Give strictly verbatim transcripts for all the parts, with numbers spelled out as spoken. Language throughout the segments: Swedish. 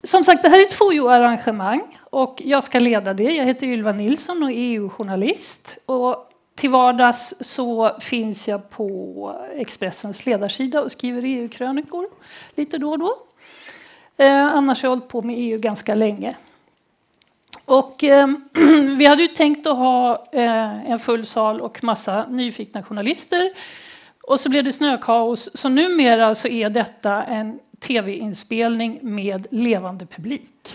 som sagt, det här är ett F O J O-arrangemang och jag ska leda det. Jag heter Ylva Nilsson och är E U-journalist. Och till vardags så finns jag på Expressens ledarsida och skriver E U-krönikor lite då och då. Eh, annars har jag hållit på med E U ganska länge. Och, eh, vi hade ju tänkt att ha eh, en full sal och massa nyfikna journalister. Och så blev det snökaos. Så numera så är detta en tv-inspelning med levande publik.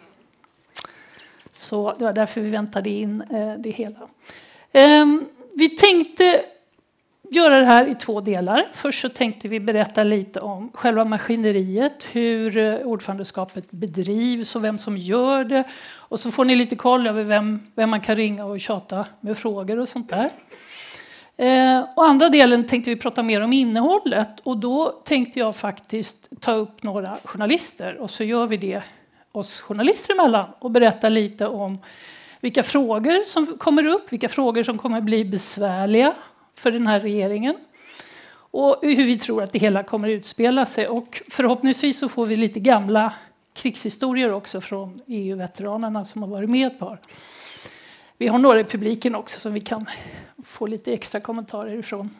Så det var därför vi väntade in eh, det hela. Eh, vi tänkte göra det här i två delar. Först så tänkte vi berätta lite om själva maskineriet, hur eh, ordförandeskapet bedrivs och vem som gör det. Och så får ni lite koll över vem, vem man kan ringa och tjata med frågor och sånt där. Eh, och andra delen tänkte vi prata mer om innehållet. Och då tänkte jag faktiskt ta upp några journalister. Och så gör vi det oss journalister emellan. Och berätta lite om vilka frågor som kommer upp. Vilka frågor som kommer bli besvärliga för den här regeringen. Och hur vi tror att det hela kommer utspela sig. Och förhoppningsvis så får vi lite gamla krigshistorier också från E U-veteranerna som har varit med ett par. Vi har några i publiken också som vi kan få lite extra kommentarer ifrån.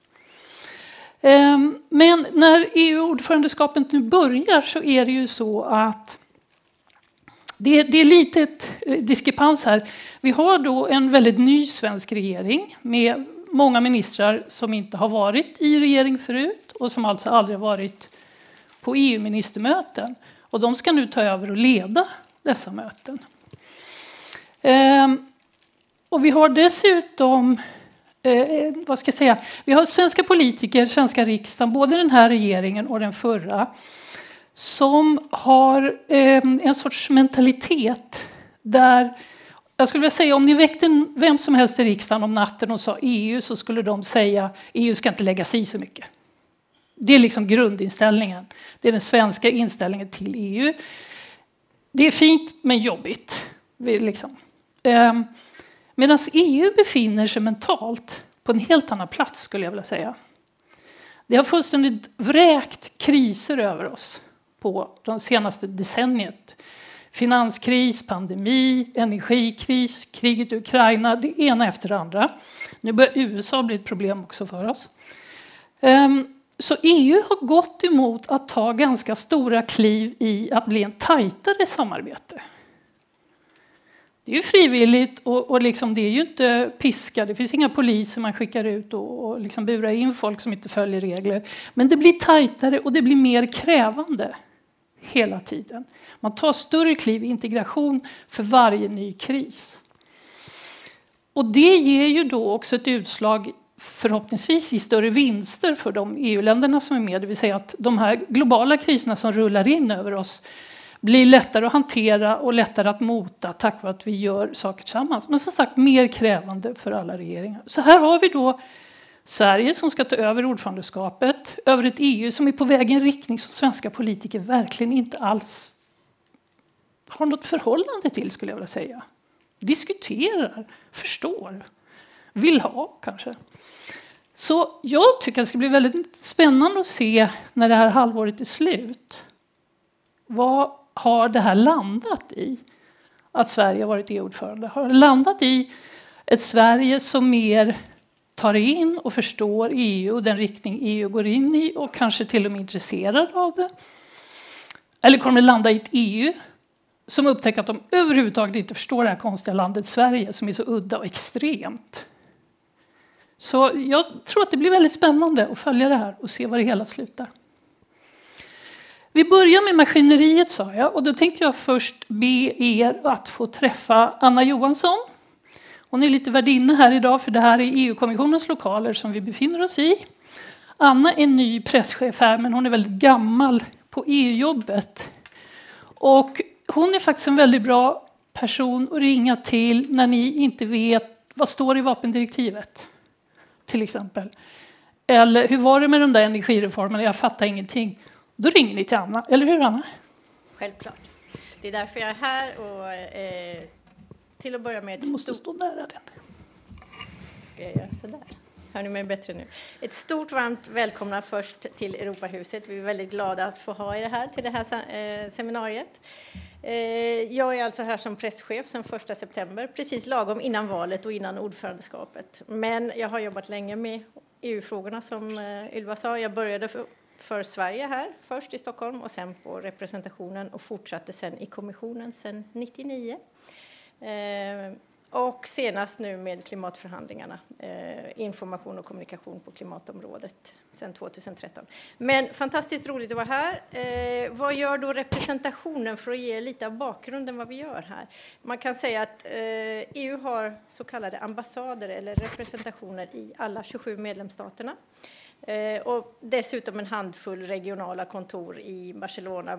Men när E U-ordförandeskapet nu börjar så är det ju så att det, det är lite ett diskrepans här. Vi har då en väldigt ny svensk regering med många ministrar som inte har varit i regering förut och som alltså aldrig varit på E U-ministermöten. Och de ska nu ta över och leda dessa möten. Och vi har dessutom, eh, vad ska jag säga, vi har svenska politiker, svenska riksdagen, både den här regeringen och den förra, som har eh, en sorts mentalitet där, jag skulle vilja säga, om ni väckte vem som helst i riksdagen om natten och sa E U så skulle de säga E U ska inte lägga sig i så mycket. Det är liksom grundinställningen. Det är den svenska inställningen till E U. Det är fint men jobbigt. Liksom. Eh, Medan E U befinner sig mentalt på en helt annan plats skulle jag vilja säga. Det har fullständigt vräkt kriser över oss på de senaste decenniet. Finanskris, pandemi, energikris, kriget i Ukraina, det ena efter det andra. Nu börjar U S A bli ett problem också för oss. Så E U har gått emot att ta ganska stora kliv i att bli en tajtare samarbete. Det är ju frivilligt och, och liksom det är ju inte piska. Det finns inga poliser man skickar ut och, och liksom burar in folk som inte följer regler. Men det blir tajtare och det blir mer krävande hela tiden. Man tar större kliv i integration för varje ny kris. Och det ger ju då också ett utslag förhoppningsvis i större vinster för de E U-länderna som är med. Det vill säga att de här globala kriserna som rullar in över oss blir lättare att hantera och lättare att mota tack vare att vi gör saker tillsammans. Men som sagt, mer krävande för alla regeringar. Så här har vi då Sverige som ska ta över ordförandeskapet över ett E U som är på väg i en riktning som svenska politiker verkligen inte alls har något förhållande till, skulle jag vilja säga. Diskuterar, förstår, vill ha kanske. Så jag tycker att det ska bli väldigt spännande att se när det här halvåret är slut. Vad har det här landat i? Att Sverige har varit E U-ordförande. Har det landat i ett Sverige som mer tar in och förstår E U och den riktning E U går in i och kanske till och med är intresserad av det? Eller kommer det landa i ett E U som upptäcker att de överhuvudtaget inte förstår det här konstiga landet Sverige som är så udda och extremt? Så jag tror att det blir väldigt spännande att följa det här och se var det hela slutar. Vi börjar med maskineriet, sa jag, och då tänkte jag först be er att få träffa Anna Johansson. Hon är lite värdinna här idag för det här är E U-kommissionens lokaler som vi befinner oss i. Anna är ny presschef här men hon är väldigt gammal på E U-jobbet. Och hon är faktiskt en väldigt bra person att ringa till när ni inte vet vad står i vapendirektivet. Till exempel. Eller hur var det med de där energireformerna? Jag fattar ingenting. Då ringer ni till Anna, eller hur Anna? Självklart. Det är därför jag är här och eh, till att börja med... Du måste stort... stå nära den. Ska jag göra sådär? Hör ni mig bättre nu? Ett stort varmt välkomna först till Europahuset. Vi är väldigt glada att få ha er här till det här seminariet. Jag är alltså här som presschef sedan första september, precis lagom innan valet och innan ordförandeskapet. Men jag har jobbat länge med E U-frågorna som Ylva sa. Jag började för, för Sverige här, först i Stockholm och sen på representationen och fortsatte sen i kommissionen sedan nittionio. Och senast nu med klimatförhandlingarna, eh, information och kommunikation på klimatområdet sedan tjugohundratretton. Men fantastiskt roligt att vara här. Eh, vad gör då representationen för att ge lite av bakgrunden vad vi gör här? Man kan säga att eh, E U har så kallade ambassader eller representationer i alla tjugosju medlemsstaterna. Eh, och dessutom en handfull regionala kontor i Barcelona,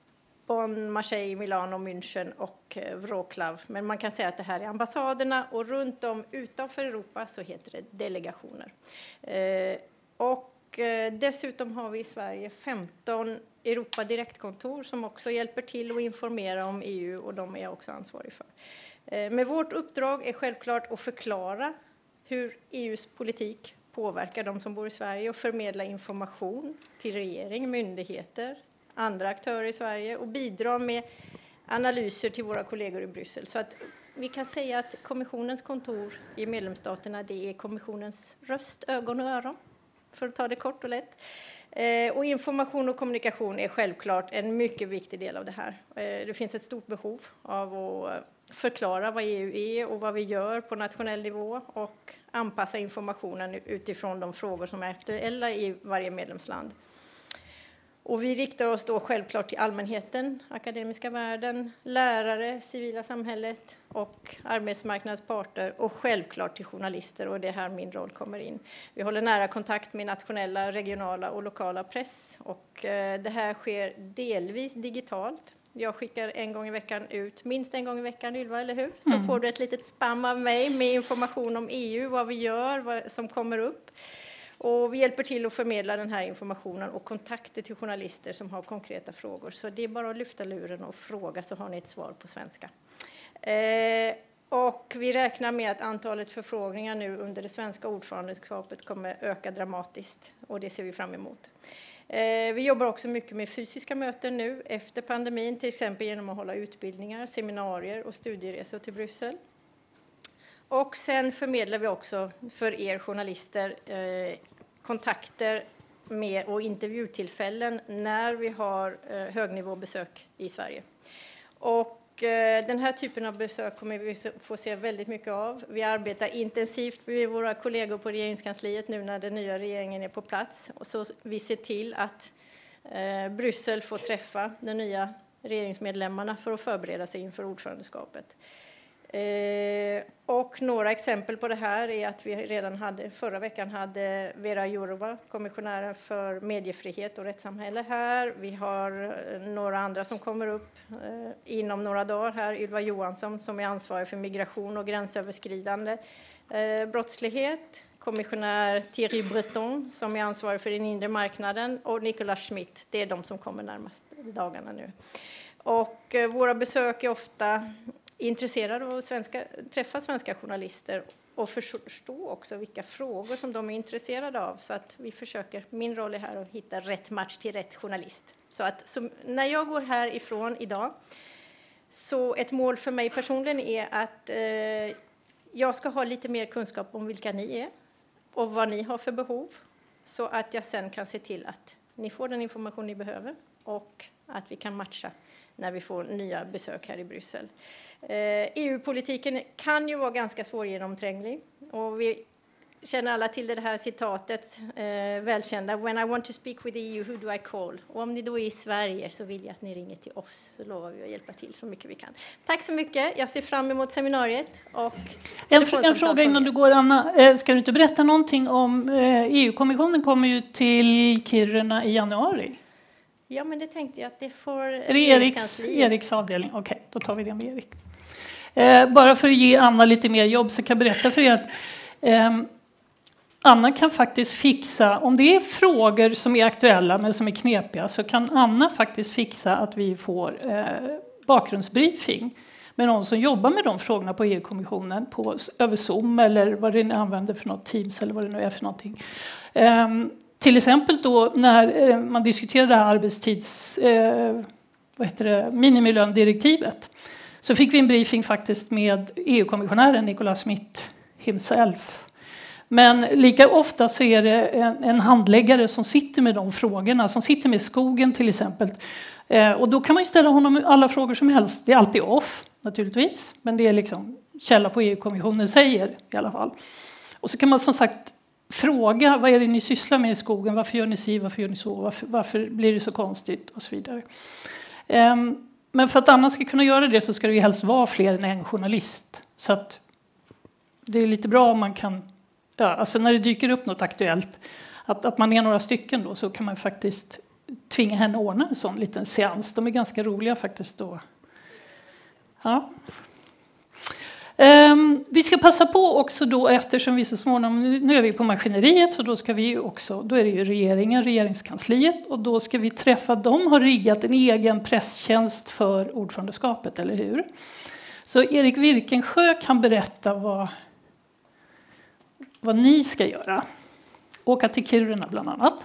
Bonn, Marseille, Milano, München och Wroclaw. Men man kan säga att det här är ambassaderna och runt om utanför Europa så heter det delegationer. Eh, och eh, dessutom har vi i Sverige femton Europa direktkontor som också hjälper till att informera om E U och de är jag också ansvarig för. Eh, men vårt uppdrag är självklart att förklara hur E U:s politik påverkar de som bor i Sverige och förmedla information till regering, myndigheter, andra aktörer i Sverige och bidra med analyser till våra kollegor i Bryssel. Så att vi kan säga att kommissionens kontor i medlemsstaterna det är kommissionens röst, ögon och öron, för att ta det kort och lätt. Eh, och information och kommunikation är självklart en mycket viktig del av det här. Eh, det finns ett stort behov av att förklara vad E U är och vad vi gör på nationell nivå och anpassa informationen utifrån de frågor som är aktuella i varje medlemsland. Och vi riktar oss då självklart till allmänheten, akademiska världen, lärare, civila samhället och arbetsmarknadsparter och självklart till journalister och det är här min roll kommer in. Vi håller nära kontakt med nationella, regionala och lokala press och eh, det här sker delvis digitalt. Jag skickar en gång i veckan ut, minst en gång i veckan Ylva, eller hur? Så mm. får du ett litet spam av mig med information om E U, vad vi gör, vad som kommer upp. Och vi hjälper till att förmedla den här informationen och kontakter till journalister som har konkreta frågor. Så det är bara att lyfta luren och fråga så har ni ett svar på svenska. Eh, och vi räknar med att antalet förfrågningar nu under det svenska ordförandeskapet kommer öka dramatiskt. Och det ser vi fram emot. Eh, vi jobbar också mycket med fysiska möten nu efter pandemin. Till exempel genom att hålla utbildningar, seminarier och studieresor till Bryssel. Och sen förmedlar vi också för er journalister eh, kontakter med och intervjutillfällen när vi har eh, högnivåbesök i Sverige. Och eh, den här typen av besök kommer vi få se väldigt mycket av. Vi arbetar intensivt med våra kollegor på regeringskansliet nu när den nya regeringen är på plats. Och så vi ser till att eh, Bryssel får träffa de nya regeringsmedlemmarna för att förbereda sig inför ordförandeskapet. Eh, och några exempel på det här är att vi redan hade, förra veckan hade Vera Jourova, kommissionären för mediefrihet och rättssamhälle här. Vi har några andra som kommer upp eh, inom några dagar här. Ylva Johansson som är ansvarig för migration och gränsöverskridande eh, brottslighet. Kommissionär Thierry Breton som är ansvarig för den inre marknaden och Nicolas Schmidt. Det är de som kommer närmast dagarna nu. Och eh, våra besök är ofta intresserade av att svenska, träffa svenska journalister och förstå också vilka frågor som de är intresserade av. Så att vi försöker, min roll är här att hitta rätt match till rätt journalist. Så att så, när jag går härifrån idag så ett mål för mig personligen är att eh, jag ska ha lite mer kunskap om vilka ni är och vad ni har för behov. Så att jag sen kan se till att ni får den information ni behöver och att vi kan matcha när vi får nya besök här i Bryssel. Eh, E U-politiken kan ju vara ganska svårgenomtränglig och vi känner alla till det här citatet, eh, välkända. When I want to speak with E U, who do I call? Och om ni då är i Sverige så vill jag att ni ringer till oss så lovar vi att hjälpa till så mycket vi kan. Tack så mycket, jag ser fram emot seminariet. Och en, en fråga innan du går, Anna. Ska du inte berätta någonting om eh, E U-kommissionen kommer ju till Kiruna i januari? Ja, men det tänkte jag att det får... Är det Eriks, Eriks avdelning? Okej, okay, då tar vi det med Erik. Eh, bara för att ge Anna lite mer jobb så kan jag berätta för er att eh, Anna kan faktiskt fixa, om det är frågor som är aktuella men som är knepiga så kan Anna faktiskt fixa att vi får eh, bakgrundsbriefing med någon som jobbar med de frågorna på E U-kommissionen på, över Zoom eller vad det nu använder för något, Teams eller vad det nu är för någonting. Um, till exempel då när eh, man diskuterade arbetstids, eh, vad heter det, minimilöndirektivet, så fick vi en briefing faktiskt med E U-kommissionären Nicolas Schmit himself. Men lika ofta så är det en, en handläggare som sitter med de frågorna, som sitter med skogen till exempel. Eh, och då kan man ju ställa honom alla frågor som helst. Det är alltid off naturligtvis, men det är liksom källa på E U-kommissionen säger i alla fall. Och så kan man som sagt fråga, vad är det ni sysslar med i skogen? Varför gör ni si, varför gör ni så? Varför, varför blir det så konstigt? Och så vidare. Eh, men för att annars ska kunna göra det så ska det ju helst vara fler än en journalist. Så att det är lite bra om man kan, ja, alltså när det dyker upp något aktuellt, att, att man är några stycken då, så kan man faktiskt tvinga henne att ordna en sån liten seans. De är ganska roliga faktiskt då. Ja. Um, vi ska passa på också då, eftersom vi så småningom, nu är vi på maskineriet, så då ska vi också, då är det ju regeringen, regeringskansliet, och då ska vi träffa, de har riggat en egen presstjänst för ordförandeskapet, eller hur? Så Erik Virkensjö kan berätta vad, vad ni ska göra. Åka till Kiruna bland annat.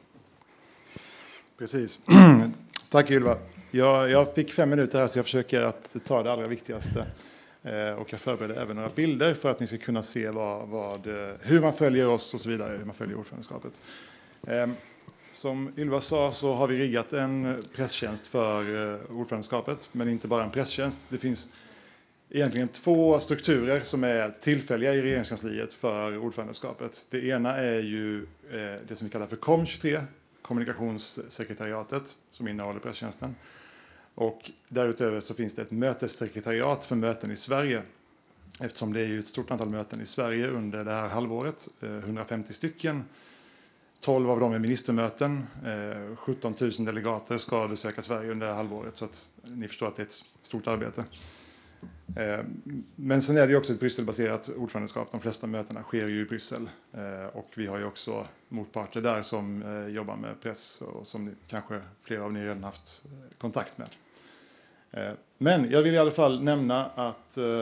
Precis. Tack Ylva. Jag, jag fick fem minuter här så jag försöker att ta det allra viktigaste. Eh, och jag förbereder även några bilder för att ni ska kunna se vad, vad, hur man följer oss och så vidare, hur man följer ordförandeskapet. Eh, som Ylva sa så har vi riggat en presstjänst för eh, ordförandeskapet, men inte bara en presstjänst. Det finns egentligen två strukturer som är tillfälliga i regeringskansliet för ordförandeskapet. Det ena är ju eh, det som vi kallar för C O M tjugotre, kommunikationssekretariatet, som innehåller presstjänsten. Och därutöver så finns det ett mötessekretariat för möten i Sverige. Eftersom det är ju ett stort antal möten i Sverige under det här halvåret, eh, hundrafemtio stycken. tolv av dem är ministermöten. Eh, sjutton tusen delegater ska besöka Sverige under det här halvåret, så att ni förstår att det är ett stort arbete. Men sen är det ju också ett Brysselbaserat ordförandeskap. De flesta mötena sker ju i Bryssel. Och vi har ju också motparter där som jobbar med press och som kanske flera av ni redan haft kontakt med. Men jag vill i alla fall nämna att... Den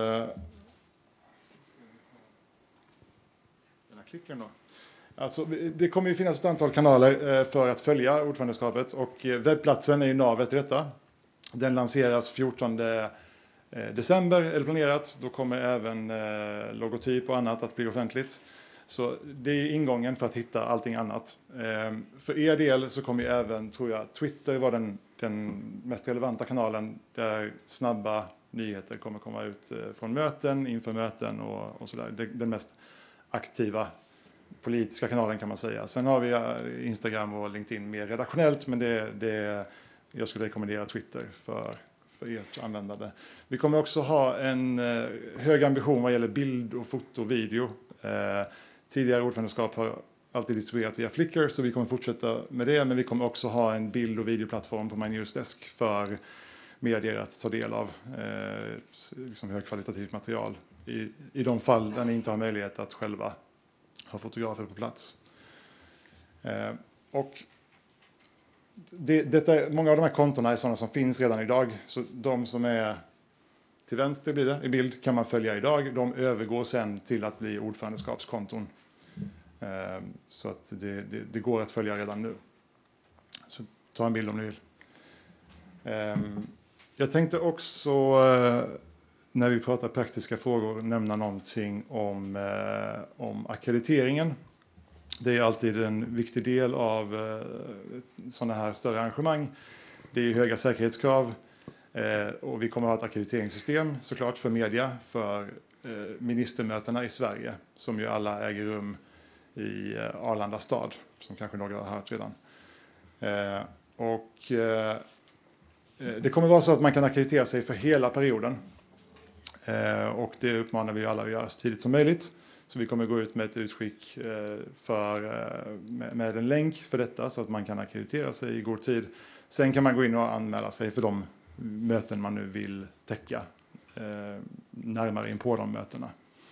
här klicken då. Alltså, det kommer ju finnas ett antal kanaler för att följa ordförandeskapet. Och webbplatsen är ju navet i detta. Den lanseras fjortonde december är det planerat. Då kommer även eh, logotyp och annat att bli offentligt. Så det är ingången för att hitta allting annat. Eh, för er del så kommer ju även, tror jag, Twitter vara den, den mest relevanta kanalen där snabba nyheter kommer komma ut eh, från möten, inför möten och, och sådär. Det, den mest aktiva politiska kanalen kan man säga. Sen har vi eh, Instagram och LinkedIn mer redaktionellt, men det, det, jag skulle rekommendera Twitter för för ert användande. Vi kommer också ha en eh, hög ambition vad gäller bild och foto och video. Eh, tidigare ordförandeskap har alltid distribuerat via Flickr, så vi kommer fortsätta med det, men vi kommer också ha en bild- och videoplattform på MyNewsDesk för medier att ta del av eh, liksom högkvalitativt material i, i de fall där ni inte har möjlighet att själva ha fotografer på plats. Eh, och Det, detta, många av de här kontona är sådana som finns redan idag. Så de som är till vänster blir det, i bild kan man följa idag. De övergår sen till att bli ordförandeskapskonton. Eh, så att det, det, det går att följa redan nu. Så ta en bild om ni vill. Eh, jag tänkte också, eh, när vi pratar praktiska frågor, nämna någonting om, eh, om akkrediteringen. Det är alltid en viktig del av eh, sådana här större arrangemang. Det är höga säkerhetskrav eh, och vi kommer att ha ett akkrediteringssystem såklart för media, för eh, ministermötena i Sverige, som ju alla äger rum i eh, Arlanda stad, som kanske några har hört redan. Eh, och eh, det kommer vara så att man kan akkreditera sig för hela perioden. Eh, och det uppmanar vi alla att göra så tidigt som möjligt. Så vi kommer gå ut med ett utskick för, med en länk för detta så att man kan akkreditera sig i god tid. Sen kan man gå in och anmäla sig för de möten man nu vill täcka närmare in på de mötena.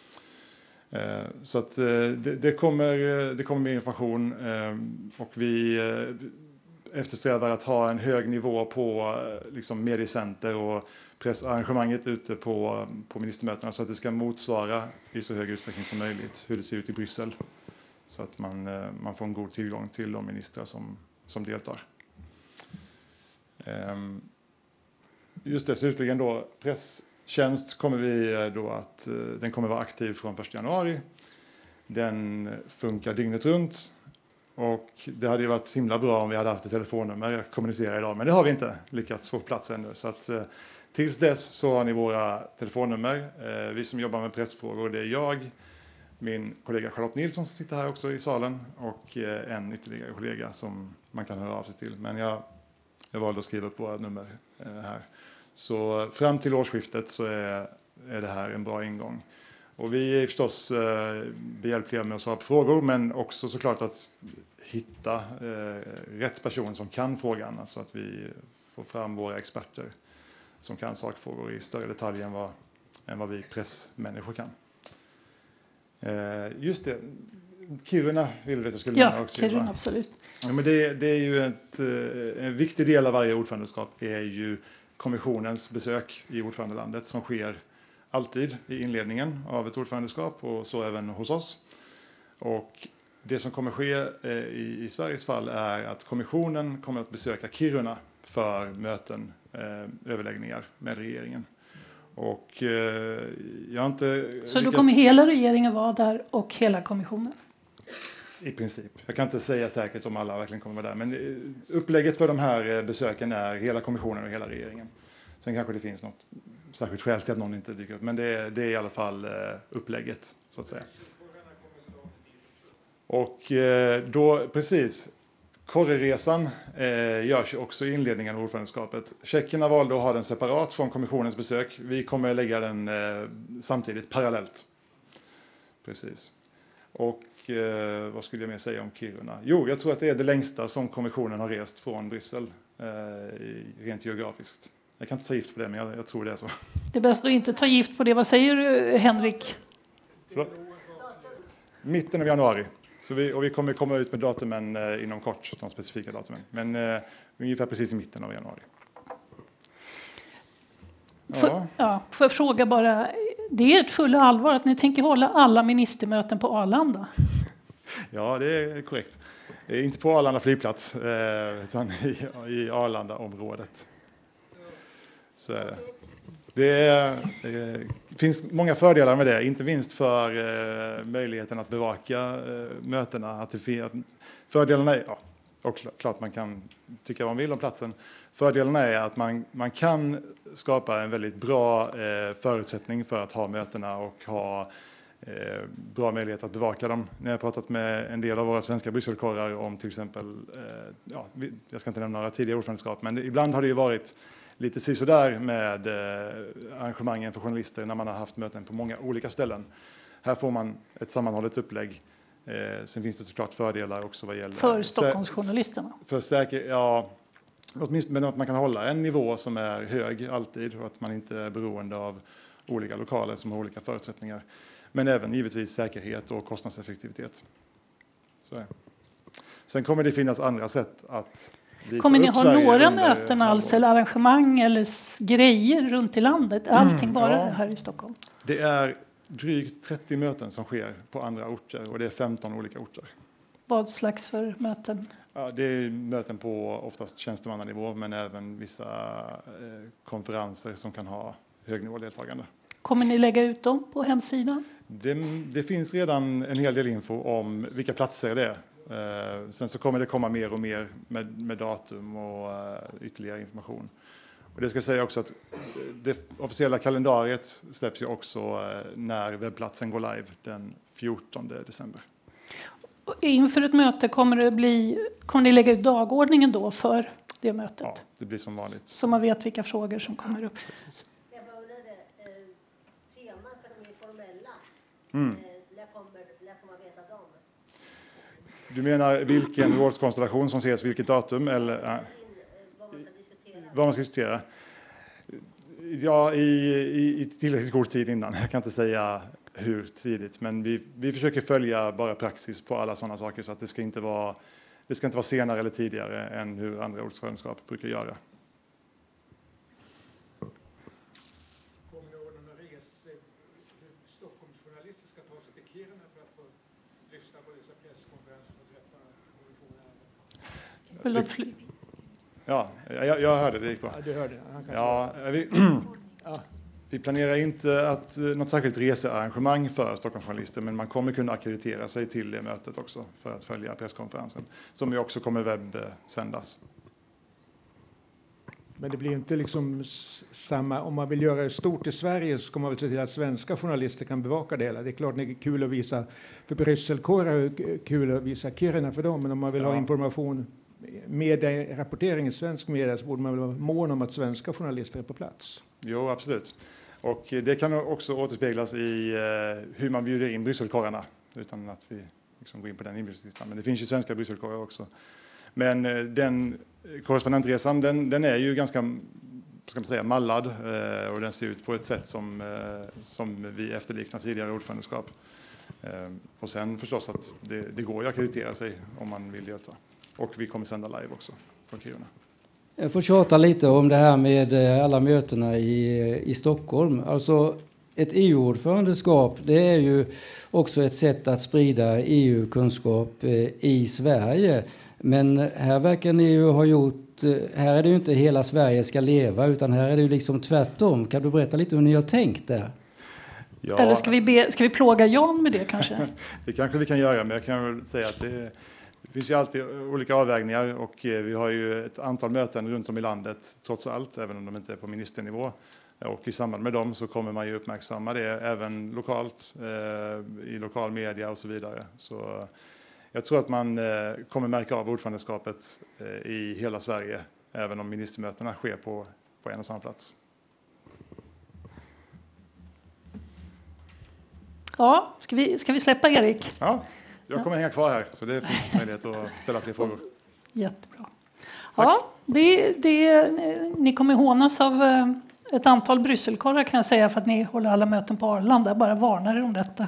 Så att det, det, kommer, det kommer mer information och vi eftersträvar att ha en hög nivå på liksom, mediecenter och pressarrangemanget ute på, på ministermötena så att det ska motsvara i så hög utsträckning som möjligt hur det ser ut i Bryssel. Så att man, man får en god tillgång till de ministrar som, som deltar. Just det, slutligen då, presstjänst kommer vi då att, den kommer vara aktiv från första januari. Den funkar dygnet runt. Och det hade ju varit himla bra om vi hade haft ett telefonnummer att kommunicera idag, men det har vi inte lyckats få plats ännu. Så att, eh, tills dess så har ni våra telefonnummer. Eh, vi som jobbar med pressfrågor, det är jag, min kollega Charlotte Nilsson som sitter här också i salen och eh, en ytterligare kollega som man kan höra av sig till. Men jag, jag valde att skriva upp våra nummer eh, här. Så fram till årsskiftet så är, är det här en bra ingång. Och vi är förstås eh, behjälpliga med att svara på frågor, men också såklart att hitta eh, rätt person som kan frågan, så att vi får fram våra experter som kan sakfrågor i större detalj än vad, än vad vi pressmänniskor kan. Eh, just det, Kiruna vill vi att jag skulle ja, nämna också. Kiruna, absolut. Ja, men det, det är ju ett, en viktig del av varje ordförandeskap är ju kommissionens besök i ordförandelandet som sker alltid i inledningen av ett ordförandeskap och så även hos oss. Och det som kommer ske i, i Sveriges fall är att kommissionen kommer att besöka Kiruna för möten, eh, överläggningar med regeringen. Och eh, jag har inte Så lyckats... då kommer hela regeringen vara där och hela kommissionen? I princip. Jag kan inte säga säkert om alla verkligen kommer vara där. Men upplägget för de här besöken är hela kommissionen och hela regeringen. Sen kanske det finns något särskilt skäl till att någon inte dyker upp. Men det är, det är i alla fall upplägget, så att säga. Och då, precis, Korreresan eh, görs också i inledningen av ordförandeskapet. Tjeckerna valde att ha den separat från kommissionens besök. Vi kommer lägga den eh, samtidigt, parallellt. Precis. Och eh, vad skulle jag mer säga om Kiruna? Jo, jag tror att det är det längsta som kommissionen har rest från Bryssel, eh, rent geografiskt. Jag kan inte ta gift på det, men jag, jag tror det är så. Det är bäst att inte ta gift på det. Vad säger du, Henrik? Förlåt? Mitten av januari. Så vi, och vi kommer komma ut med datumen eh, inom kort, de specifika datumen. Men eh, ungefär precis i mitten av januari. Ja. För, ja, får jag fråga bara, det är ett fulla allvar att ni tänker hålla alla ministermöten på Arlanda? Ja, det är korrekt. Inte på Arlanda flygplats, eh, utan i, i Arlanda-området. Så är det. Det, är, det finns många fördelar med det, inte minst för eh, möjligheten att bevaka eh, mötena. Att det, fördelarna är, ja, och klart man kan tycka vad man vill om platsen. Fördelarna är att man, man kan skapa en väldigt bra eh, förutsättning för att ha mötena och ha eh, bra möjlighet att bevaka dem. När jag har pratat med en del av våra svenska Brysselkorrar om till exempel, eh, ja, jag ska inte nämna några tidigare ordförandeskap, men ibland har det ju varit lite sisådär med eh, arrangemangen för journalister när man har haft möten på många olika ställen. Här får man ett sammanhållet upplägg. Eh, sen finns det såklart fördelar också vad gäller... För Stockholmsjournalisterna? För säker, ja, åtminstone att man kan hålla en nivå som är hög alltid och att man inte är beroende av olika lokaler som har olika förutsättningar. Men även givetvis säkerhet och kostnadseffektivitet. Så är det. Sen kommer det finnas andra sätt att... Kommer ni ha några möten alls eller arrangemang eller grejer runt i landet? Allting mm, bara ja. Här i Stockholm? Det är drygt trettio möten som sker på andra orter och det är femton olika orter. Vad slags för möten? Ja, det är möten på oftast tjänstemannanivå men även vissa eh, konferenser som kan ha högnivådeltagande. Kommer ni lägga ut dem på hemsidan? Det, det finns redan en hel del info om vilka platser det är. Uh, sen så kommer det komma mer och mer med, med datum och uh, ytterligare information. Och det ska säga också att det officiella kalendariet släpps ju också uh, när webbplatsen går live den fjortonde december. Och inför ett möte kommer det bli, kommer ni lägga ut dagordningen då för det mötet? Ja, det blir som vanligt. Så man vet vilka frågor som kommer upp. Precis. Jag undrade, eh, teman för de informella. Mm. Eh, när, kommer, när får man veta dem? Du menar vilken rådskonstellation som ses, vilket datum? Eller, äh, vad man ska diskutera? Vad man ska diskutera? Ja, i, i, i tillräckligt god tid innan. Jag kan inte säga hur tidigt. Men vi, vi försöker följa bara praxis på alla sådana saker. Så att det ska inte vara Det ska inte vara senare eller tidigare än hur andra ordförandeskap brukar göra. Kommer det ordna resor hur Stockholmsjournalister ska ta sig till Kiruna för att få lyssna på dessa presskonferenser och träffa kommissionen? Ja, jag, jag hörde det, det gick bra. Ja, du hörde. Han kan Ja, vi, ja. vi planerar inte att, något särskilt researrangemang för Stockholmsjournalister, men man kommer kunna akkreditera sig till det mötet också för att följa presskonferensen, som ju också kommer webbsändas. Men det blir inte liksom samma, om man vill göra det stort i Sverige så ska man väl se till att svenska journalister kan bevaka det hela. Det är klart det är kul att visa för Brysselkårar, kul att visa Kiruna för dem, men om man vill ja. ha information med rapportering i svensk media så borde man väl vara mån om att svenska journalister är på plats. Jo, absolut. Och det kan också återspeglas i hur man bjuder in Brysselkårarna, utan att vi liksom går in på den inbjudningslistan. Men det finns ju svenska Brysselkårar också. Men den korrespondentresan, den, den är ju ganska, ska man säga, mallad och den ser ut på ett sätt som, som vi efterliknar tidigare ordförandeskap. Och sen förstås att det, det går ju att akkreditera sig om man vill delta. Och vi kommer sända live också från Kiruna. Jag får tjata lite om det här med alla mötena i, i Stockholm. Alltså ett E U-ordförandeskap, det är ju också ett sätt att sprida E U-kunskap i Sverige. Men här verkar ni ju ha gjort, här är det ju inte hela Sverige ska leva, utan här är det ju liksom tvärtom. Kan du berätta lite hur ni har tänkt där? Ja. Eller ska vi, be, ska vi plåga Jan med det kanske? Det kanske vi kan göra, men jag kan väl säga att det, det finns ju alltid olika avvägningar och vi har ju ett antal möten runt om i landet trots allt, även om de inte är på ministernivå. Och i samband med dem så kommer man ju uppmärksamma det även lokalt, eh, i lokal media och så vidare. Så jag tror att man eh, kommer märka av ordförandeskapet eh, i hela Sverige, även om ministermötena sker på, på en och samma plats. Ja, ska vi, ska vi släppa Erik? Ja, jag kommer hänga kvar här så det finns möjlighet att ställa fler frågor. Jättebra. Ja, det, det, ni kommer hånas av ett antal Brysselkårar kan jag säga för att ni håller alla möten på Arlanda. Bara varnar er om detta.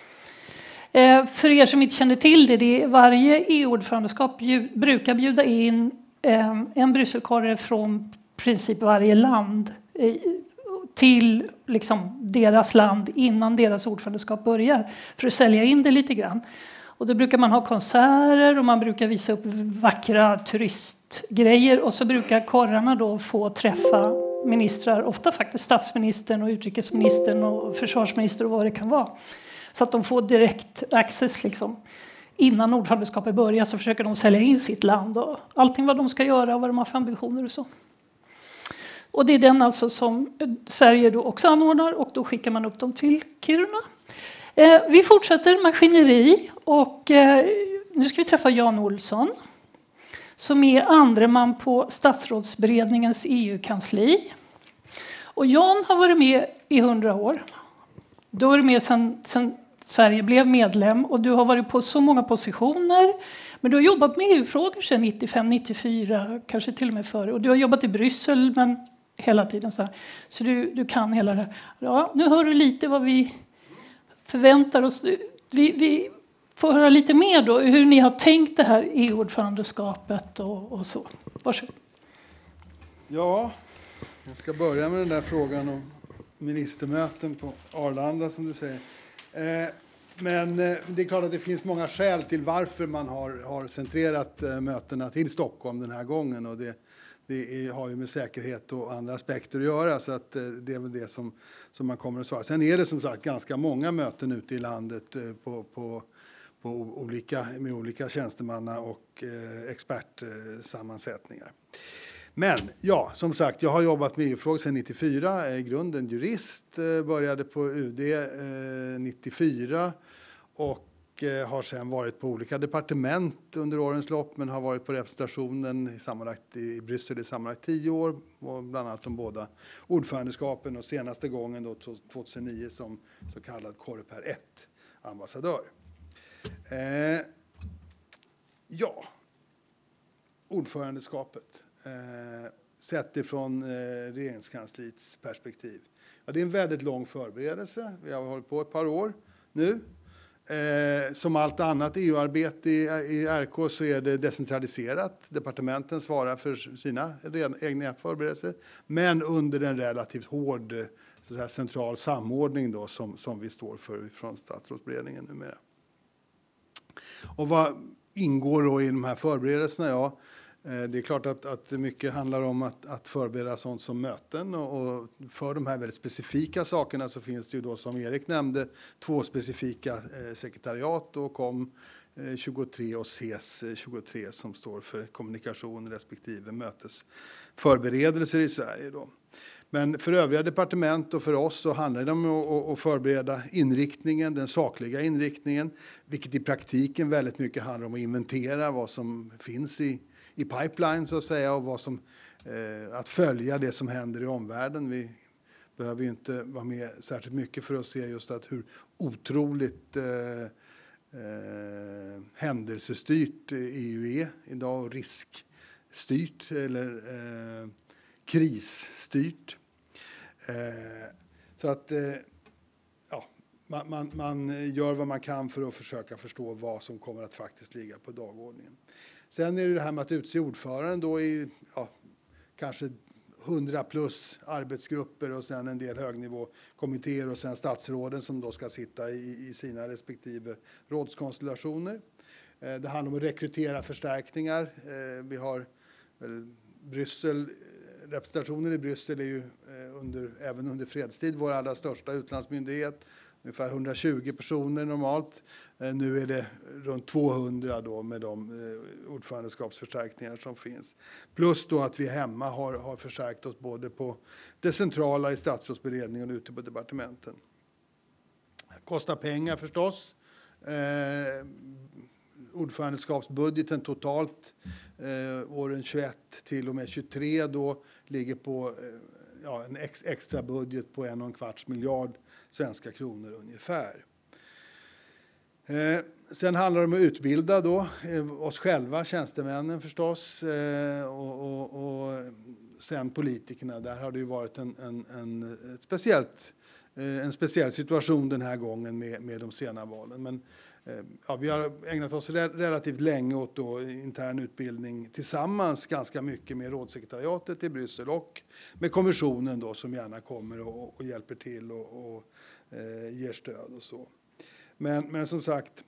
Eh, för er som inte känner till det, det är varje E U-ordförandeskap bjud, brukar bjuda in eh, en Brysselkåre från princip varje land eh, till liksom, deras land innan deras ordförandeskap börjar för att sälja in det lite grann. Och då brukar man ha konserter och man brukar visa upp vackra turistgrejer och så brukar korrarna då få träffa ministrar, ofta faktiskt statsministern och utrikesministern och försvarsminister och vad det kan vara. Så att de får direkt access liksom. Innan ordförandeskapet börjar så försöker de sälja in sitt land och allting vad de ska göra och vad de har för ambitioner och så. Och det är den alltså som Sverige då också anordnar och då skickar man upp dem till Kiruna. Eh, vi fortsätter maskineri och eh, nu ska vi träffa Jan Olsson som är andre man på statsrådsberedningens E U-kansli. Och Jan har varit med i hundra år. Du har varit med sedan, sedan Sverige blev medlem och du har varit på så många positioner. Men du har jobbat med E U-frågor sedan nittiofem nittiofyra, kanske till och med före. Och du har jobbat i Bryssel men hela tiden så här. Så du, du kan hela det här. Ja, nu hör du lite vad vi förväntar oss. Vi, vi får höra lite mer då hur ni har tänkt det här E U-ordförandeskapet och, och så. Varsågod. Ja, jag ska börja med den där frågan om ministermöten på Arlanda som du säger. Eh, men eh, det är klart att det finns många skäl till varför man har, har centrerat eh, mötena till Stockholm den här gången. Och det, det är, har ju med säkerhet och andra aspekter att göra så att eh, det är väl det som, som man kommer att svara. Sen är det som sagt ganska många möten ute i landet eh, på, på, på olika, med olika tjänstemanna och eh, expertsammansättningar. Men ja, som sagt, jag har jobbat med E U-frågor sedan nittiofyra, är i grunden jurist, började på U D eh, nittiofyra och eh, har sedan varit på olika departement under årens lopp men har varit på representationen i, sammanlagt, i Bryssel i sammanlagt tio år och bland annat de båda ordförandeskapen och senaste gången då tjugohundranio som så kallad Coreper ett-ambassadör. Eh, ja, ordförandeskapet. Eh, sett ifrån eh, regeringskansliets perspektiv. Ja, det är en väldigt lång förberedelse. Vi har hållit på ett par år nu. Eh, som allt annat E U-arbete i, i R K så är det decentraliserat. Departementen svarar för sina egna förberedelser. Men under en relativt hård så att säga, central samordning då, som, som vi står för från statsrådsberedningen numera. Och vad ingår då i de här förberedelserna? Ja, det är klart att, att mycket handlar om att, att förbereda sånt som möten. Och, och för de här väldigt specifika sakerna så finns det ju då, som Erik nämnde, två specifika eh, sekretariat. Och kom eh, tjugotre och S E S tjugotre som står för kommunikation respektive mötesförberedelser i Sverige då. Men för övriga departement och för oss så handlar det om att förbereda inriktningen, den sakliga inriktningen, vilket i praktiken väldigt mycket handlar om att inventera vad som finns i, i pipeline så att säga, och vad som, eh, att följa det som händer i omvärlden. Vi behöver ju inte vara med särskilt mycket för att se just att hur otroligt eh, eh, händelsestyrt E U är idag, och riskstyrt eller eh, krisstyrt. Eh, så att eh, ja, man, man, man gör vad man kan för att försöka förstå vad som kommer att faktiskt ligga på dagordningen. Sen är det det här med att utse ordföranden då i ja, kanske hundra plus arbetsgrupper och sen en del högnivåkommittéer och sen statsråden som då ska sitta i, i sina respektive rådskonstellationer. Eh, det handlar om att rekrytera förstärkningar. Eh, vi har väl, Bryssel, representationen i Bryssel är ju under, även under fredstid vår allra största utlandsmyndighet. Ungefär hundratjugo personer normalt. Nu är det runt tvåhundra då med de ordförandeskapsförstärkningar som finns. Plus då att vi hemma har, har förstärkt oss både på det centrala i statsrådsberedningen och ute på departementen. Det kostar pengar förstås. Eh, ordförandeskapsbudgeten totalt eh, åren tjugoett till och med tjugotre då ligger på eh, ja, en ex, extra budget på en och en kvarts miljard svenska kronor ungefär. Eh, sen handlar det om att utbilda då, eh, oss själva, tjänstemännen förstås, eh, och, och, och sen politikerna. Där har det ju varit en, en, en, ett speciellt, eh, en speciell situation den här gången med, med de sena valen. Men ja, vi har ägnat oss relativt länge åt då intern utbildning tillsammans ganska mycket med rådssekretariatet i Bryssel och med kommissionen då, som gärna kommer och, och hjälper till och, och eh, ger stöd och så. Men, men som sagt,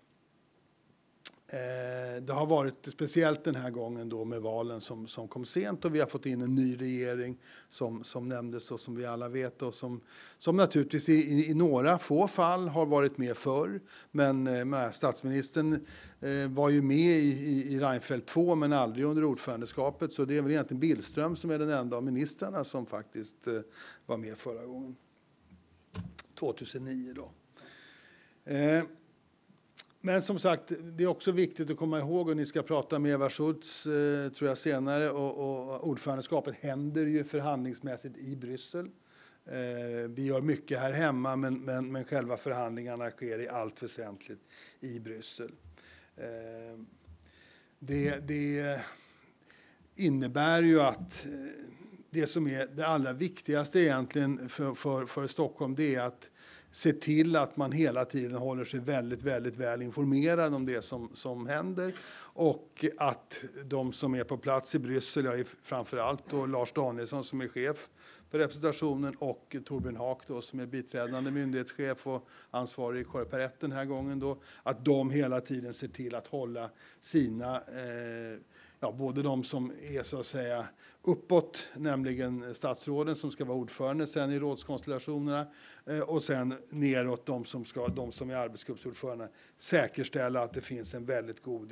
eh, det har varit speciellt den här gången då med valen som, som kom sent, och vi har fått in en ny regering som, som nämndes och som vi alla vet och som, som naturligtvis i, i, i några få fall har varit med förr. Men eh, statsministern eh, var ju med i, i, i Reinfeldt två men aldrig under ordförandeskapet, så det är väl egentligen Billström som är den enda av ministrarna som faktiskt eh, var med förra gången. tjugohundranio då. Eh, Men som sagt, det är också viktigt att komma ihåg, och ni ska prata med Eva Schultz eh, tror jag senare, och, och ordförandeskapet händer ju förhandlingsmässigt i Bryssel. Eh, vi gör mycket här hemma, men, men, men själva förhandlingarna sker i allt väsentligt i Bryssel. Eh, det, det innebär ju att eh, det som är det allra viktigaste egentligen för, för, för Stockholm, det är att se till att man hela tiden håller sig väldigt, väldigt väl informerad om det som, som händer, och att de som är på plats i Bryssel, jag är framförallt då Lars Danielsson som är chef för representationen och Torbjörn Haak då, som är biträdande myndighetschef och ansvarig i Korporätt den här gången då, att de hela tiden ser till att hålla sina eh, ja, både de som är så att säga uppåt, nämligen statsråden som ska vara ordförande sen i rådskonstellationerna, och sen neråt de som, ska, de som är arbetsgruppsordförande, säkerställa att det finns en väldigt god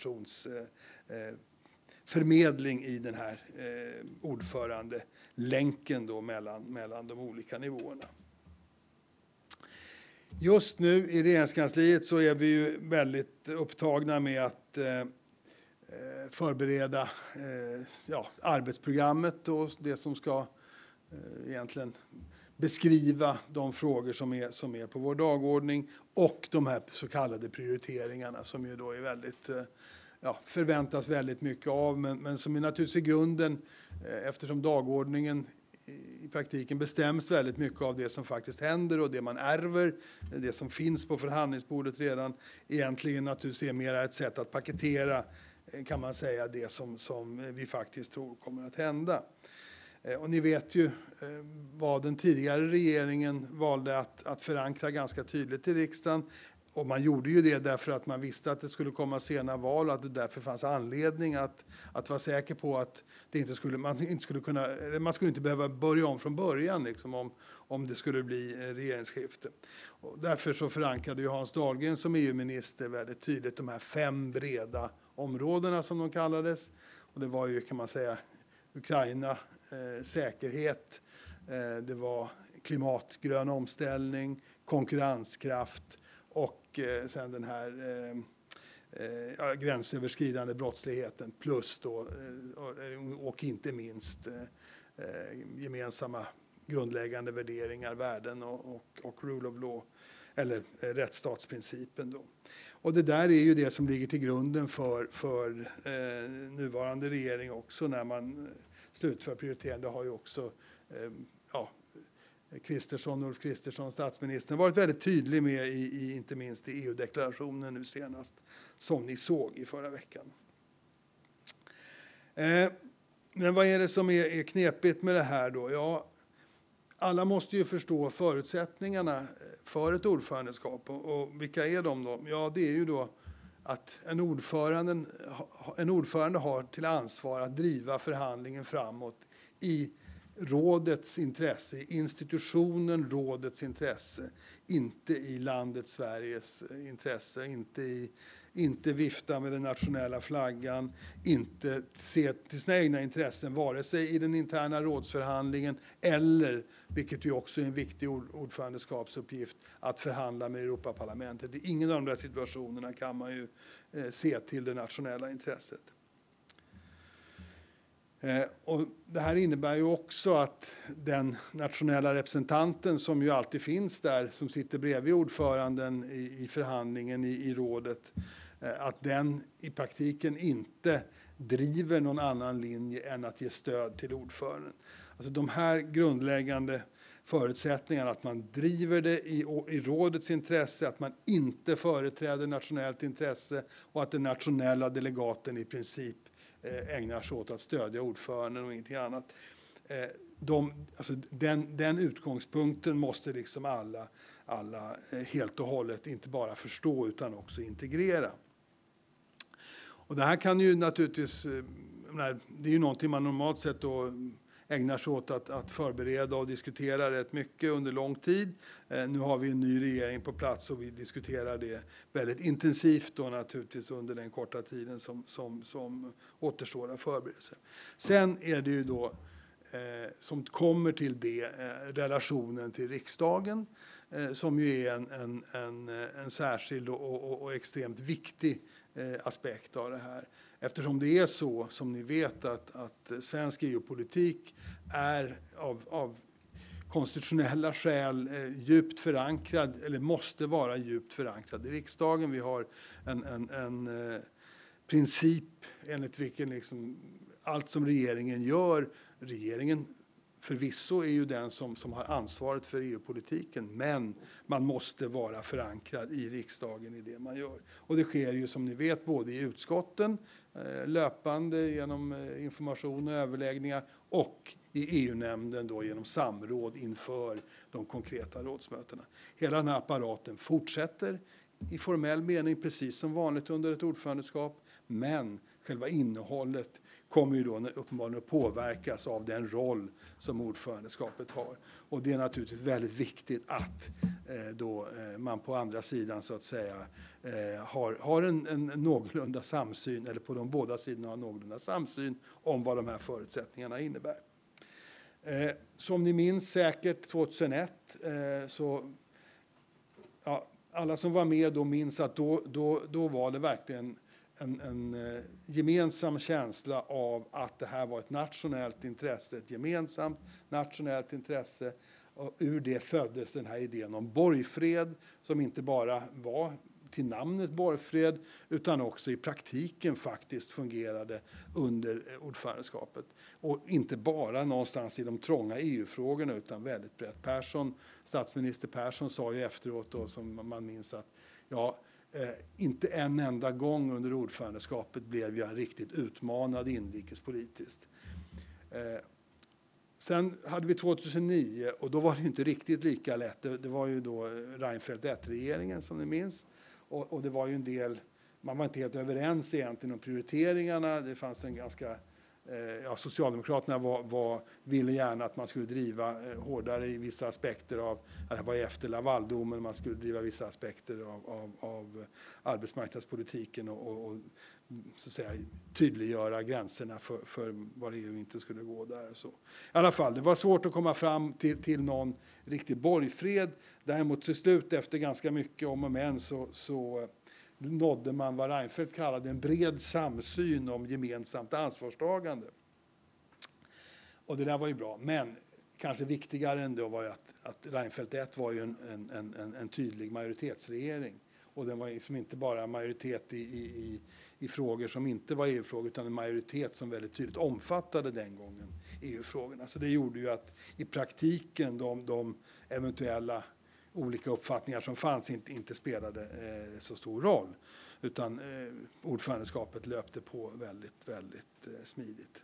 informationsförmedling i den här ordförandelänken då mellan, mellan de olika nivåerna. Just nu i regeringskansliet så är vi ju väldigt upptagna med att förbereda eh, ja, arbetsprogrammet och det som ska eh, egentligen beskriva de frågor som är, som är på vår dagordning, och de här så kallade prioriteringarna som ju då är väldigt, eh, ja, förväntas väldigt mycket av, men, men som är naturligtvis i grunden, eh, eftersom dagordningen i praktiken bestäms väldigt mycket av det som faktiskt händer och det man ärver, det som finns på förhandlingsbordet redan, egentligen naturligtvis är mer ett sätt att paketera, kan man säga, det som, som vi faktiskt tror kommer att hända. Och ni vet ju vad den tidigare regeringen valde att, att förankra ganska tydligt i riksdagen. Och man gjorde ju det därför att man visste att det skulle komma sena val och att det därför fanns anledning att, att vara säker på att det inte skulle, man, inte skulle kunna, man skulle inte behöva börja om från början liksom, om, om det skulle bli regeringsskifte. Och därför så förankrade ju Hans Dahlgren som E U-minister väldigt tydligt de här fem breda områdena som de kallades. Och det var ju, kan man säga, Ukraina, eh, säkerhet, eh, det var klimat, grön omställning, konkurrenskraft och eh, sen den här eh, eh, gränsöverskridande brottsligheten plus då, eh, och inte minst eh, gemensamma grundläggande värderingar, värden och, och, och rule of law, eller eh, rättsstatsprincipen då. Och det där är ju det som ligger till grunden för, för eh, nuvarande regering också när man slutför prioriteringen. Det har ju också eh, ja, Kristersson, Ulf Kristersson, statsministern, varit väldigt tydlig med i, i inte minst i E U-deklarationen nu senast, som ni såg i förra veckan. Eh, men vad är det som är, är knepigt med det här då? Ja, alla måste ju förstå förutsättningarna för ett ordförandeskap. Och, och vilka är de då? Ja, det är ju då att en ordförande, en ordförande har till ansvar att driva förhandlingen framåt i rådets intresse, i institutionen rådets intresse, inte i landet Sveriges intresse, inte, i, inte vifta med den nationella flaggan, inte se till sina egna intressen, vare sig i den interna rådsförhandlingen eller, vilket ju också är en viktig ordförandeskapsuppgift, att förhandla med Europaparlamentet. I ingen av de där situationerna kan man ju eh, se till det nationella intresset. Eh, och det här innebär ju också att den nationella representanten som ju alltid finns där, som sitter bredvid ordföranden i, i förhandlingen i, i rådet, eh, att den i praktiken inte driver någon annan linje än att ge stöd till ordföranden. Alltså de här grundläggande förutsättningarna, att man driver det i, i rådets intresse, att man inte företräder nationellt intresse och att den nationella delegaten i princip ägnar sig åt att stödja ordföranden och ingenting annat. De, alltså den, den utgångspunkten måste liksom alla, alla helt och hållet inte bara förstå utan också integrera. Och det här kan ju naturligtvis, det är ju någonting man normalt sett då ägnar sig åt att, att förbereda och diskutera rätt mycket under lång tid. Eh, nu har vi en ny regering på plats och vi diskuterar det väldigt intensivt då naturligtvis under den korta tiden som, som, som återstår av förberedelse. Sen är det ju då eh, som kommer till det eh, relationen till riksdagen eh, som ju är en, en, en, en särskild och, och, och extremt viktig eh, aspekt av det här. Eftersom det är så, som ni vet, att, att svensk E U-politik är av, av konstitutionella skäl eh, djupt förankrad, eller måste vara djupt förankrad i riksdagen. Vi har en, en, en eh, princip enligt vilken liksom allt som regeringen gör, regeringen förvisso är ju den som, som har ansvaret för E U-politiken, men man måste vara förankrad i riksdagen i det man gör. Och det sker ju som ni vet både i utskotten, eh, löpande genom eh, information och överläggningar, och i E U-nämnden då genom samråd inför de konkreta rådsmötena. Hela den här apparaten fortsätter i formell mening precis som vanligt under ett ordförandeskap, men själva innehållet kommer ju då uppenbarligen att påverkas av den roll som ordförandeskapet har. Och det är naturligtvis väldigt viktigt att eh, då, eh, man på andra sidan så att säga eh, har, har en, en någorlunda samsyn, eller på de båda sidorna har någorlunda samsyn om vad de här förutsättningarna innebär. Eh, som ni minns säkert tjugohundraett eh, så ja, alla som var med då minns att då, då, då var det verkligen En, en eh, gemensam känsla av att det här var ett nationellt intresse, ett gemensamt nationellt intresse. Och ur det föddes den här idén om borgfred, som inte bara var till namnet borgfred utan också i praktiken faktiskt fungerade under ordförandeskapet. Och inte bara någonstans i de trånga E U-frågorna utan väldigt brett. Persson, statsminister Persson sa ju efteråt då, som man minns att ja, eh, inte en enda gång under ordförandeskapet blev jag riktigt utmanad inrikespolitiskt. Eh, Sen hade vi tjugohundranio och då var det inte riktigt lika lätt. Det, det var ju då Reinfeldt ett-regeringen som ni minns. Och, och det var ju en del, man var inte helt överens egentligen om prioriteringarna. Det fanns en ganska, eh, ja, Socialdemokraterna var, var, ville gärna att man skulle driva eh, hårdare i vissa aspekter av, det var efter Lavaldomen, man skulle driva vissa aspekter av, av, av arbetsmarknadspolitiken och, och, och så att säga, tydliggöra gränserna för, för var E U inte skulle gå där. Så. I alla fall, det var svårt att komma fram till, till någon riktig borgfred. Däremot till slut, efter ganska mycket om och men, så, så nådde man vad Reinfeldt kallade en bred samsyn om gemensamt ansvarstagande. Och det där var ju bra. Men kanske viktigare ändå var ju att, att Reinfeldt ett var ju en, en, en, en tydlig majoritetsregering. Och den var liksom inte bara majoritet i, i, i frågor som inte var E U-frågor utan en majoritet som väldigt tydligt omfattade den gången E U-frågorna. Så det gjorde ju att i praktiken de, de eventuella olika uppfattningar som fanns inte, inte spelade eh, så stor roll. Utan eh, ordförandeskapet löpte på väldigt, väldigt eh, smidigt.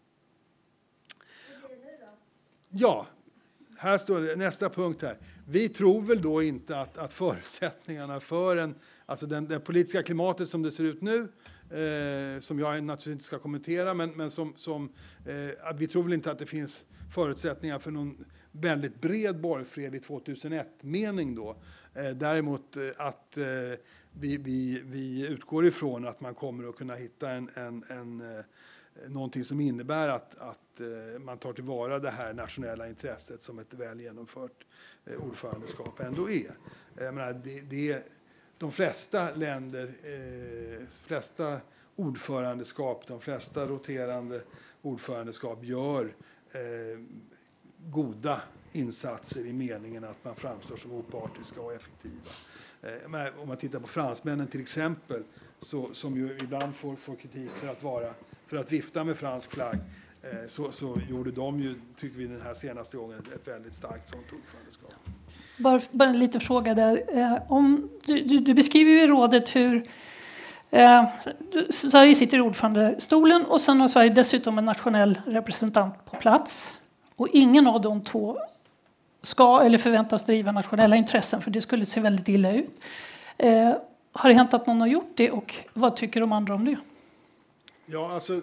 Hur blir det nu då? Ja, här står det, nästa punkt här. Vi tror väl då inte att, att förutsättningarna för en, alltså den, det politiska klimatet som det ser ut nu, eh, som jag naturligtvis inte ska kommentera, men, men som, som eh, vi tror väl inte att det finns förutsättningar för någon väldigt bred borgfred i tjugohundraett-mening då. Eh, däremot eh, att eh, vi, vi, vi utgår ifrån att man kommer att kunna hitta en, en, en eh, någonting som innebär att, att eh, man tar tillvara det här nationella intresset som ett väl genomfört eh, ordförandeskap ändå är. Jag menar, det, det, de flesta länder, eh, flesta ordförandeskap, de flesta roterande ordförandeskap gör eh, goda insatser i meningen att man framstår som opartiska och effektiva. Eh, men om man tittar på fransmännen till exempel, så, som ju ibland får, får kritik för att vara för att vifta med fransk flagg, eh, så, så gjorde de ju, tycker vi den här senaste gången, ett, ett väldigt starkt sånt ordförandeskap. Bara, bara en liten fråga där. Eh, om, du, du, du beskriver ju i rådet hur eh, Sverige sitter i ordförandestolen och sen har Sverige dessutom en nationell representant på plats. Och ingen av de två ska eller förväntas driva nationella intressen, för det skulle se väldigt illa ut. Eh, har det hänt att någon har gjort det och vad tycker de andra om det? Ja, alltså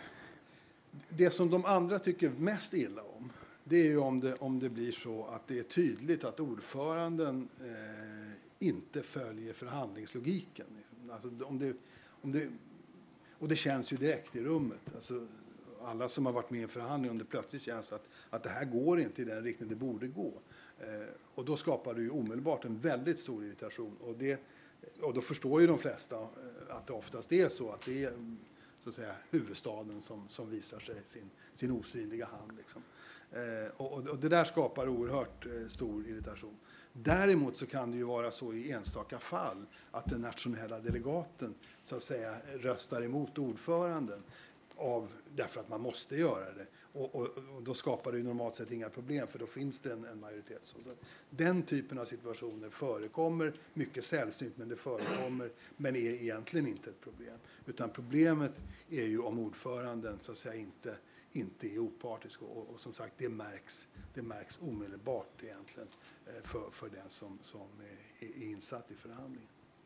det som de andra tycker mest illa om, det är ju om det, om det blir så att det är tydligt att ordföranden eh, inte följer förhandlingslogiken. Alltså om det, om det, och det känns ju direkt i rummet. Alltså, alla som har varit med i en förhandling, om det plötsligt känns att, att det här går inte i den riktning det borde gå. Eh, och då skapar det ju omedelbart en väldigt stor irritation. Och, det, och då förstår ju de flesta att det oftast är så att det är så att säga, huvudstaden som, som visar sig sin, sin osynliga hand. Liksom. Eh, och, och det där skapar oerhört eh, stor irritation. Däremot så kan det ju vara så i enstaka fall att den nationella delegaten så att säga, röstar emot ordföranden av, därför att man måste göra det. Och, och, och då skapar det ju normalt sett inga problem, för då finns det en, en majoritet. Så den typen av situationer förekommer, mycket sällsynt, men det förekommer, men är egentligen inte ett problem. Utan problemet är ju om ordföranden så att säga inte, inte är opartisk. Och, och som sagt, det märks, det märks omedelbart egentligen för, för den som, som är, är insatt i förhandlingen.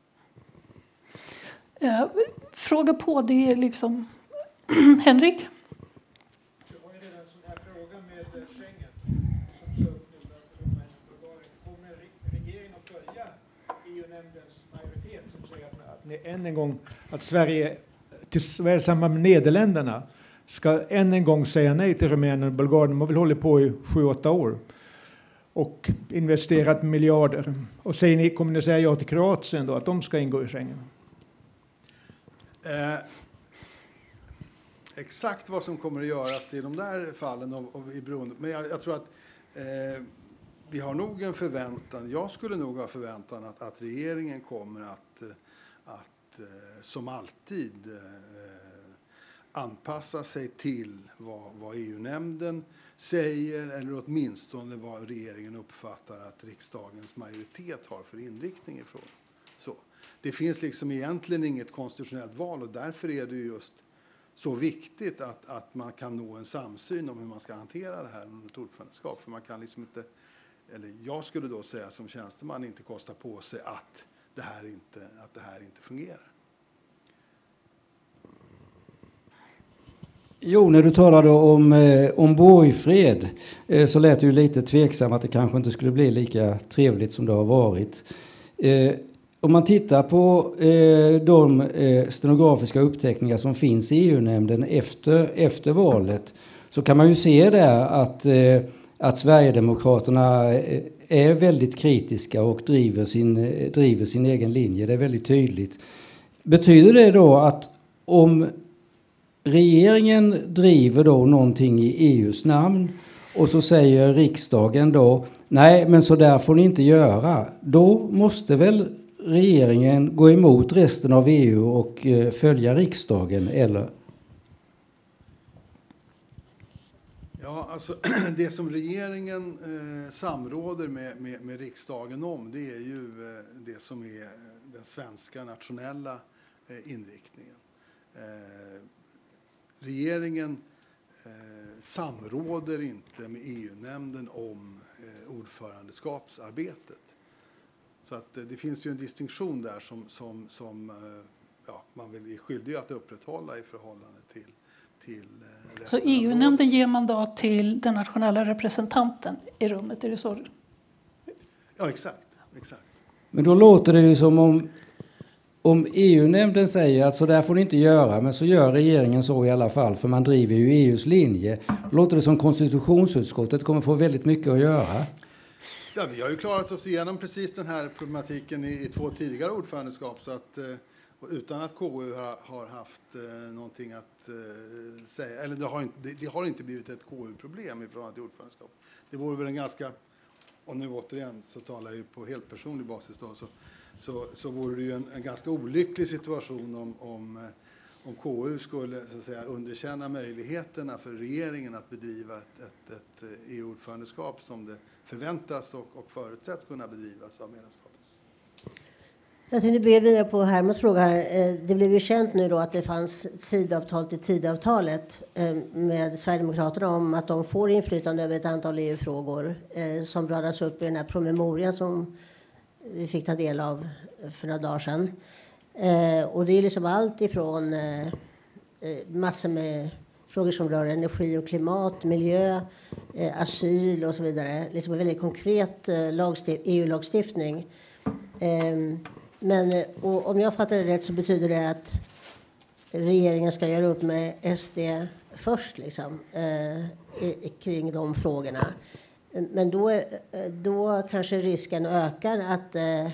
Eh, fråga på det är liksom Henrik? Jag har ju redan en sån här fråga med Schengen som står upp nu. Kommer regeringen att följa E U-nämndens majoritet som säger att ni än en gång att Sverige tillsammans med Nederländerna ska än en gång säga nej till Rumänien och Bulgarien? De har väl hållit på i sju, åtta år och investerat miljarder. Och säger ni, kommer ni säga ja till Kroatien då, att de ska ingå i Schengen? Eh. Exakt vad som kommer att göras i de där fallen och, och i beroende. Men jag, jag tror att eh, vi har nog en förväntan, jag skulle nog ha förväntan att, att regeringen kommer att, att som alltid anpassa sig till vad, vad E U-nämnden säger eller åtminstone vad regeringen uppfattar att riksdagens majoritet har för inriktning i frågan. Så. Det finns liksom egentligen inget konstitutionellt val och därför är det just så viktigt att, att man kan nå en samsyn om hur man ska hantera det här under ett ordförandeskap. För man kan liksom inte, eller jag skulle då säga som tjänsteman, inte kosta på sig att det här inte, att det här inte fungerar. Jo, när du talade om, eh, om borgfred eh, så lät det ju lite tveksam att det kanske inte skulle bli lika trevligt som det har varit. Eh, om man tittar på eh, de eh, stenografiska uppteckningar som finns i E U-nämnden efter, efter valet så kan man ju se där att, eh, att Sverigedemokraterna är väldigt kritiska och driver sin, driver sin egen linje. Det är väldigt tydligt. Betyder det då att om regeringen driver då någonting i E U:s namn och så säger riksdagen då nej, men så där får ni inte göra. Då måste väl regeringen gå emot resten av E U och eh, följa riksdagen, eller? Ja, alltså det som regeringen eh, samråder med, med, med riksdagen om, det är ju eh, det som är den svenska nationella eh, inriktningen. Eh, Regeringen eh, samråder inte med E U-nämnden om eh, ordförandeskapsarbetet. Så att, eh, det finns ju en distinktion där som, som, som eh, ja, man väl är skyldig att upprätthålla i förhållande till, till eh, resten. Så E U-nämnden ger mandat till den nationella representanten i rummet, är det så? Ja, exakt. exakt. Men då låter det ju som om Om E U-nämnden säger att så där får ni inte göra, men så gör regeringen så i alla fall, för man driver ju E U:s linje. Då låter det som konstitutionsutskottet kommer få väldigt mycket att göra. Ja, vi har ju klarat oss igenom precis den här problematiken i, i två tidigare ordförandeskap, så att, eh, utan att K U har, har haft eh, någonting att eh, säga. Eller det har, inte, det, det har inte blivit ett K U-problem i förhållande till ordförandeskap. Det vore väl en ganska, och nu återigen så talar jag ju på helt personlig basis då, så Så, så vore det ju en, en ganska olycklig situation om, om, om K U skulle så att säga, underkänna möjligheterna för regeringen att bedriva ett, ett, ett E U-ordförandeskap som det förväntas och, och förutsätts kunna bedrivas av medlemsstaterna. Jag tänkte bygga vidare på Hermans fråga här. Det blev ju känt nu då att det fanns ett sidavtal till tidavtalet med Sverigedemokraterna om att de får inflytande över ett antal E U-frågor som radas upp i den här promemorian som vi fick ta del av för några dagar sedan. Eh, och det är liksom allt ifrån eh, massor med frågor som rör energi och klimat, miljö, eh, asyl och så vidare. Liksom en väldigt konkret eh, lagstift- E U-lagstiftning. Eh, men och om jag fattar det rätt så betyder det att regeringen ska göra upp med S D först liksom, eh, i, kring de frågorna. Men då, då kanske risken ökar att, eh,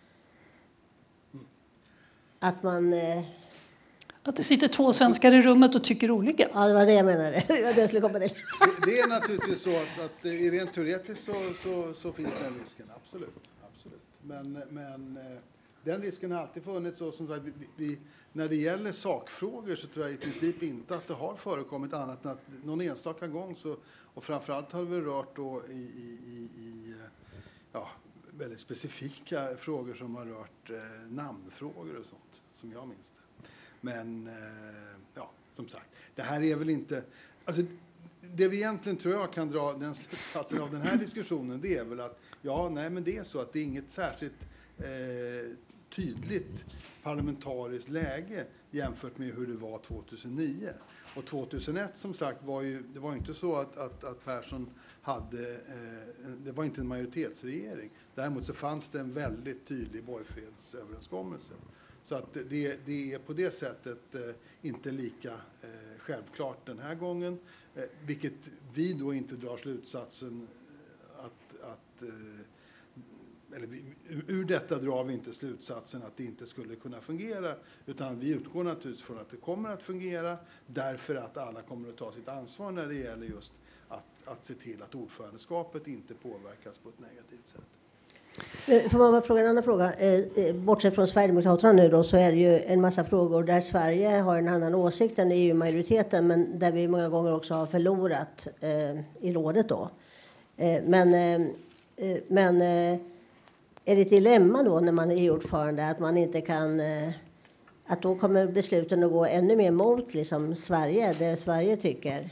att man... Eh, att det sitter två svenskar i rummet och tycker olika. Ja, det var det jag menade. Det var det jag skulle komma till. Det, det är naturligtvis så att, att i rent teoretiskt så, så, så finns den risken, absolut. absolut. Men, men den risken har alltid funnits. Så, som sagt, vi, vi, när det gäller sakfrågor så tror jag i princip inte att det har förekommit annat än att någon enstaka gång så, och framförallt har vi rört då i, i, i ja, väldigt specifika frågor som har rört eh, namnfrågor och sånt, som jag minns det. Men eh, ja, som sagt, det här är väl inte... Alltså, det vi egentligen tror jag kan dra den slutsatsen av den här diskussionen, det är väl att ja, nej, men det är så att det är inget särskilt eh, tydligt parlamentariskt läge jämfört med hur det var tjugohundranio. Och tjugohundraett som sagt var ju, det var inte så att, att, att Persson hade, eh, det var inte en majoritetsregering. Däremot så fanns det en väldigt tydlig borgfredsöverenskommelse. Så att det, det är på det sättet eh, inte lika eh, självklart den här gången. Eh, vilket vi då inte drar slutsatsen att, att eh, eller vi, ur detta drar vi inte slutsatsen att det inte skulle kunna fungera, utan vi utgår naturligtvis från att det kommer att fungera därför att alla kommer att ta sitt ansvar när det gäller just att, att se till att ordförandeskapet inte påverkas på ett negativt sätt. Får man bara fråga en annan fråga? Eh, bortsett från Sverigedemokraterna nu då, så är det ju en massa frågor där Sverige har en annan åsikt än E U-majoriteten, men där vi många gånger också har förlorat eh, i rådet då. Eh, men eh, men eh, är det ett dilemma då när man är E U-ordförande att man inte kan, eh, att då kommer besluten att gå ännu mer mot liksom Sverige, det Sverige tycker?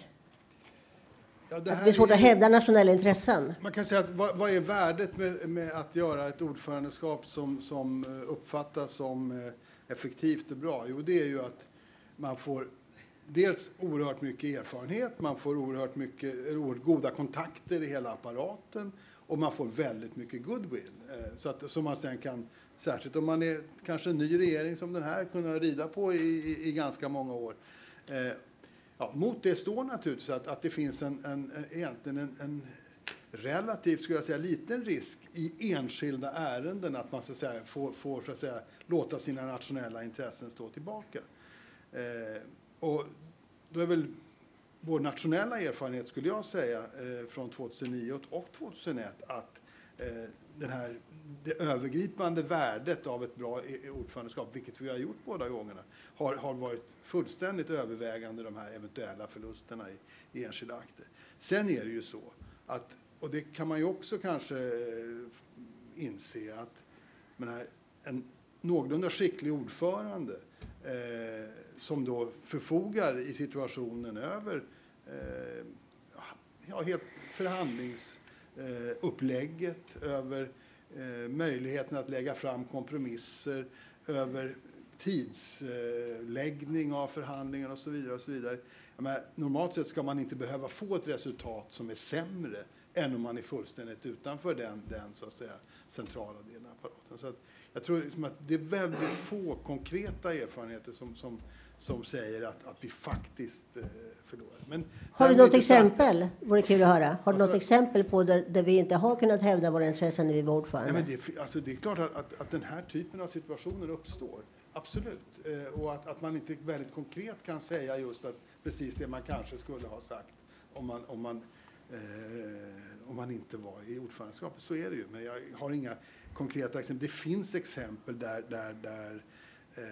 Ja, det, att det blir svårt är, att hävda nationella intressen. Man kan säga att vad, vad är värdet med, med att göra ett ordförandeskap som, som uppfattas som effektivt och bra? Jo, det är ju att man får dels oerhört mycket erfarenhet, man får oerhört mycket oerhört goda kontakter i hela apparaten och man får väldigt mycket goodwill. Så att, som man sen kan, särskilt om man är kanske en ny regering som den här, kunna rida på i, i, i ganska många år. Ja, mot det står naturligtvis att, att det finns en, en, egentligen en, en relativt, skulle jag säga, liten risk i enskilda ärenden att man så att säga, får, får så att säga, låta sina nationella intressen stå tillbaka. Eh, och då är väl vår nationella erfarenhet, skulle jag säga, eh, från tjugohundranio och tjugohundraett att eh, den här, det övergripande värdet av ett bra ordförandeskap, vilket vi har gjort båda gångerna, har, har varit fullständigt övervägande de här eventuella förlusterna i, i enskilda akter. Sen är det ju så att, och det kan man ju också kanske inse, att men här, en någorlunda skicklig ordförande eh, som då förfogar i situationen över eh, ja, helt förhandlings Eh, upplägget, över eh, möjligheten att lägga fram kompromisser, över tidsläggning eh, av förhandlingar och så vidare. Och så vidare. Men normalt sett ska man inte behöva få ett resultat som är sämre än om man är fullständigt utanför den, den så att säga, centrala delen av apparaten. Så att jag tror liksom att det är väldigt få konkreta erfarenheter som, som, som säger att, att vi faktiskt eh, förlorar. Men har du något exempel? Vore kul att höra. Har du alltså, något exempel på där, där vi inte har kunnat hävda våra intressen när vi var ordförande? Nej, men det, alltså det är klart att, att, att den här typen av situationer uppstår. Absolut. Eh, och att, att man inte väldigt konkret kan säga just att precis det man kanske skulle ha sagt om man, om man, eh, om man inte var i ordförandeskapet. Så är det ju. Men jag har inga konkreta exempel. Det finns exempel där, där, där eh,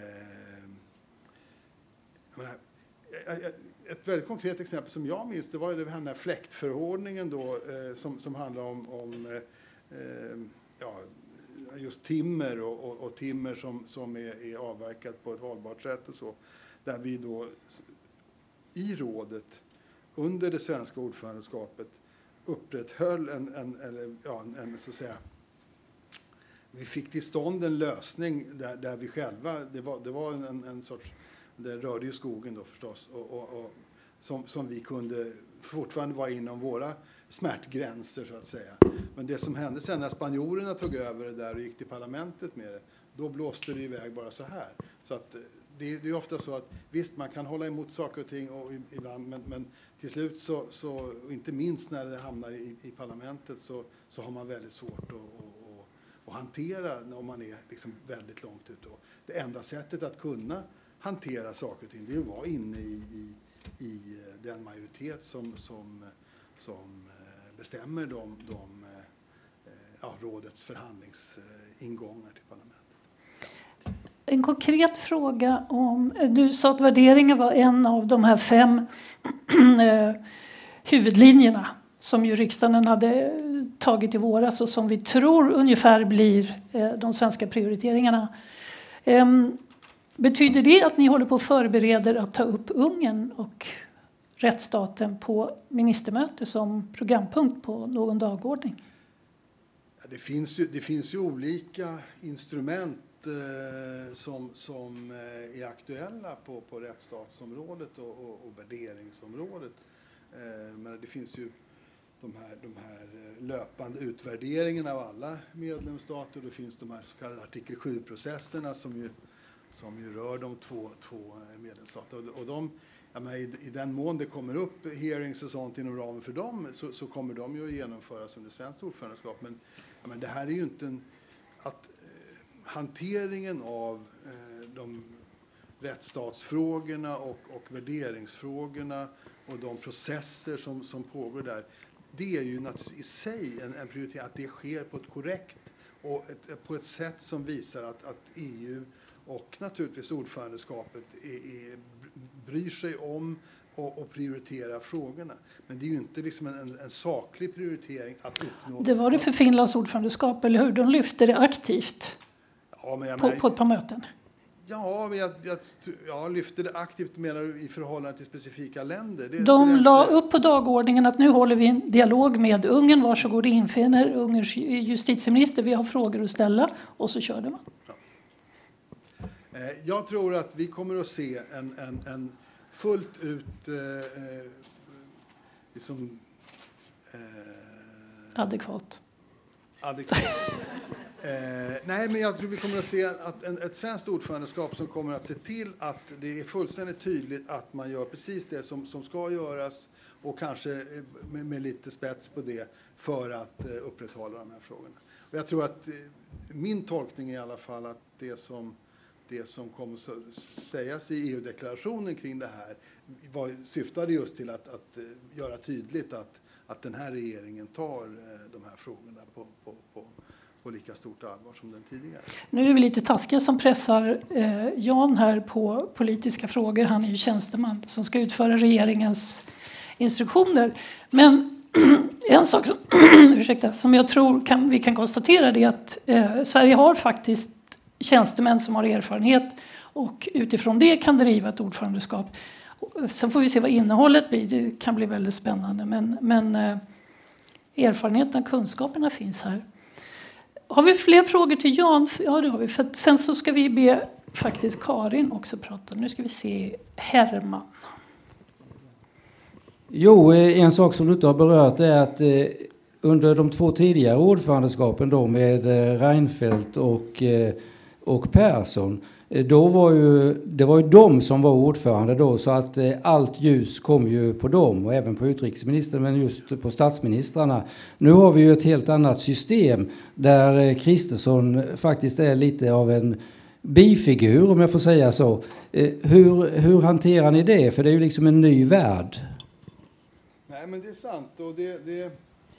jag menar, ett väldigt konkret exempel som jag minns, det var ju den här fläktförordningen då, eh, som, som handlar om, om eh, ja, just timmer och, och, och timmer som, som är, är avverkat på ett hållbart sätt och så. Där vi då i rådet under det svenska ordförandeskapet upprätthöll en, en, eller, ja, en, en så att säga, vi fick till stånd en lösning där, där vi själva, det var, det var en, en sorts, det rörde ju skogen då förstås, och, och, och, som, som vi kunde fortfarande vara inom våra smärtgränser så att säga. Men det som hände sen när spanjorerna tog över det där och gick till parlamentet med det, då blåste det iväg bara så här. Så att det, det är ofta så att visst, man kan hålla emot saker och ting och ibland, men, men till slut så, så, inte minst när det hamnar i, i parlamentet, så, så har man väldigt svårt att, att, att hantera om man är liksom väldigt långt ute. Det enda sättet att kunna hantera saker och ting, det är att vara inne i, i, i den majoritet som, som, som bestämmer de, de, ja, rådets förhandlingsingångar till parlamentet. En konkret fråga om, du sa att värderingen var en av de här fem huvudlinjerna som ju riksdagen hade tagit i våras och som vi tror ungefär blir de svenska prioriteringarna. Betyder det att ni håller på att förbereda att ta upp Ungern och rättsstaten på ministermöte som programpunkt på någon dagordning? Ja, det, finns ju, det finns ju olika instrument eh, som, som är aktuella på, på rättsstatsområdet och, och, och värderingsområdet. Eh, men det finns ju de här, de här löpande utvärderingarna av alla medlemsstater. Det finns de här så kallade artikel sju-processerna som ju som ju rör de två, två medlemsstater. Och de, ja, men i, i den mån det kommer upp hearings och sånt inom ramen för dem, så, så kommer de ju att genomföras under svenskt ordförandeskap. Men, ja, men det här är ju inte en... Att, eh, hanteringen av eh, de rättsstatsfrågorna och, och värderingsfrågorna och de processer som, som pågår där, det är ju naturligtvis i sig en, en prioritering att det sker på ett korrekt och ett, på ett sätt som visar att, att E U och naturligtvis ordförandeskapet är, är, bryr sig om och, och prioriterar frågorna. Men det är ju inte liksom en, en saklig prioritering att uppnå... Det var det för Finlands ordförandeskap, eller hur? De lyfte det aktivt ja, men jag på, menar, på ett par möten. Ja, men jag, jag, jag lyfter det aktivt menar du, i förhållande till specifika länder. Det De la upp på dagordningen att nu håller vi en dialog med Ungern. Varsågod infinner Ungerns justitieminister. Vi har frågor att ställa. Och så körde man. Ja. Jag tror att vi kommer att se en, en, en fullt ut eh, liksom, eh, adekvat. adekvat. Eh, nej, men jag tror vi kommer att se att en, ett svenskt ordförandeskap som kommer att se till att det är fullständigt tydligt att man gör precis det som, som ska göras och kanske med, med lite spets på det för att eh, upprätthålla de här frågorna. Och jag tror att eh, min tolkning är i alla fall att det som, det som kommer att sägas i E U-deklarationen kring det här var, syftade just till att, att uh, göra tydligt att, att den här regeringen tar uh, de här frågorna på, på, på på lika stort allvar som den tidigare. Nu är vi lite taskiga som pressar eh, Jan här på politiska frågor. Han är ju tjänsteman som ska utföra regeringens instruktioner. Men en sak som, ursäkta, som jag tror kan, vi kan konstatera är att eh, Sverige har faktiskt tjänstemän som har erfarenhet och utifrån det kan driva ett ordförandeskap. Sen får vi se vad innehållet blir. Det kan bli väldigt spännande. Men, men eh, erfarenheten och kunskaperna finns här. Har vi fler frågor till Jan? Ja, det har vi. För sen så ska vi be faktiskt Karin också prata. Nu ska vi se Herman. Jo, en sak som du inte har berört är att eh, under de två tidigare ordförandeskapen då med eh, Reinfeldt och, eh, och Persson, eh, då var ju, det var ju de som var ordförande då, så att eh, allt ljus kom ju på dem och även på utrikesministern, men just på statsministrarna. Nu har vi ju ett helt annat system där Kristersson eh, faktiskt är lite av en bifigur, om jag får säga så. Eh, hur, hur hanterar ni det? För det är ju liksom en ny värld. Nej, men det är sant. Och det, det,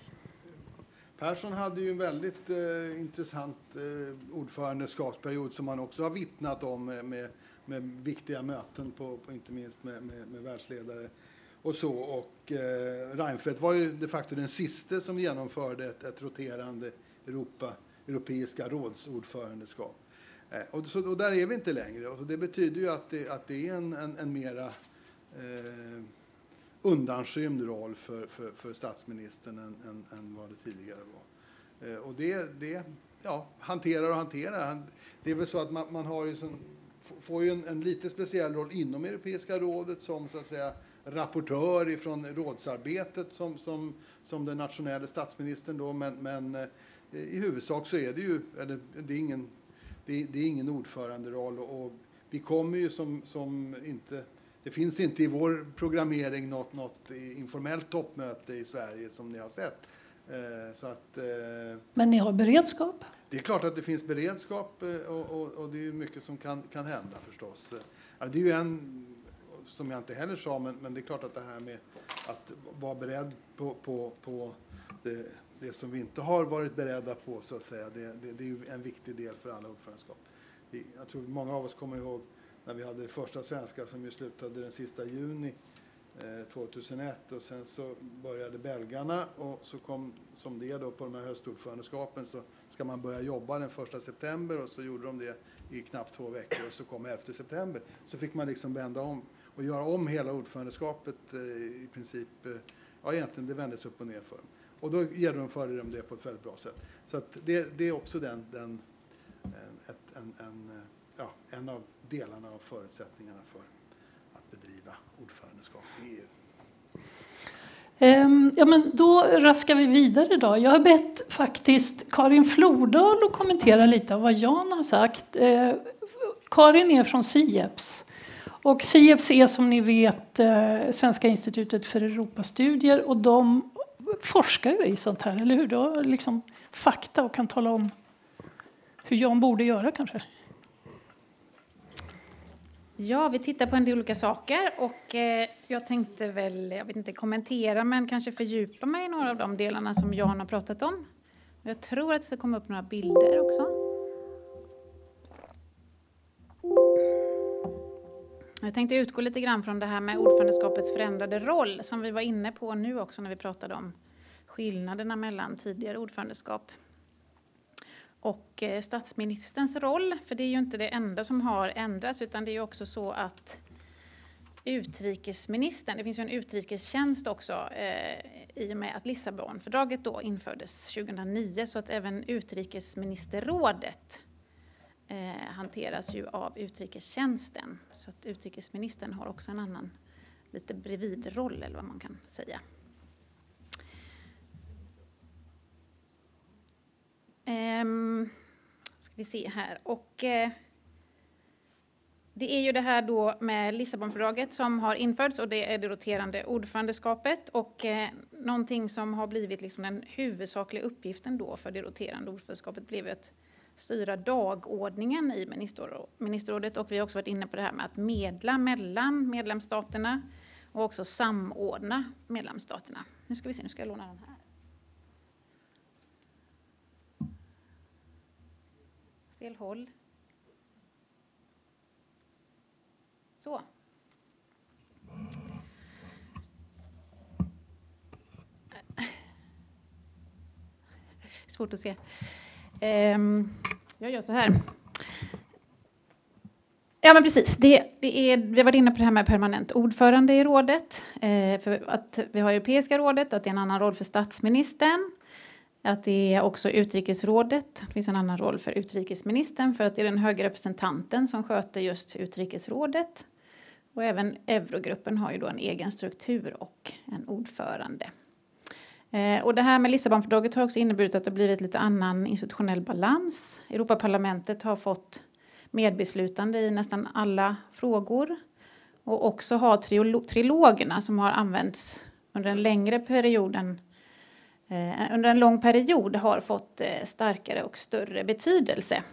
Persson hade ju en väldigt eh, intressant eh, ordförandeskapsperiod som man också har vittnat om med, med, med viktiga möten, på, på, inte minst med, med, med världsledare och så. Och eh, Reinfeldt var ju de facto den sista som genomförde ett, ett roterande Europa, europeiska rådsordförandeskap. Eh, och, så, och där är vi inte längre. Och det betyder ju att det, att det är en, en, en mera... Eh, undanskymd roll för, för, för statsministern än, än, än vad det tidigare var. Eh, och det, det ja, hanterar och hanterar. Det är väl så att man, man har ju sån, får ju en, en lite speciell roll inom Europeiska rådet som så att säga rapportör ifrån rådsarbetet som, som, som den nationella statsministern då, men, men eh, i huvudsak så är det ju, eller det är ingen, det är, det är ingen ordföranderoll och, och vi kommer ju som, som inte... Det finns inte i vår programmering något, något informellt toppmöte i Sverige som ni har sett. Eh, så att, eh, Men ni har beredskap? Det är klart att det finns beredskap och, och, och det är mycket som kan, kan hända förstås. Eh, det är ju en, som jag inte heller sa, men, men det är klart att det här med att vara beredd på, på, på det, det som vi inte har varit beredda på, så att säga, det, det, det är ju en viktig del för alla ordförandeskap. Vi, jag tror många av oss kommer ihåg när vi hade det första svenska som ju slutade den sista juni eh, tjugohundraett och sen så började belgarna och så kom som det då på de här höstordförandeskapen så ska man börja jobba den första september och så gjorde de det i knappt två veckor och så kom elfte september. Så fick man liksom vända om och göra om hela ordförandeskapet eh, i princip, eh, ja egentligen det vändes upp och ner för dem. Och då genomförde de det på ett väldigt bra sätt. Så att det, det är också den, den en, ett, en, en, ja, en av delarna av förutsättningarna för att bedriva ordförandeskap i E U. Um, ja, men då raskar vi vidare då. Jag har bett faktiskt Karin Flordal att kommentera lite av vad Jan har sagt. Uh, Karin är från SIEPS. Och SIEPS är som ni vet uh, Svenska institutet för Europastudier och de forskar ju i sånt här, eller hur? Du har liksom fakta och kan tala om hur Jan borde göra kanske. Ja, vi tittar på en del olika saker och eh, jag tänkte väl, jag vet inte kommentera, men kanske fördjupa mig i några av de delarna som Jan har pratat om. Jag tror att det ska komma upp några bilder också. Jag tänkte utgå lite grann från det här med ordförandeskapets förändrade roll som vi var inne på nu också när vi pratade om skillnaderna mellan tidigare ordförandeskap och statsministerns roll. För det är ju inte det enda som har ändrats, utan det är ju också så att utrikesministern, det finns ju en utrikestjänst också eh, i och med att Lissabonfördraget då infördes tjugohundranio, så att även utrikesministerrådet eh, hanteras ju av utrikestjänsten. Så att utrikesministern har också en annan lite bredvidroll eller vad man kan säga. Um, ska vi se här. Och, eh, det är ju det här då med Lissabonfördraget som har införts, och det är det roterande ordförandeskapet. Och eh, någonting som har blivit liksom den huvudsakliga uppgiften då för det roterande ordförandeskapet blev att styra dagordningen i ministerrådet. Och vi har också varit inne på det här med att medla mellan medlemsstaterna och också samordna medlemsstaterna. Nu ska vi se, nu ska jag låna den här. Fel håll. Så. Svårt att se. Um, jag gör så här. Ja, men precis. Det, det är, vi har varit inne på det här med permanent ordförande i rådet. Eh, för att vi har Europeiska rådet, att det är en annan roll för statsministern. Att det är också utrikesrådet. Det finns en annan roll för utrikesministern, för att det är den höga representanten som sköter just utrikesrådet. Och även Eurogruppen har ju då en egen struktur och en ordförande. Eh, och det här med Lissabonfördraget har också inneburit att det har blivit lite annan institutionell balans. Europaparlamentet har fått medbeslutande i nästan alla frågor. Och också har trilogerna som har använts under en längre period än under en lång period har fått starkare och större betydelse.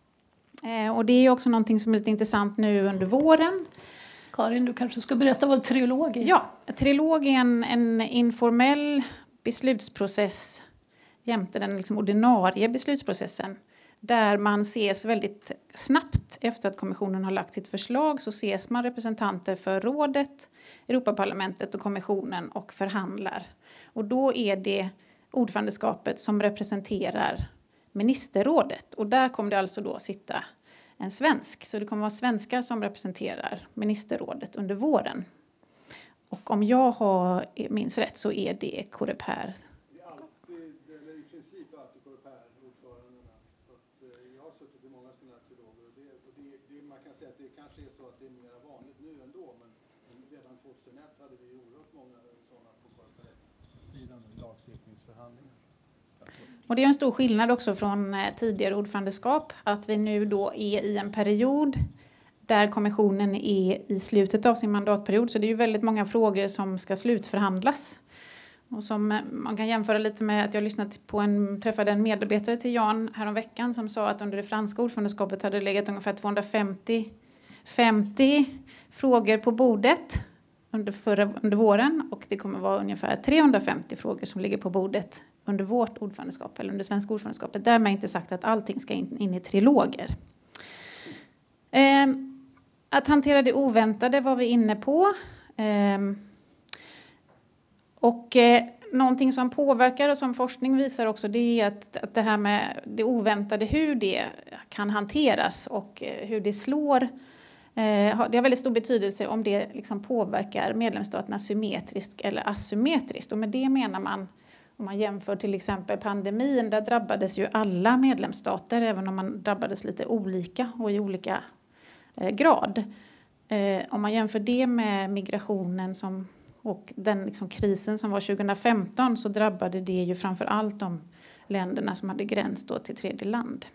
Och det är också någonting som är lite intressant nu under våren. Karin, du kanske ska berätta vad trilog är? Ja, trilog är en, en informell beslutsprocess jämte den liksom ordinarie beslutsprocessen. Där man ses väldigt snabbt efter att kommissionen har lagt sitt förslag, så ses man representanter för rådet, Europaparlamentet och kommissionen och förhandlar. Och då är det ordförandeskapet som representerar ministerrådet. Och där kommer det alltså då sitta en svensk. Så det kommer vara svenskar som representerar ministerrådet under våren. Och om jag har minns rätt så är det Coreper. Det är alltid, eller i princip alltid Coreper-ordförandena. Så att, eh, jag har suttit i många sådana här triloger. Och, det, och det, det, man kan säga att det kanske är så att det är mer vanligt nu ändå. Men redan tjugohundraett hade vi oerhört många sådana på Coreper-sidan, lagstiftningsförhandlingar. Och det är en stor skillnad också från tidigare ordförandeskap, att vi nu då är i en period där kommissionen är i slutet av sin mandatperiod. Så det är ju väldigt många frågor som ska slutförhandlas. Och som man kan jämföra lite med att jag lyssnat på en, träffade en medarbetare till Jan häromveckan som sa att under det franska ordförandeskapet hade det legat ungefär tvåhundrafemtio femtio frågor på bordet under, förra, under våren. Och det kommer vara ungefär trehundrafemtio frågor som ligger på bordet under vårt ordförandeskap eller under svenska ordförandeskapet. Därmed inte sagt att allting ska in, in i triloger. Eh, att hantera det oväntade var vi inne på. Eh, och eh, någonting som påverkar och som forskning visar också, det är att, att det här med det oväntade, hur det kan hanteras och eh, hur det slår. Eh, det har väldigt stor betydelse om det liksom påverkar medlemsstaterna symmetriskt eller asymmetriskt. Och med det menar man, om man jämför till exempel pandemin, där drabbades ju alla medlemsstater, även om man drabbades lite olika och i olika eh, grad. Eh, om man jämför det med migrationen som, och den liksom krisen som var tjugohundrafemton, så drabbade det ju framför allt de länderna som hade gräns då till tredje land.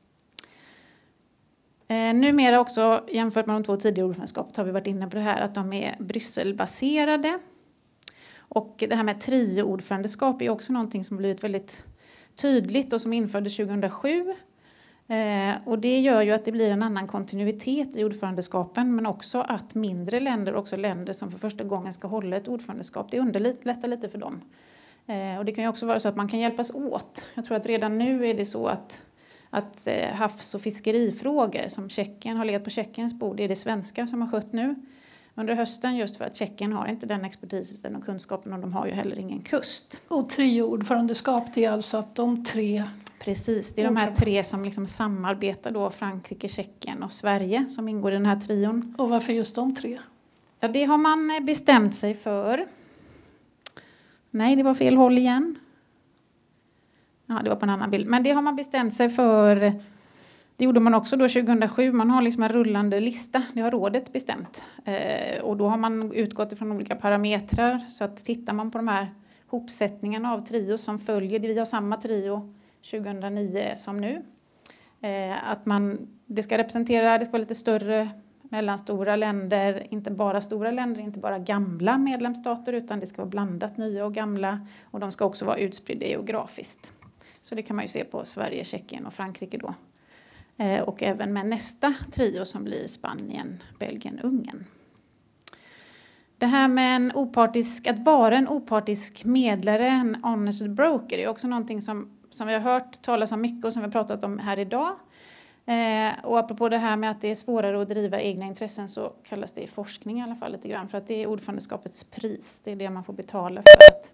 Eh, numera också, jämfört med de två tidigare ordförandeskapet, har vi varit inne på det här att de är Brysselbaserade. Och det här med trioordförandeskap är också någonting som blivit väldigt tydligt och som infördes tjugohundrasju. Eh, och det gör ju att det blir en annan kontinuitet i ordförandeskapen, men också att mindre länder, också länder som för första gången ska hålla ett ordförandeskap, det underlättar lite för dem. Eh, och det kan ju också vara så att man kan hjälpas åt. Jag tror att redan nu är det så att, att eh, havs- och fiskerifrågor som Tjeckien har legat på Tjeckiens bord, det är det svenska som har skött nu under hösten, just för att Tjeckien har inte den expertisen och kunskapen, och de har ju heller ingen kust. Och trio-ordförandeskap, det är alltså att de tre... Precis, det är de här tre som liksom samarbetar då, Frankrike, Tjeckien och Sverige, som ingår i den här trion. Och varför just de tre? Ja, det har man bestämt sig för. Nej, det var fel håll igen. Ja, det var på en annan bild. Men det har man bestämt sig för. Det gjorde man också då tjugohundrasju. Man har liksom en rullande lista. Det har rådet bestämt. Eh, och då har man utgått ifrån olika parametrar. Så att tittar man på de här hopsättningarna av trio som följer. Vi har samma trio tjugohundranio som nu. Eh, att man, det ska representera, det ska vara lite större, mellanstora länder, inte bara stora länder, inte bara gamla medlemsstater, utan det ska vara blandat nya och gamla, och de ska också vara utspridda geografiskt. Så det kan man ju se på Sverige, Tjeckien och Frankrike då. Eh, och även med nästa trio som blir Spanien, Belgien, Ungern. Det här med en opartisk, att vara en opartisk medlare, en honest broker, är också någonting som, som vi har hört talas om mycket och som vi har pratat om här idag. Eh, och apropå det här med att det är svårare att driva egna intressen, så kallas det i forskning i alla fall lite grann, för att det är ordförandeskapets pris. Det är det man får betala för att,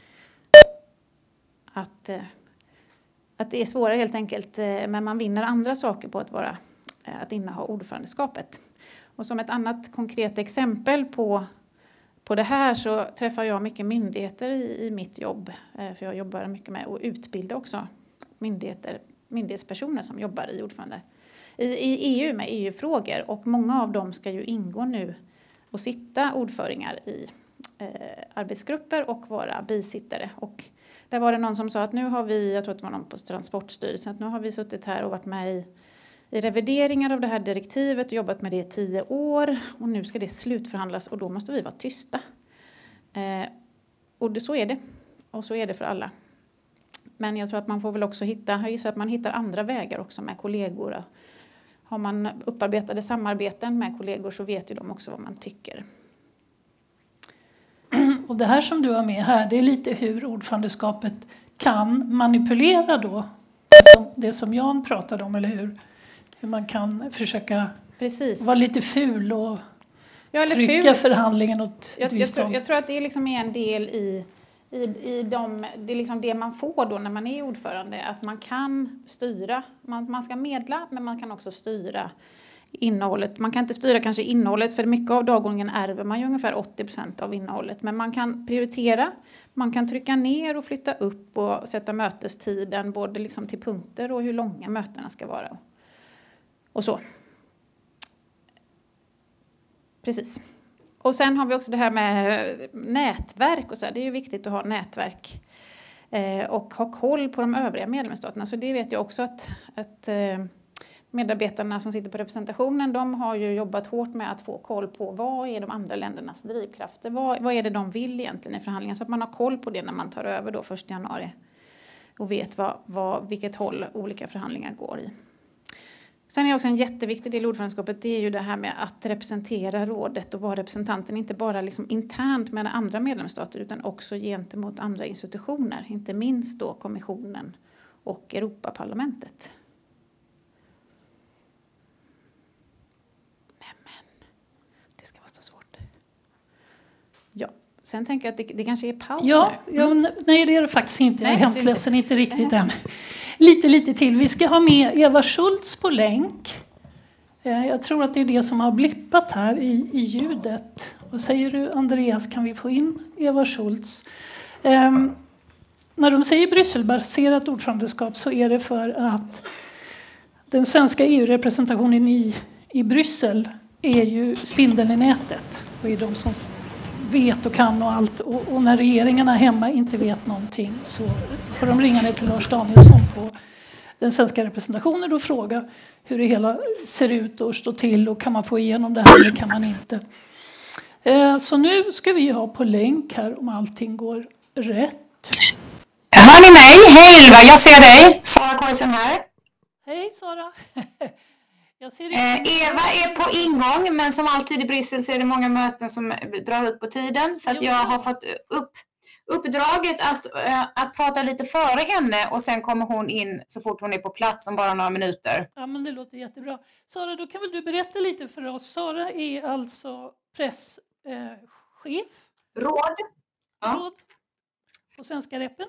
att, eh, att det är svårare helt enkelt, eh, men man vinner andra saker på att, vara, eh, att inneha ordförandeskapet. Och som ett annat konkret exempel på, på det här, så träffar jag mycket myndigheter i, i mitt jobb, eh, för jag jobbar mycket med att utbilda också myndigheter, myndighetspersoner som jobbar i ordförande i, i E U med E U-frågor, och många av dem ska ju ingå nu och sitta ordföringar i eh, arbetsgrupper och vara bisittare. Och där var det någon som sa att nu har vi, jag tror att det var någon på Transportstyrelsen, att nu har vi suttit här och varit med i, i revideringar av det här direktivet och jobbat med det i tio år, och nu ska det slutförhandlas och då måste vi vara tysta. Eh, och det, så är det, och så är det för alla. Men jag tror att man får väl också hitta, jag gissar att man hittar andra vägar också med kollegor. Har man upparbetade samarbeten med kollegor, så vet ju de också vad man tycker. Och det här som du har med här, det är lite hur ordförandeskapet kan manipulera då det som, det som Jan pratade om, eller hur? Hur man kan försöka Precis. vara lite ful och ja, trycka ful. förhandlingen åt jag, ett visst jag, håll. jag tror att det liksom är en del i I, i de, det är liksom det man får då när man är ordförande, att man kan styra, man, man ska medla, men man kan också styra innehållet. Man kan inte styra kanske innehållet, för mycket av dagordningen ärver man ju ungefär åttio procent av innehållet, men man kan prioritera, man kan trycka ner och flytta upp och sätta mötestiden både liksom till punkter och hur långa mötena ska vara och så. Precis. Och sen har vi också det här med nätverk och så. Det är ju viktigt att ha nätverk eh, och ha koll på de övriga medlemsstaterna. Så det vet jag också att, att eh, medarbetarna som sitter på representationen, de har ju jobbat hårt med att få koll på vad är de andra ländernas drivkrafter. Vad, vad är det de vill egentligen i förhandlingen, så att man har koll på det när man tar över då första januari och vet vad, vad, vilket håll olika förhandlingar går i. Sen är också en jätteviktig del i ordförandeskapet, det är ju det här med att representera rådet och vara representanten, inte bara liksom internt med andra medlemsstater, utan också gentemot andra institutioner, inte minst då kommissionen och Europaparlamentet. Nämen, det ska vara så svårt. Ja, sen tänker jag att det, det kanske är paus ja, nu. Ja, nej, det är det faktiskt inte. Jag är Nej, hemskt det är ledsen, inte riktigt än. Lite, lite till. Vi ska ha med Eva Schultz på länk. Jag tror att det är det som har blippat här i, i ljudet. Vad säger du, Andreas? Kan vi få in Eva Schultz? Um, när de säger Brysselbaserat ordförandeskap, så är det för att den svenska E U-representationen i, i Bryssel är ju spindeln i nätet. Och är de som vet och kan och allt. Och, och när regeringarna hemma inte vet någonting, så får de ringa ner till Lars Danielsson på den svenska representationen och fråga hur det hela ser ut och står till, och kan man få igenom det här eller kan man inte. Eh, så nu ska vi ha på länk här om allting går rätt. Hör ni mig? Hej Ylva, jag ser dig. Sara Koisen här. Hej Sara! Jag ser eh, Eva är på ingång, men som alltid i Bryssel så är det många möten som drar ut på tiden. Så att jag har fått upp, uppdraget att, äh, att prata lite före henne och sen kommer hon in så fort hon är på plats om bara några minuter. Ja, men det låter jättebra. Sara, då kan väl du berätta lite för oss. Sara är alltså presschef. Eh, Råd. Ja. Råd på Svenska Repen.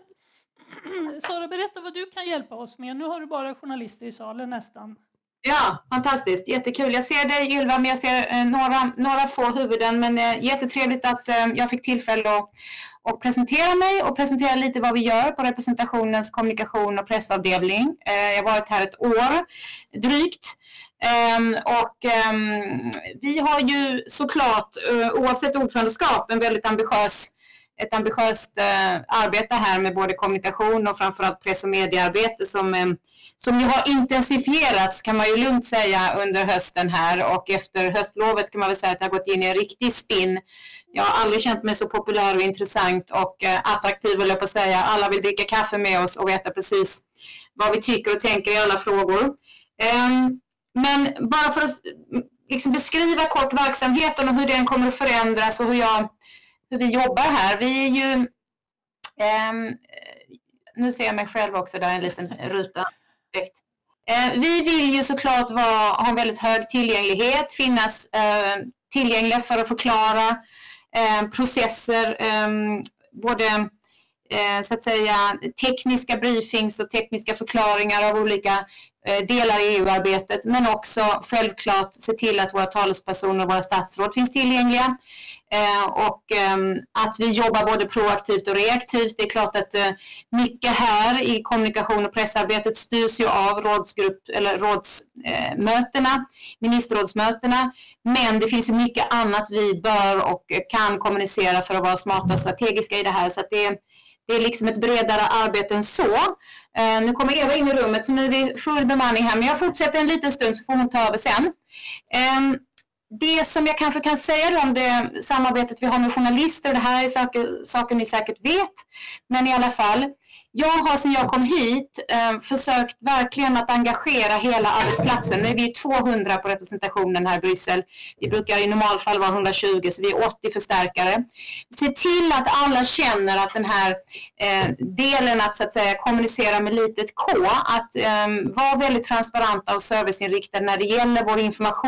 Sara, berätta vad du kan hjälpa oss med. Nu har du bara journalister i salen nästan. Ja, fantastiskt. Jättekul. Jag ser dig Ylva, men jag ser eh, några, några få huvuden. Men eh, jättetrevligt att eh, jag fick tillfälle att, att presentera mig och presentera lite vad vi gör på representationens kommunikation och pressavdelning. Eh, jag har varit här ett år drygt. Um, och um, vi har ju såklart, uh, oavsett ordförandeskap, en väldigt ambitiös ett ambitiöst uh, arbete här med både kommunikation och framförallt press- och mediearbete som, um, som ju har intensifierats, kan man ju lugnt säga, under hösten här, och efter höstlovet kan man väl säga att jag har gått in i en riktig spin. Jag har aldrig känt mig så populär och intressant och uh, attraktiv, vill jag på att säga. Alla vill dricka kaffe med oss och veta precis vad vi tycker och tänker i alla frågor. Um, Men bara för att liksom beskriva kort verksamheten och hur den kommer att förändras och hur, jag, hur vi jobbar här. Vi är ju, eh, nu ser jag mig själv också där, en liten ruta. Eh, vi vill ju såklart vara, ha en väldigt hög tillgänglighet, finnas eh, tillgängliga för att förklara eh, processer, eh, både eh, så att säga tekniska briefings och tekniska förklaringar av olika delar i E U-arbetet, men också självklart se till att våra talespersoner och våra statsråd finns tillgängliga eh, och eh, att vi jobbar både proaktivt och reaktivt. Det är klart att eh, mycket här i kommunikation och pressarbetet styrs ju av rådsgrupp eller rådsmötena, eh, ministerrådsmötena, men det finns ju mycket annat vi bör och kan kommunicera för att vara smarta och strategiska i det här, så att det är Det är liksom ett bredare arbete än så. Uh, nu kommer Eva in i rummet, så nu är vi full bemanning här. Men jag fortsätter en liten stund så får hon ta över sen. Um, det som jag kanske kan säga om det samarbetet vi har med journalister, det här är saker, saker ni säkert vet. Men i alla fall, jag har sedan jag kom hit eh, försökt verkligen att engagera hela arbetsplatsen. Nu är vi tvåhundra på representationen här i Bryssel. Vi brukar i normalfall vara hundratjugo, så vi är åttio förstärkare. Se till att alla känner att den här eh, delen att, så att säga, kommunicera med litet K, att eh, vara väldigt transparenta och serviceinriktade när det gäller vår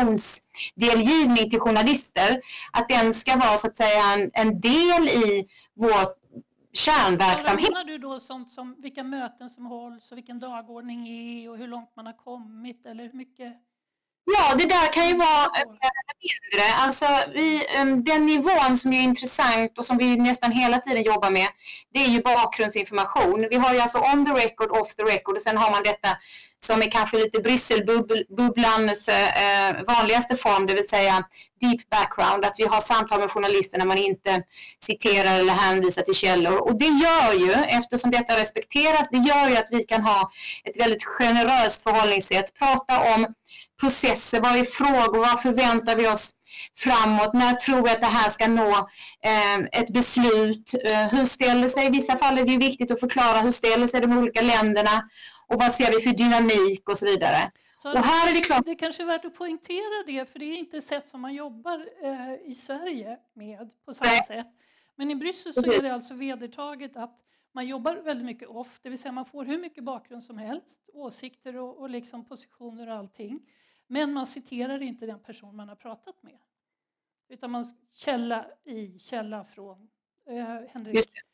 informationsdelgivning till journalister, att den ska vara, så att säga, en, en del i vårt kärnverksamhet. Menar du då sånt som vilka möten som hålls och vilken dagordning är och hur långt man har kommit, eller hur mycket? Ja, det där kan ju vara mindre. Alltså vi, den nivån som är intressant och som vi nästan hela tiden jobbar med, det är ju bakgrundsinformation. Vi har ju alltså on the record, off the record, och sen har man detta som är kanske lite Brysselbubblans eh, vanligaste form, det vill säga deep background, att vi har samtal med journalister när man inte citerar eller hänvisar till källor. Och det gör ju, eftersom detta respekteras, det gör ju att vi kan ha ett väldigt generöst förhållningssätt, prata om processer, vad är frågor, vad förväntar vi oss framåt, när tror vi att det här ska nå eh, ett beslut, eh, hur ställer sig, i vissa fall är det ju viktigt att förklara hur ställer sig de olika länderna och vad ser vi för dynamik och så vidare. Så och här är det klart. Det är kanske är värt att poängtera det, för det är inte ett sätt som man jobbar eh, i Sverige med på samma Nej. sätt. Men i Bryssel så är det alltså vedertaget att man jobbar väldigt mycket off, det vill säga man får hur mycket bakgrund som helst, åsikter och, och liksom positioner och allting. Men man citerar inte den person man har pratat med. Utan man källa i källa från eh, Henrik. Just det.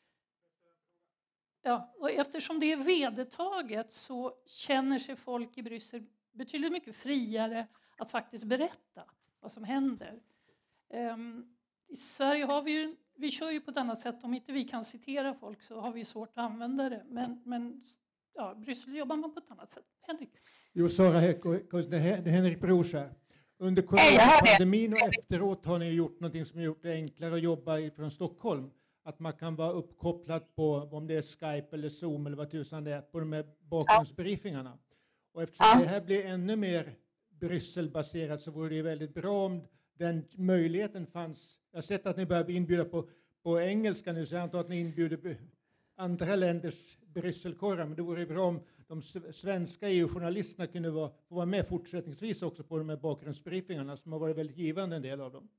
Ja, och eftersom det är vedertaget så känner sig folk i Bryssel betydligt mycket friare att faktiskt berätta vad som händer. Um, I Sverige har vi ju, vi kör ju på ett annat sätt. Om inte vi kan citera folk så har vi svårt att använda det. Men, men ja, Bryssel jobbar man på ett annat sätt. Henrik? Jo, Sara Häck, det är Henrik Brors här. Under coronapandemin och efteråt har ni gjort något som har gjort det enklare att jobba från Stockholm. Att man kan vara uppkopplad på, om det är Skype eller Zoom eller vad tusan det är, på de här bakgrundsbriefingarna. Och eftersom ja. det här blir ännu mer Brysselbaserat så vore det väldigt bra om den möjligheten fanns. Jag har sett att ni börjar inbjuda på, på engelska nu, så jag antar att ni inbjuder andra länders Brysselkorrar, men det vore bra om de svenska E U-journalisterna kunde vara, få vara med fortsättningsvis också på de här bakgrundsbriefingarna som har varit väldigt givande, en del av dem.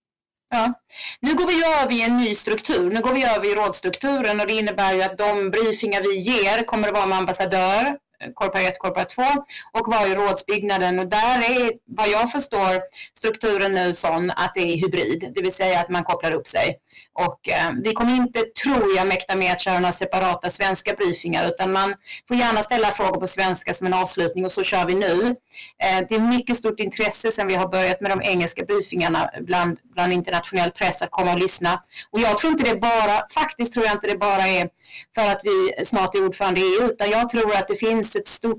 Ja, nu går vi över i en ny struktur. Nu går vi över i rådstrukturen och det innebär ju att de briefingar vi ger kommer att vara med ambassadör, korpar ett, korpar två och var i rådsbyggnaden, och där är vad jag förstår strukturen nu sån att det är hybrid, det vill säga att man kopplar upp sig, och eh, vi kommer inte, tror jag, mäkta med att köra några separata svenska briefingar, utan man får gärna ställa frågor på svenska som en avslutning, och så kör vi nu. Eh, det är mycket stort intresse sen vi har börjat med de engelska briefingarna bland, bland internationell press att komma och lyssna, och jag tror inte det bara, faktiskt tror jag inte det bara är för att vi snart är ordförande i E U, utan jag tror att det finns ett stort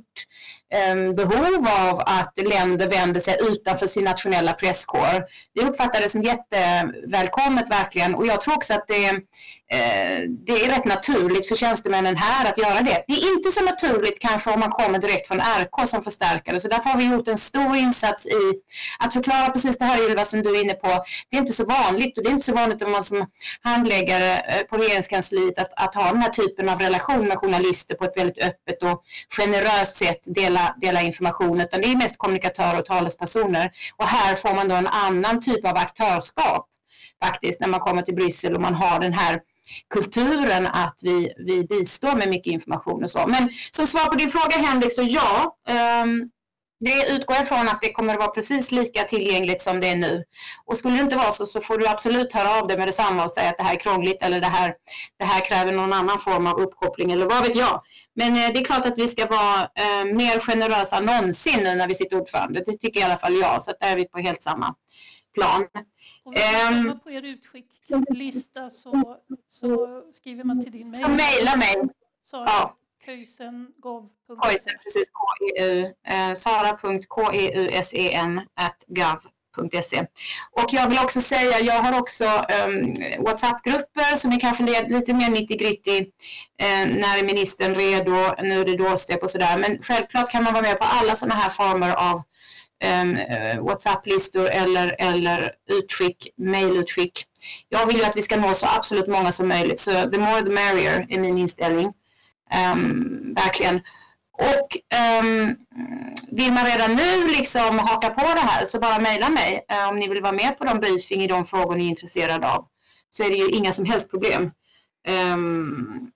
um, behov av att länder vänder sig utanför sin nationella presskår. Vi uppfattar det som jättevälkommet verkligen, och jag tror också att det, eh, det är rätt naturligt för tjänstemännen här att göra det. Det är inte så naturligt kanske om man kommer direkt från R K som förstärkare, så därför har vi gjort en stor insats i att förklara precis det här, Ylva, som du är inne på. Det är inte så vanligt, och det är inte så vanligt om man som handläggare på regeringskansliet att, att ha den här typen av relation med journalister på ett väldigt öppet och generöst sätt dela, dela information, utan det är mest kommunikatörer och talespersoner, och här får man då en annan typ av aktörskap faktiskt när man kommer till Bryssel, och man har den här kulturen att vi, vi bistår med mycket information och så. Men som svar på din fråga, Henrik, så ja, um, det utgår jag från att det kommer att vara precis lika tillgängligt som det är nu. Och skulle det inte vara så, så får du absolut höra av dig med detsamma och säga att det här är krångligt, eller det här, det här kräver någon annan form av uppkoppling, eller vad vet jag. Men eh, det är klart att vi ska vara eh, mer generösa någonsin nu när vi sitter ordförande. Det tycker i alla fall jag, så att där är vi på helt samma plan. Och om man på er utskicklista så, så skriver man till din mejl. Så mejla mig. Så, ja. Köysen gov punkt Köysen, precis, K-E-U, eh, sara punkt keusen at gov punkt se. Och jag vill också säga, jag har också um, WhatsApp-grupper som är kanske lite mer nitty-gritty eh, när är ministern redo, nu är det doorstep och sådär. Men självklart kan man vara med på alla sådana här former av um, WhatsApp-listor eller, eller utskick, mailutskick. Jag vill ju att vi ska nå så absolut många som möjligt, så the more the merrier är min inställning. Um, verkligen. Och um, vill man redan nu liksom haka på det här, så bara mejla mig uh, om ni vill vara med på de briefing i de frågor ni är intresserade av, så är det ju inga som helst problem. Um,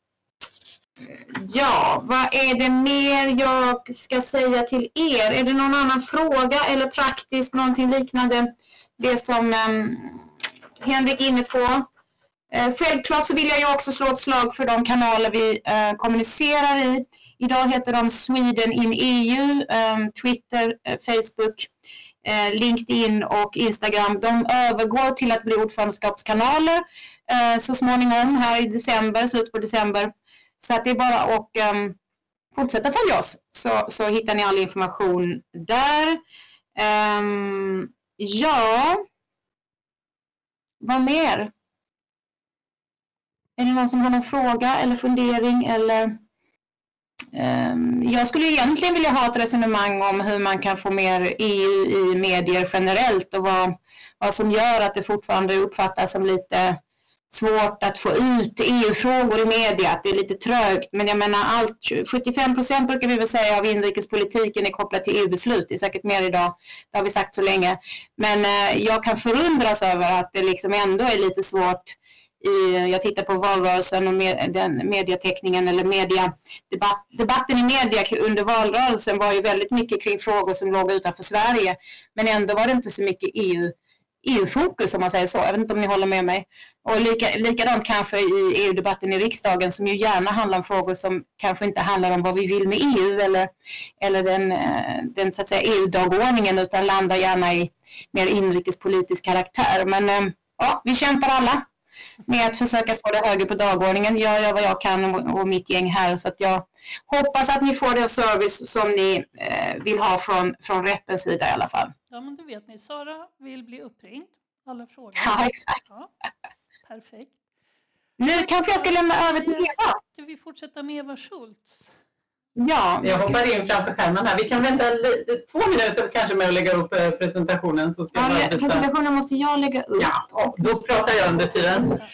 ja, vad är det mer jag ska säga till er? Är det någon annan fråga eller praktiskt någonting liknande det som um, Henrik är inne på? Eh, självklart så vill jag ju också slå ett slag för de kanaler vi eh, kommunicerar i. Idag heter de Sweden in E U, eh, Twitter, eh, Facebook, eh, LinkedIn och Instagram. De övergår till att bli ordförandeskapskanaler eh, så småningom här i december, slutet på december. Så att det är bara att eh, fortsätta följa oss, så, så hittar ni all information där. Eh, ja, vad mer? Är det någon som har någon fråga eller fundering? Eller, um, jag skulle egentligen vilja ha ett resonemang om hur man kan få mer E U i medier generellt, och vad, vad som gör att det fortfarande uppfattas som lite svårt att få ut E U-frågor i media, att det är lite trögt. Men jag menar, allt, sjuttiofem procent brukar vi väl säga av inrikespolitiken är kopplat till E U-beslut. Det är säkert mer idag, det har vi sagt så länge. Men eh, jag kan förundras över att det liksom ändå är lite svårt. I, jag tittar på valrörelsen och med, den mediateckningen eller media, debatt, debatten i media under valrörelsen var ju väldigt mycket kring frågor som låg utanför Sverige, men ändå var det inte så mycket E U, E U-fokus, om man säger så. Jag vet inte om ni håller med mig. Och lika, likadant kanske i E U-debatten i riksdagen, som ju gärna handlar om frågor som kanske inte handlar om vad vi vill med E U eller, eller den, den så att säga E U-dagordningen, utan landar gärna i mer inrikespolitisk karaktär. Men ja, vi kämpar alla med att försöka få det högre på dagordningen. Jag gör vad jag kan och, och mitt gäng här, så att jag hoppas att ni får den service som ni eh, vill ha från, från reppens sida i alla fall. Ja, men då vet ni, Sara vill bli uppringd. Alla frågor. Ja, exakt. Ja, perfekt. Nu kanske jag ska lämna över till Eva. Ska vi fortsätta med Eva Schultz? Ja, jag hoppar in framför skärmen här. Vi kan vänta två minuter kanske med att lägga upp presentationen. Så ska ja, presentationen måste jag lägga upp. Ja, och då pratar jag under tiden.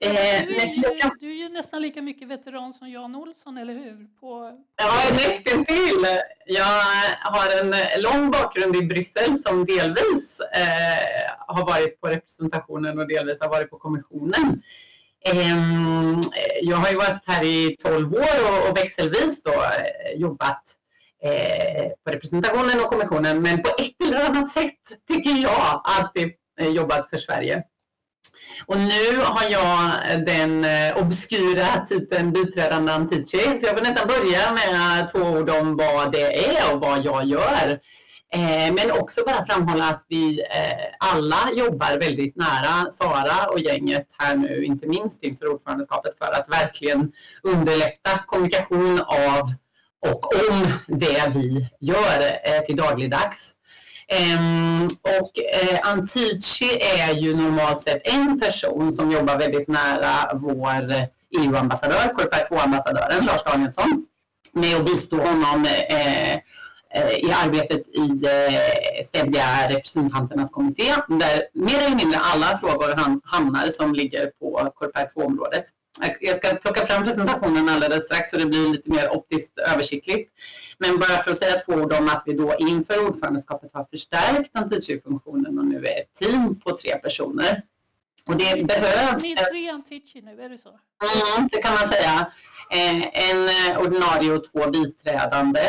Eh, du, är ju, du är ju nästan lika mycket veteran som Jan Olsson, eller hur? På... Ja, nästan till. Jag har en lång bakgrund i Bryssel som delvis eh, har varit på representationen och delvis har varit på kommissionen. Eh, jag har ju varit här i tolv år och, och växelvis då eh, jobbat eh, på representationen och kommissionen, men på ett eller annat sätt tycker jag alltid eh, jobbat för Sverige. Och nu har jag den obskyra titeln biträdande Antici, så jag får nästan börja med två ord om vad det är och vad jag gör. Eh, men också bara framhålla att vi eh, alla jobbar väldigt nära Sara och gänget här nu, inte minst inför ordförandeskapet, för att verkligen underlätta kommunikation av och om det vi gör eh, till dagligdags. Um, och eh, Antici är ju normalt sett en person som jobbar väldigt nära vår E U-ambassadör, Coreper två-ambassadören Lars Danielsson, med att bistå honom eh, eh, i arbetet i eh, ständiga representanternas kommitté, där mer eller mindre alla frågor han, hamnar som ligger på Coreper två-området. Jag ska plocka fram presentationen alldeles strax så det blir lite mer optiskt översiktligt. Men bara för att säga två ord om att vi då inför ordförandeskapet har förstärkt Antici-funktionen och nu är ett team på tre personer. Och det behövs... Ni är tre Antici nu, är det så? Mm, det kan man säga. En ordinarie och två biträdande.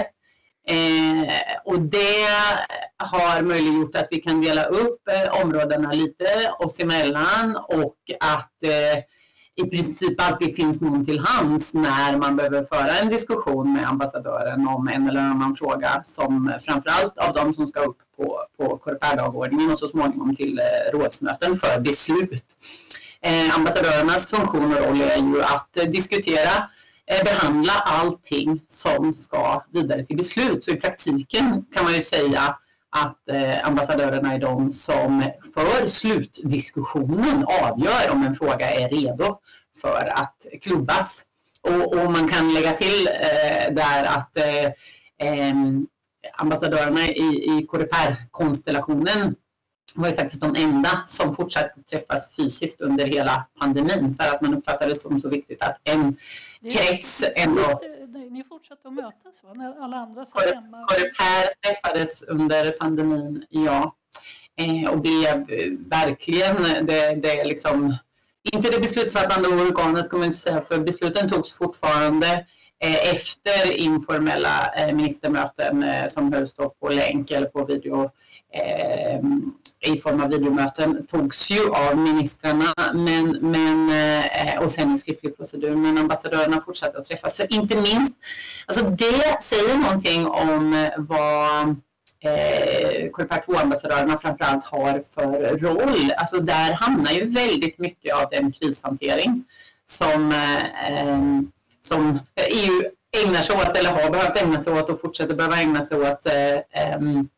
Och det har möjliggjort att vi kan dela upp områdena lite oss emellan och att... i princip alltid finns någon till hands när man behöver föra en diskussion med ambassadören om en eller annan fråga, som framförallt av de som ska upp på, på Coreper-dagordningen och så småningom till eh, rådsmöten för beslut. Eh, ambassadörernas funktion och roll är ju att eh, diskutera, eh, behandla allting som ska vidare till beslut. Så i praktiken kan man ju säga att eh, ambassadörerna är de som för slutdiskussionen avgör om en fråga är redo för att klubbas. Och, och man kan lägga till eh, där att eh, eh, ambassadörerna i, i Coreper-konstellationen var ju faktiskt de enda som fortsatte träffas fysiskt under hela pandemin, för att man uppfattade det som så viktigt att en krets ändå... Ni fortsatte att mötas, va? När alla andra satt hemma. Coreper träffades under pandemin, ja. Eh, och blev verkligen det, det liksom... Inte det beslutsfattande organet ska man inte säga, för besluten togs fortfarande eh, efter informella eh, ministermöten eh, som hölls då på länk eller på video. Eh, i form av videomöten togs ju av ministrarna, men, men, eh, och sen en skriftlig procedur, men ambassadörerna fortsatte att träffas. För inte minst, alltså det säger någonting om vad eh, Coreper två-ambassadörerna framförallt har för roll. Alltså där hamnar ju väldigt mycket av den krishantering som, eh, som E U ägnar sig åt, eller har behövt ägna sig åt och fortsätter behöva ägna sig åt. Eh, eh,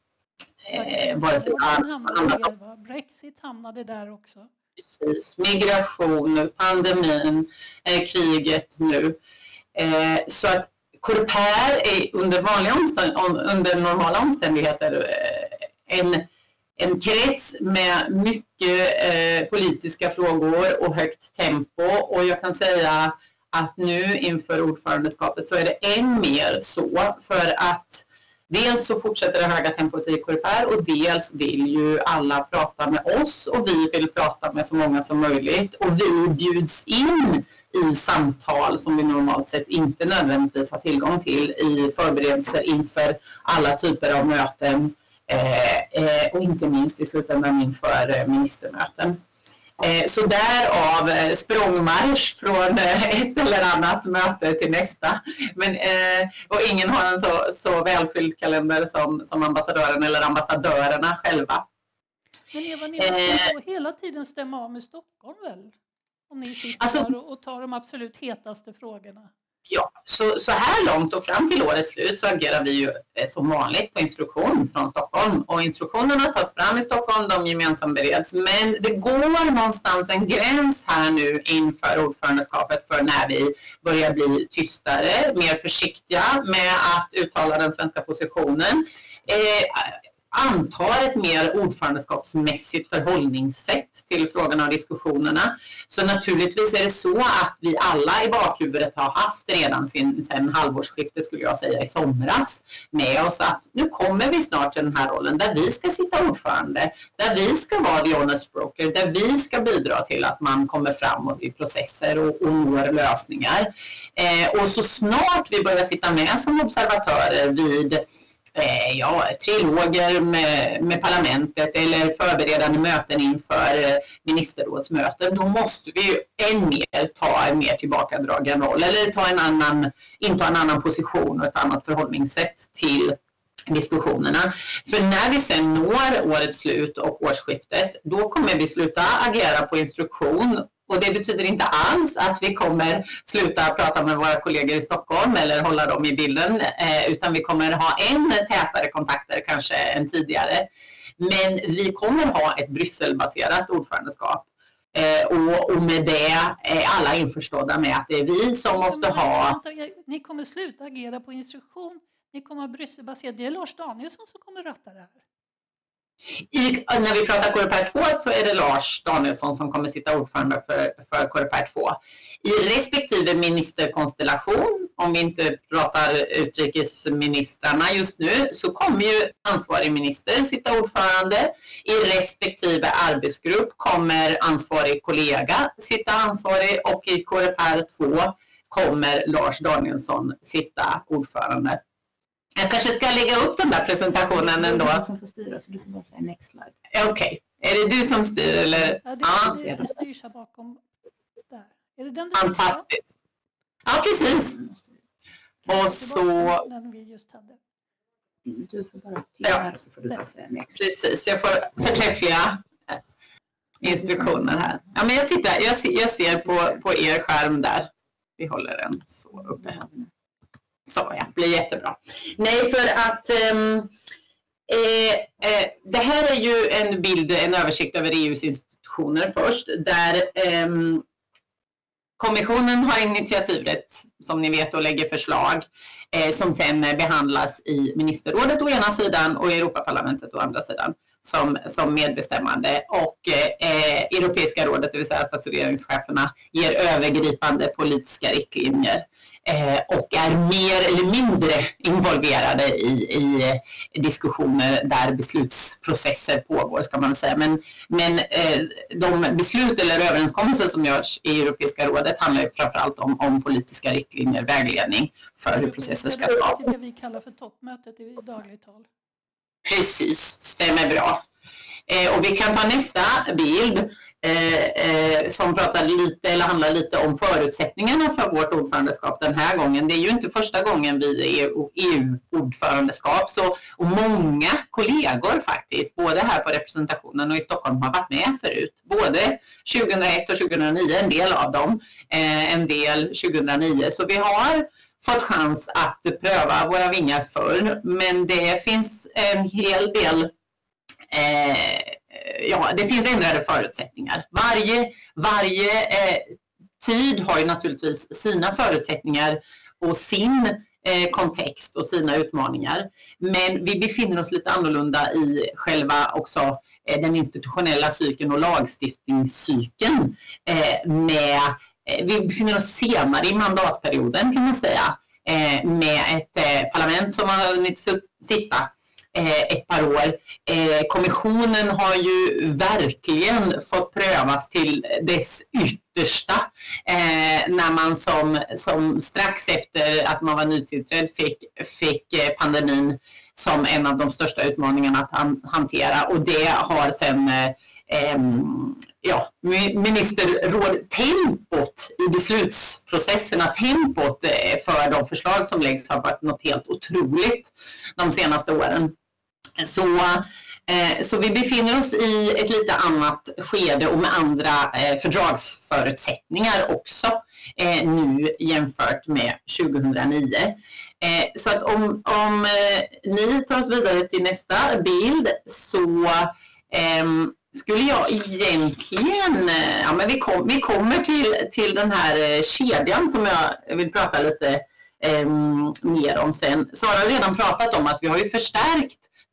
Eh, vare sig hamnade, Brexit hamnade där också. Precis. Migration, pandemin, eh, kriget nu. Eh, så att Coreper är under, vanliga omständ- under normala omständigheter eh, en, en krets med mycket eh, politiska frågor och högt tempo. Och jag kan säga att nu inför ordförandeskapet så är det än mer så, för att dels så fortsätter det höga tempot i Coreper och dels vill ju alla prata med oss och vi vill prata med så många som möjligt. Och vi bjuds in i samtal som vi normalt sett inte nödvändigtvis har tillgång till i förberedelser inför alla typer av möten eh, eh, och inte minst i slutändan inför eh, ministermöten. Eh, så därav eh, språngmarsch från eh, ett eller annat möte till nästa. Men, eh, och ingen har en så, så välfylld kalender som, som ambassadören eller ambassadörerna själva. Men Eva, ni måste eh, hela tiden stämma av med Stockholm väl? Om ni sitter alltså, där och, och tar de absolut hetaste frågorna. Ja, så, så här långt och fram till årets slut så agerar vi ju eh, som vanligt på instruktion från Stockholm. Och instruktionerna tas fram i Stockholm, de gemensamt bereds. Men det går någonstans en gräns här nu inför ordförandeskapet för när vi börjar bli tystare, mer försiktiga med att uttala den svenska positionen. Eh, antar ett mer ordförandeskapsmässigt förhållningssätt till frågorna och diskussionerna. Så naturligtvis är det så att vi alla i bakhuvudet har haft redan sin, sen halvårsskiftet skulle jag säga i somras med oss att nu kommer vi snart till den här rollen där vi ska sitta ordförande, där vi ska vara the honest broker, där vi ska bidra till att man kommer framåt i processer och, och når lösningar. Eh, och så snart vi börjar sitta med som observatörer vid Eh, ja, triloger med, med parlamentet eller förberedande möten inför eh, ministerrådsmöten, då måste vi ju än mer ta en mer tillbakadragen roll eller ta en annan, inta en annan position och ett annat förhållningssätt till diskussionerna. För när vi sen når årets slut och årsskiftet, då kommer vi sluta agera på instruktion. Och det betyder inte alls att vi kommer sluta prata med våra kollegor i Stockholm eller hålla dem i bilden, eh, utan vi kommer ha än tätare kontakter kanske än tidigare. Men vi kommer ha ett Brysselbaserat ordförandeskap. Eh, och, och med det är alla införstådda med att det är vi som måste ha... Ni kommer sluta agera på instruktion, ni kommer ha Brysselbaserat. Det är Lars Danielsson som kommer ratta det här. I, när vi pratar Coreper två så är det Lars Danielsson som kommer sitta ordförande för, för Coreper två. I respektive ministerkonstellation, om vi inte pratar utrikesministrarna just nu, så kommer ju ansvarig minister sitta ordförande. I respektive arbetsgrupp kommer ansvarig kollega sitta ansvarig och i Coreper två kommer Lars Danielsson sitta ordförande. Jag kanske ska lägga upp den där presentationen ändå. Det är du som får styra, så du får bara säga next slide. Okej, okay. Är det du som styr eller? Ja, det, ja. det, det styrs här bakom. Där. Är det den du Fantastiskt. Ja, precis. Och så... Den vi just hade. Du får bara klicka ja. Här så får du bara säga next. Precis, jag får förträffliga instruktioner här. Ja, men jag tittar, jag ser, jag ser på, på er skärm där. Vi håller den så uppe. Så ja, blir jättebra. Nej, för att um, eh, eh, det här är ju en bild, en översikt över E U:s institutioner först, där eh, kommissionen har initiativrätt, som ni vet, och lägger förslag eh, som sen behandlas i ministerrådet å ena sidan och Europaparlamentet å andra sidan som, som medbestämmande. Och eh, Europeiska rådet, det vill säga stats- och regeringscheferna, ger övergripande politiska riktlinjer. Eh, och är mer eller mindre involverade i, i diskussioner där beslutsprocesser pågår, ska man säga. Men, men eh, de beslut eller överenskommelser som görs i Europeiska rådet handlar ju framförallt om, om politiska riktlinjer, vägledning för hur processer ska tas. Det är det vi kallar för toppmötet i dagligt tal. Precis, stämmer bra. Eh, och vi kan ta nästa bild. Eh, eh, som pratar lite eller handlar lite om förutsättningarna för vårt ordförandeskap den här gången. Det är ju inte första gången vi är E U-ordförandeskap, så och många kollegor faktiskt, både här på representationen och i Stockholm, har varit med förut. Både tjugohundraett och tjugohundranio, en del av dem, eh, en del tjugohundranio. Så vi har fått chans att pröva våra vingar förr, men det finns en hel del eh, Ja, det finns ändrade förutsättningar. Varje, varje eh, tid har ju naturligtvis sina förutsättningar och sin eh, kontext och sina utmaningar. Men vi befinner oss lite annorlunda i själva också eh, den institutionella cykeln och lagstiftningscykeln. Eh, med, eh, vi befinner oss senare i mandatperioden, kan man säga, eh, med ett eh, parlament som har hunnit sitta ett par år. Kommissionen har ju verkligen fått prövas till dess yttersta när man som, som strax efter att man var nytillträdd fick, fick pandemin som en av de största utmaningarna att hantera, och det har sen ja, ministerråd tempot i beslutsprocesserna, tempot för de förslag som läggs har varit något helt otroligt de senaste åren. Så, eh, så vi befinner oss i ett lite annat skede och med andra eh, fördragsförutsättningar också eh, nu jämfört med tjugohundranio. Eh, så att om, om eh, ni tar oss vidare till nästa bild, så eh, skulle jag egentligen, ja, men vi, kom, vi kommer till, till den här kedjan som jag vill prata lite eh, mer om sen. Sara har redan pratat om att vi har ju förstärkt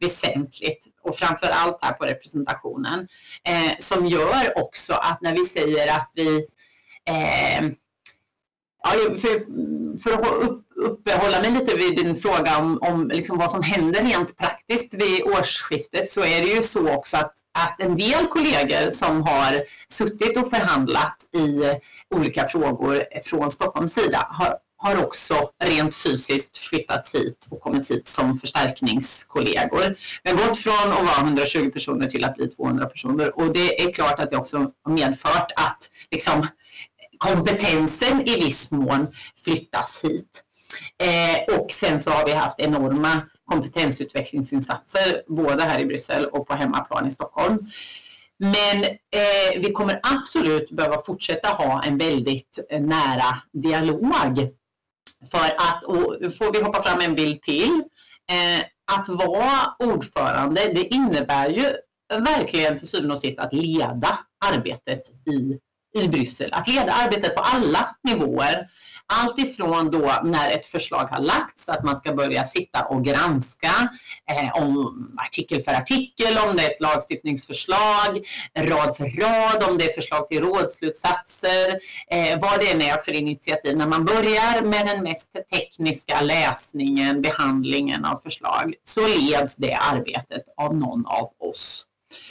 väsentligt, och framför allt här på representationen, eh, som gör också att när vi säger att vi eh, ja, för, för att upp, uppehålla mig lite vid din fråga om, om liksom vad som händer rent praktiskt vid årsskiftet, så är det ju så också att, att en del kollegor som har suttit och förhandlat i olika frågor från Stockholms sida har har också rent fysiskt flyttat hit och kommit hit som förstärkningskollegor. Vi har gått från att vara hundratjugo personer till att bli tvåhundra personer, och det är klart att det också har medfört att liksom, kompetensen i viss mån flyttas hit. Eh, och sen så har vi haft enorma kompetensutvecklingsinsatser både här i Bryssel och på hemmaplan i Stockholm. Men eh, vi kommer absolut behöva fortsätta ha en väldigt eh, nära dialog. För att, och får vi hoppa fram en bild till, eh, att vara ordförande, det innebär ju verkligen till syvende och sist att leda arbetet i, i Bryssel. Att leda arbetet på alla nivåer. Allt ifrån då när ett förslag har lagts, att man ska börja sitta och granska eh, om artikel för artikel, om det är ett lagstiftningsförslag, rad för rad, om det är förslag till rådslutsatser, eh, vad det än är för initiativ. När man börjar med den mest tekniska läsningen, behandlingen av förslag, så leds det arbetet av någon av oss.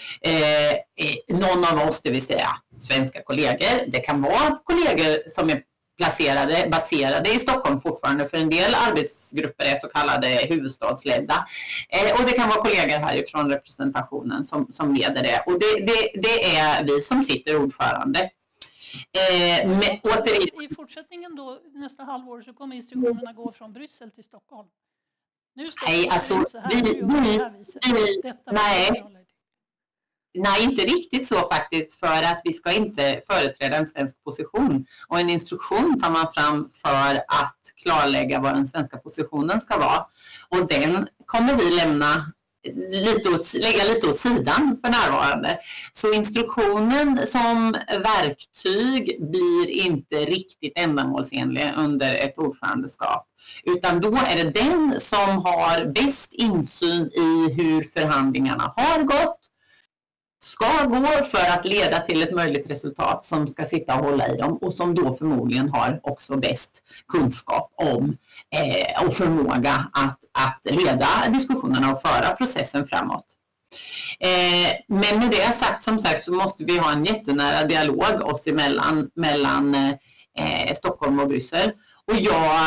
Eh, någon av oss, det vill säga svenska kollegor. Det kan vara kollegor som är placerade, baserade i Stockholm fortfarande, för en del arbetsgrupper är så kallade huvudstadsledda. Eh, och det kan vara kollegor härifrån representationen som, som leder det. Och det, det, det är vi som sitter ordförande. Eh, med, åter... I fortsättningen då, nästa halvår, så kommer instruktionerna gå från Bryssel till Stockholm. Nu ska nej, alltså, så här, vi, vi, vi, nej. Nej, inte riktigt så faktiskt, för att vi ska inte företräda en svensk position. Och en instruktion tar man fram för att klarlägga vad den svenska positionen ska vara. Och den kommer vi lämna lite åt, lägga lite åt sidan för närvarande. Så instruktionen som verktyg blir inte riktigt ändamålsenlig under ett ordförandeskap. Utan då är det den som har bäst insyn i hur förhandlingarna har gått, ska gå för att leda till ett möjligt resultat, som ska sitta och hålla i dem, och som då förmodligen har också bäst kunskap om eh, och förmåga att, att leda diskussionerna och föra processen framåt. Eh, men med det sagt, som sagt, så måste vi ha en jättenära dialog oss emellan mellan eh, Stockholm och Bryssel. Och jag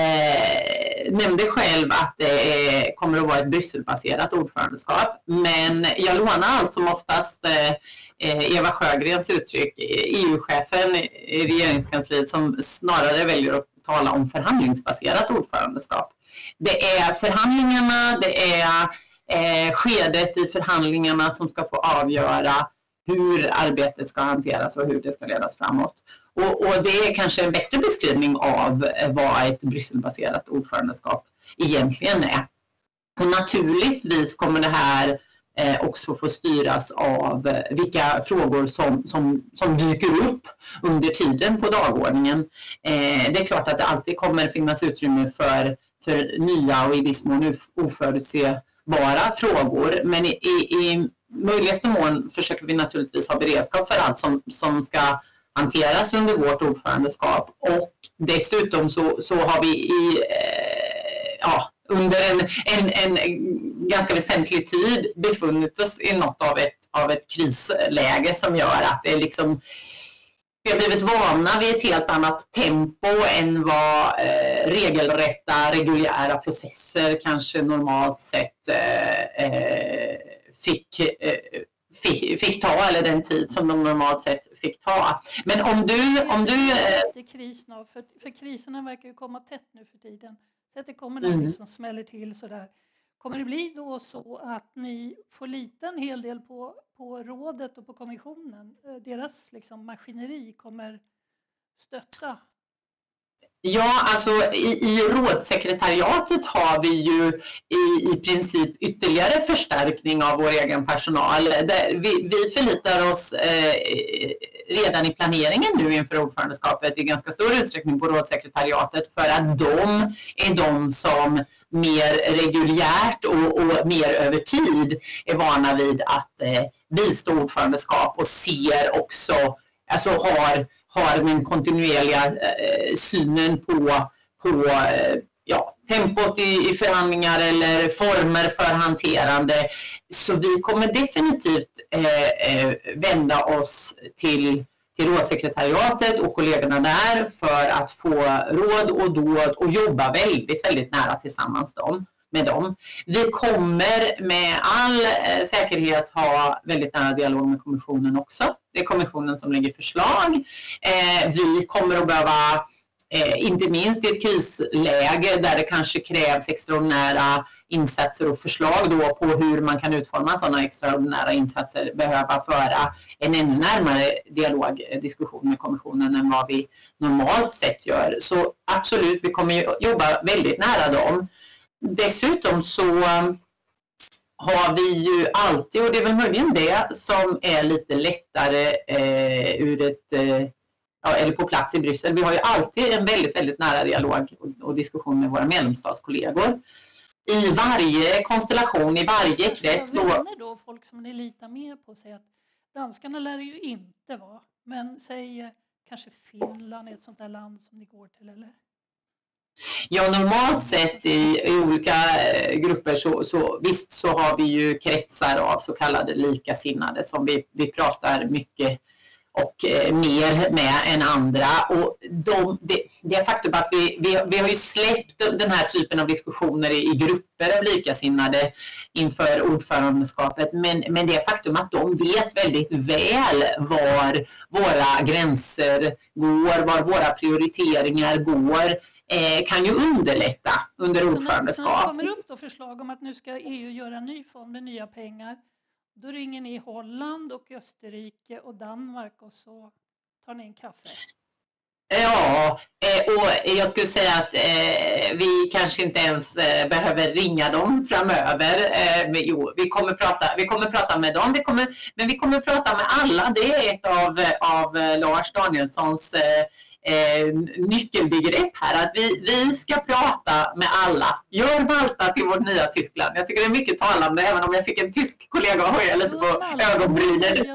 eh, nämnde själv att det eh, kommer att vara ett Brysselbaserat ordförandeskap. Men jag lånar allt som oftast eh, Eva Sjögrens uttryck, E U-chefen i regeringskansliet, som snarare väljer att tala om förhandlingsbaserat ordförandeskap. Det är förhandlingarna, det är eh, skedet i förhandlingarna som ska få avgöra hur arbetet ska hanteras och hur det ska ledas framåt. Och, och det är kanske en bättre beskrivning av vad ett Brysselbaserat ordförandeskap egentligen är. Och naturligtvis kommer det här eh, också få styras av vilka frågor som, som, som dyker upp under tiden på dagordningen. Eh, det är klart att det alltid kommer finnas utrymme för, för nya och i viss mån oförutsebara frågor. Men i, i, i möjligaste mån försöker vi naturligtvis ha beredskap för allt som, som ska hanteras under vårt ordförandeskap. Och dessutom så, så har vi i, eh, ja, under en, en, en ganska väsentlig tid befunnit oss i något av ett, av ett krisläge som gör att det är liksom, vi har blivit vana vid ett helt annat tempo än vad eh, regelrätta, reguljära processer kanske normalt sett eh, eh, fick eh, Fick, fick ta, eller den tid som de normalt sett fick ta. Men om du... Om du eh... kris nu, för, för kriserna verkar ju komma tätt nu för tiden. Så att det kommer mm. något som smäller till sådär. Kommer det bli då så att ni får lita en hel del på, på rådet och på kommissionen? Deras liksom, maskineri kommer stötta? Ja, alltså i, i rådssekretariatet har vi ju i, i princip ytterligare förstärkning av vår egen personal. Där vi, vi förlitar oss eh, redan i planeringen nu inför ordförandeskapet i ganska stor utsträckning på rådssekretariatet, för att de är de som mer reguljärt och, och mer över tid är vana vid att eh, bistå ordförandeskap och ser också, alltså har, har den kontinuerliga eh, synen på, på eh, ja, tempot i, i förhandlingar eller former för hanterande. Så vi kommer definitivt eh, eh, vända oss till, till rådssekretariatet och kollegorna där för att få råd och dåd och jobba väldigt, väldigt nära tillsammans dem, med dem. Vi kommer med all eh, säkerhet ha väldigt nära dialog med kommissionen också. Det är kommissionen som lägger förslag. Eh, vi kommer att behöva Eh, inte minst i ett krisläge där det kanske krävs extraordinära insatser och förslag då på hur man kan utforma sådana extraordinära insatser, behöva föra en ännu närmare dialog, diskussion med kommissionen än vad vi normalt sett gör. Så absolut, vi kommer jobba väldigt nära dem. Dessutom så har vi ju alltid, och det är väl möjligen det som är lite lättare eh, ur ett eh, Ja, eller på plats i Bryssel. Vi har ju alltid en väldigt, väldigt nära dialog och, och diskussion med våra medlemsstatskollegor. I varje konstellation, i varje krets. Vad menar då folk som ni litar mer på säger att danskarna lär det ju inte vara. Men säg kanske Finland är ett sånt där land som ni går till, eller? Ja, normalt sett i, i olika grupper så, så visst så har vi ju kretsar av så kallade likasinnade som vi, vi pratar mycket och eh, mer med än andra. Och de, det, det är faktum att vi, vi, vi har ju släppt den här typen av diskussioner i, i grupper av likasinnade inför ordförandeskapet. Men, men det är faktum att de vet väldigt väl var våra gränser går, var våra prioriteringar går, eh, kan ju underlätta under ordförandeskap. Så när det kommer upp då förslag om att nu ska E U göra en ny fond med nya pengar, då ringer ni Holland och Österrike och Danmark och så tar ni en kaffe. Ja, och jag skulle säga att vi kanske inte ens behöver ringa dem framöver. Jo, vi kommer prata, vi kommer prata med dem, vi kommer, men vi kommer prata med alla. Det är ett av, av Lars Danielssons Eh, nyckelbegrepp här, att vi, vi ska prata med alla. Gör Malta till vårt nya Tyskland. Jag tycker det är mycket talande, även om jag fick en tysk kollega att höja lite på ögonbrynen.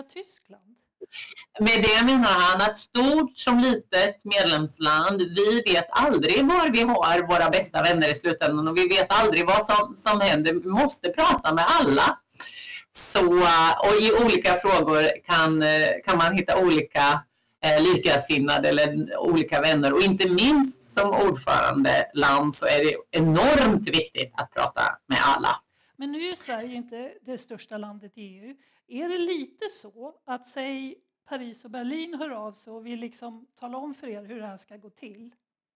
Med det menar han att stort som litet medlemsland, vi vet aldrig var vi har våra bästa vänner i slutändan och vi vet aldrig vad som, som händer. Vi måste prata med alla. Så, och i olika frågor kan, kan man hitta olika likasinnade eller olika vänner, och inte minst som ordförande land så är det enormt viktigt att prata med alla. Men nu är Sverige inte det största landet i E U. Är det lite så att säg Paris och Berlin hör av sig och vill liksom tala om för er hur det här ska gå till?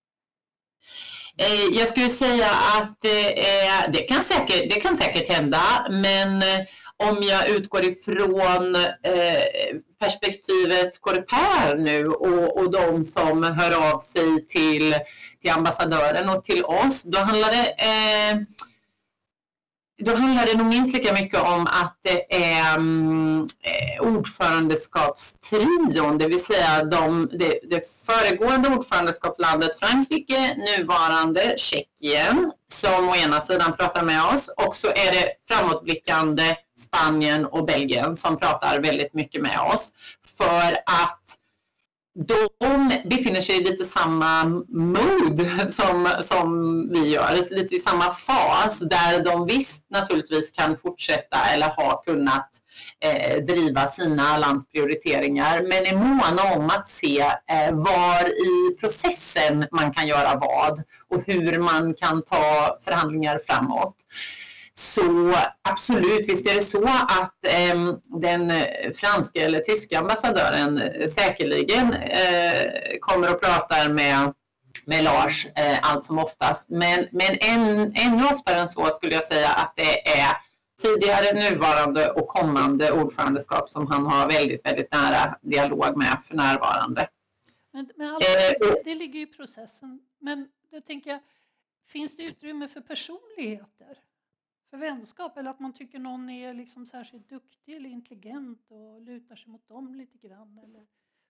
Jag skulle säga att eh, det, kan säkert, det kan säkert hända, men om jag utgår ifrån eh, perspektivet Coreper nu och, och de som hör av sig till, till ambassadören och till oss, då handlar det eh, då handlar det nog minst lika mycket om att det är um, ordförandeskapstrion, det vill säga de, det, det föregående ordförandeskapslandet Frankrike, nuvarande Tjeckien, som å ena sidan pratar med oss, och så är det framåtblickande Spanien och Belgien som pratar väldigt mycket med oss, för att de befinner sig i lite samma mood som, som vi gör, lite i samma fas där de visst naturligtvis kan fortsätta eller ha kunnat eh, driva sina landsprioriteringar, men är måna om att se eh, var i processen man kan göra vad och hur man kan ta förhandlingar framåt. Så absolut, visst är det så att eh, den franska eller tyska ambassadören eh, säkerligen eh, kommer att prata med, med Lars eh, allt som oftast. Men, men än, ännu oftare än så skulle jag säga att det är tidigare, nuvarande och kommande ordförandeskap som han har väldigt, väldigt nära dialog med för närvarande. Men, men alltså, eh, det ligger ju i processen. Men då tänker jag, finns det utrymme för personligheter? För vänskap, eller att man tycker någon är liksom särskilt duktig eller intelligent och lutar sig mot dem lite grann? Eller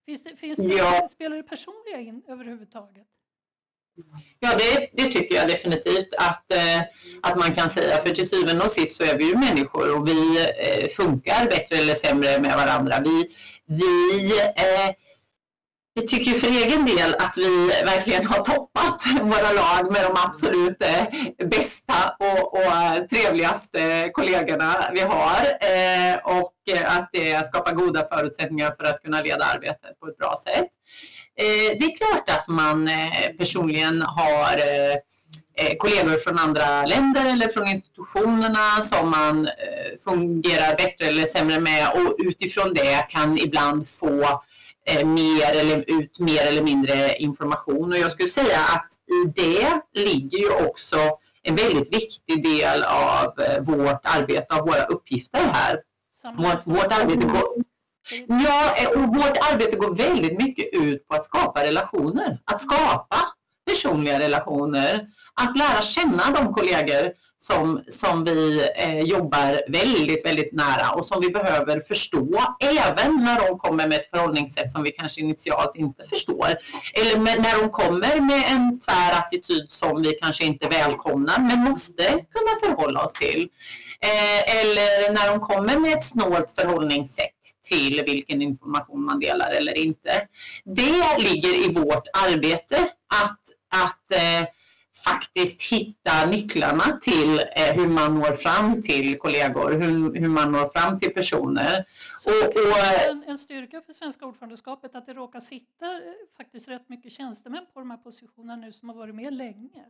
Finns det, finns det, Ja. Spelar det personliga in överhuvudtaget? Ja, det, det tycker jag definitivt att, eh, att man kan säga. För till syvende och sist så är vi ju människor och vi eh, funkar bättre eller sämre med varandra. Vi, vi, eh, vi tycker ju för egen del att vi verkligen har toppat våra lag med de absolut eh, bästa och, och trevligaste kollegorna vi har. Eh, och att det skapar goda förutsättningar för att kunna leda arbetet på ett bra sätt. Det är klart att man personligen har kollegor från andra länder eller från institutionerna som man fungerar bättre eller sämre med och utifrån det kan ibland få mer eller ut mer eller mindre information. Och jag skulle säga att i det ligger ju också en väldigt viktig del av vårt arbete, av våra uppgifter här. Vårt, vårt arbete går... Ja, och vårt arbete går väldigt mycket ut på att skapa relationer. Att skapa personliga relationer. Att lära känna de kollegor som, som vi eh, jobbar väldigt, väldigt nära och som vi behöver förstå. Även när de kommer med ett förhållningssätt som vi kanske initialt inte förstår. Eller med, när de kommer med en tvär attityd som vi kanske inte välkomnar men måste kunna förhålla oss till. Eh, eller när de kommer med ett snålt förhållningssätt till vilken information man delar eller inte. Det ligger i vårt arbete att, att eh, faktiskt hitta nycklarna till eh, hur man når fram till kollegor, hur, hur man når fram till personer. Så och, och, en, en styrka för svenska ordförandeskapet att det råkar sitta eh, faktiskt rätt mycket tjänstemän på de här positionerna nu som har varit med länge.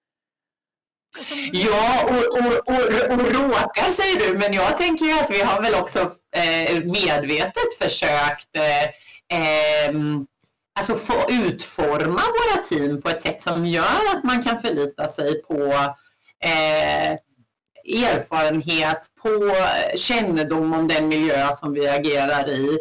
Ja, och, och, och, och råkar säger du, men jag tänker ju att vi har väl också eh, medvetet försökt eh, eh, alltså få utforma våra team på ett sätt som gör att man kan förlita sig på eh, erfarenhet, på kännedom om den miljö som vi agerar i.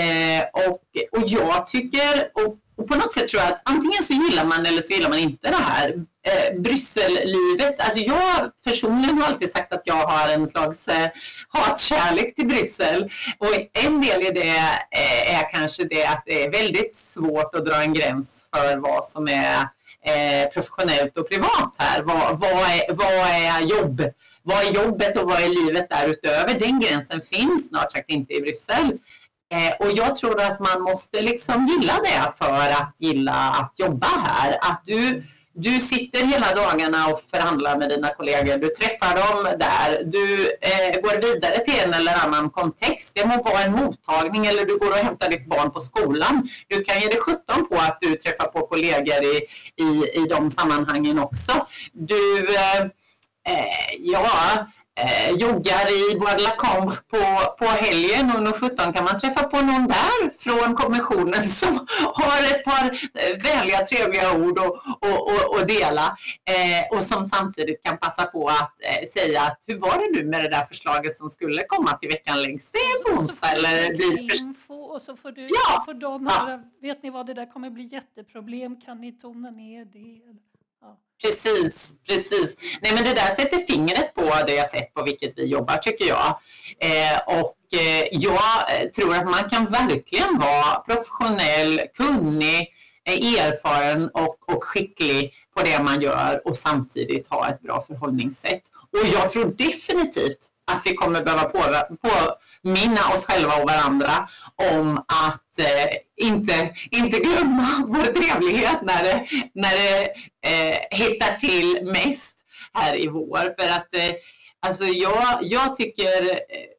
Eh, och, och jag tycker, och, och på något sätt tror jag att antingen så gillar man eller så gillar man inte det här. Eh, Bryssellivet, alltså jag personligen har alltid sagt att jag har en slags eh, hatkärlek till Bryssel och en del i det eh, är kanske det att det är väldigt svårt att dra en gräns för vad som är eh, professionellt och privat här. Vad, vad, är, vad är jobb? Vad är jobbet och vad är livet därutöver? Den gränsen finns snart sagt inte i Bryssel. Eh, och jag tror att man måste liksom gilla det för att gilla att jobba här. Att du Du sitter hela dagarna och förhandlar med dina kollegor. Du träffar dem där. Du eh, går vidare till en eller annan kontext. Det må vara en mottagning eller du går och hämtar ditt barn på skolan. Du kan ge dig sjutton på att du träffar på kollegor i, i, i de sammanhangen också. Du, eh, eh, ja... Eh, joggar i Guadalajara på, på helgen och sjutton kan man träffa på någon där från kommissionen som har ett par vänliga, trevliga ord och, och, och, och dela eh, och som samtidigt kan passa på att eh, säga att hur var det nu med det där förslaget som skulle komma till veckan längst? Det är på onsdag eller blir info och så får du ja. för dem höra, vet ni vad det där kommer bli jätteproblem, kan ni tona ner det? Ja. Precis, precis. Nej, men det där sätter fingret på det sätt på vilket vi jobbar tycker jag. Eh, och eh, jag tror att man kan verkligen vara professionell, kunnig, eh, erfaren och, och skicklig på det man gör och samtidigt ha ett bra förhållningssätt. Och jag tror definitivt att vi kommer behöva på, på minna oss själva och varandra om att eh, inte, inte glömma vår trevlighet när det, när det eh, hittar till mest här i vår. För att eh, alltså jag, jag tycker eh,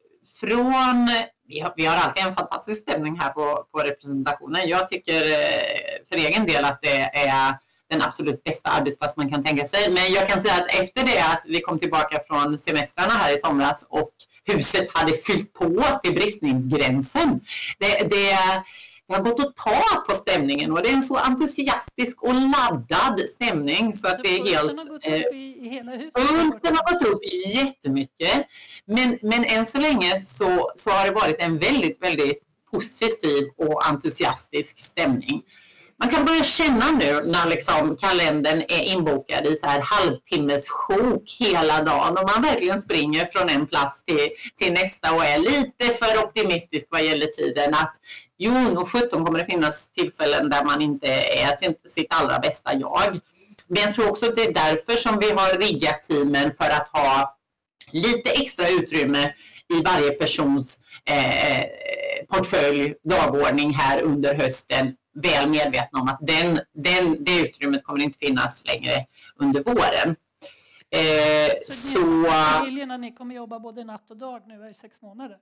från, vi har, vi har alltid en fantastisk stämning här på, på representationen. Jag tycker eh, för egen del att det är den absolut bästa arbetsplats man kan tänka sig. Men jag kan säga att efter det att vi kom tillbaka från semestrarna här i somras och huset hade fyllt på till bristningsgränsen. Det, det, det har gått att ta på stämningen och det är en så entusiastisk och laddad stämning så, så att det är helt... Har gått upp i, i hela huset. Pulsen har gått upp jättemycket. Men, men än så länge så, så har det varit en väldigt, väldigt positiv och entusiastisk stämning. Man kan börja känna nu när liksom kalendern är inbokad i så här halvtimmes sjok hela dagen och man verkligen springer från en plats till, till nästa och är lite för optimistisk vad gäller tiden att Jo, nog sjutton kommer det finnas tillfällen där man inte är sitt allra bästa jag. Men jag tror också att det är därför som vi har riggat teamen för att ha lite extra utrymme i varje persons eh, portfölj, dagordning här under hösten. Väl medvetna om att den, den, det utrymmet kommer inte finnas längre under våren. Eh, så så familjerna, ni kommer jobba både natt och dag nu i sex månader?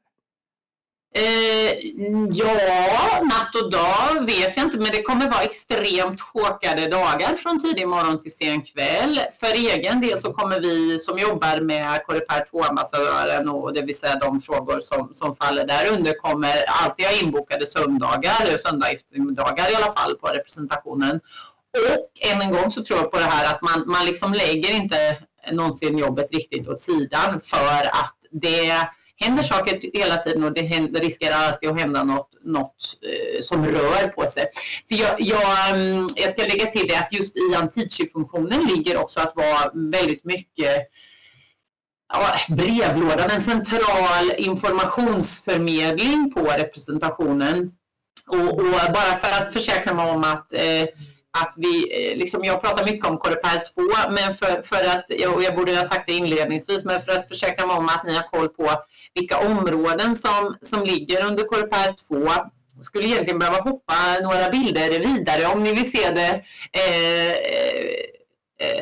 Eh, ja, natt och dag vet jag inte, men det kommer vara extremt håkade dagar från tidig morgon till sen kväll. För egen del så kommer vi som jobbar med Coreper två-ambassadören, och det vill säga de frågor som, som faller där under, kommer alltid ha inbokade söndagar, eller söndag eftermiddagar i alla fall på representationen. Och än en gång så tror jag på det här att man, man liksom lägger inte någonsin jobbet riktigt åt sidan, för att det händer saker hela tiden och det, händer, det riskerar alltid att hända något, något eh, som rör på sig. För jag, jag, jag ska lägga till det att just i Antici-funktionen ligger också att vara väldigt mycket ja, brevlådan, en central informationsförmedling på representationen. Och, och bara för att försäkra mig om att eh, att vi, liksom jag pratar mycket om Coreper två, men för, för att, och jag borde ha sagt det inledningsvis, men för att försäkra mig om att ni har koll på vilka områden som, som ligger under Coreper två. Jag skulle egentligen behöva hoppa några bilder vidare om ni vill se det eh, eh,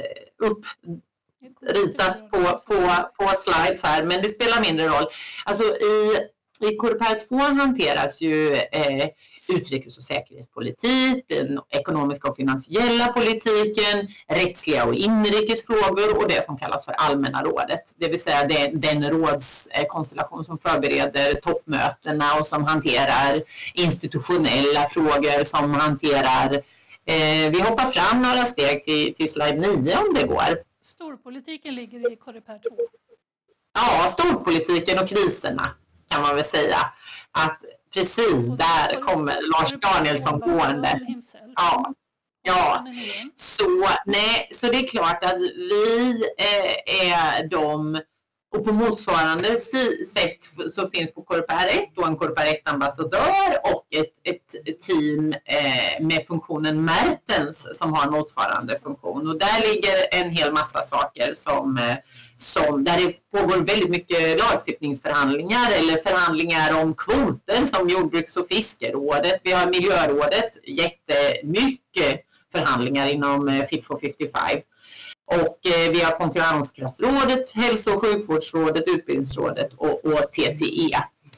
uppritat på, på, på slides här, men det spelar mindre roll. Alltså i, i Coreper två hanteras ju eh, utrikes- och säkerhetspolitik, den ekonomiska och finansiella politiken, rättsliga och inrikesfrågor och det som kallas för allmänna rådet. Det vill säga det, den rådskonstellation som förbereder toppmötena och som hanterar institutionella frågor, som hanterar... Eh, vi hoppar fram några steg till, till slide nio om det går. Storpolitiken ligger i Coreper två. Ja, storpolitiken och kriserna kan man väl säga. Att precis där kommer Lars Danielsson gående. Ja, ja. Så, nej, så det är klart att vi eh, är de, och på motsvarande sätt så finns på Coreper ett då en Coreper ett-ambassadör och ett, ett team eh, med funktionen Mertens som har motsvarande funktion. Och där ligger en hel massa saker som, eh, som där det pågår väldigt mycket lagstiftningsförhandlingar eller förhandlingar om kvoter som jordbruks- och fiskerådet. Vi har miljörådet, jättemycket förhandlingar inom eh, Fit for femtiofem. Och eh, vi har konkurrenskraftsrådet, hälso- och sjukvårdsrådet, utbildningsrådet och, och T T E.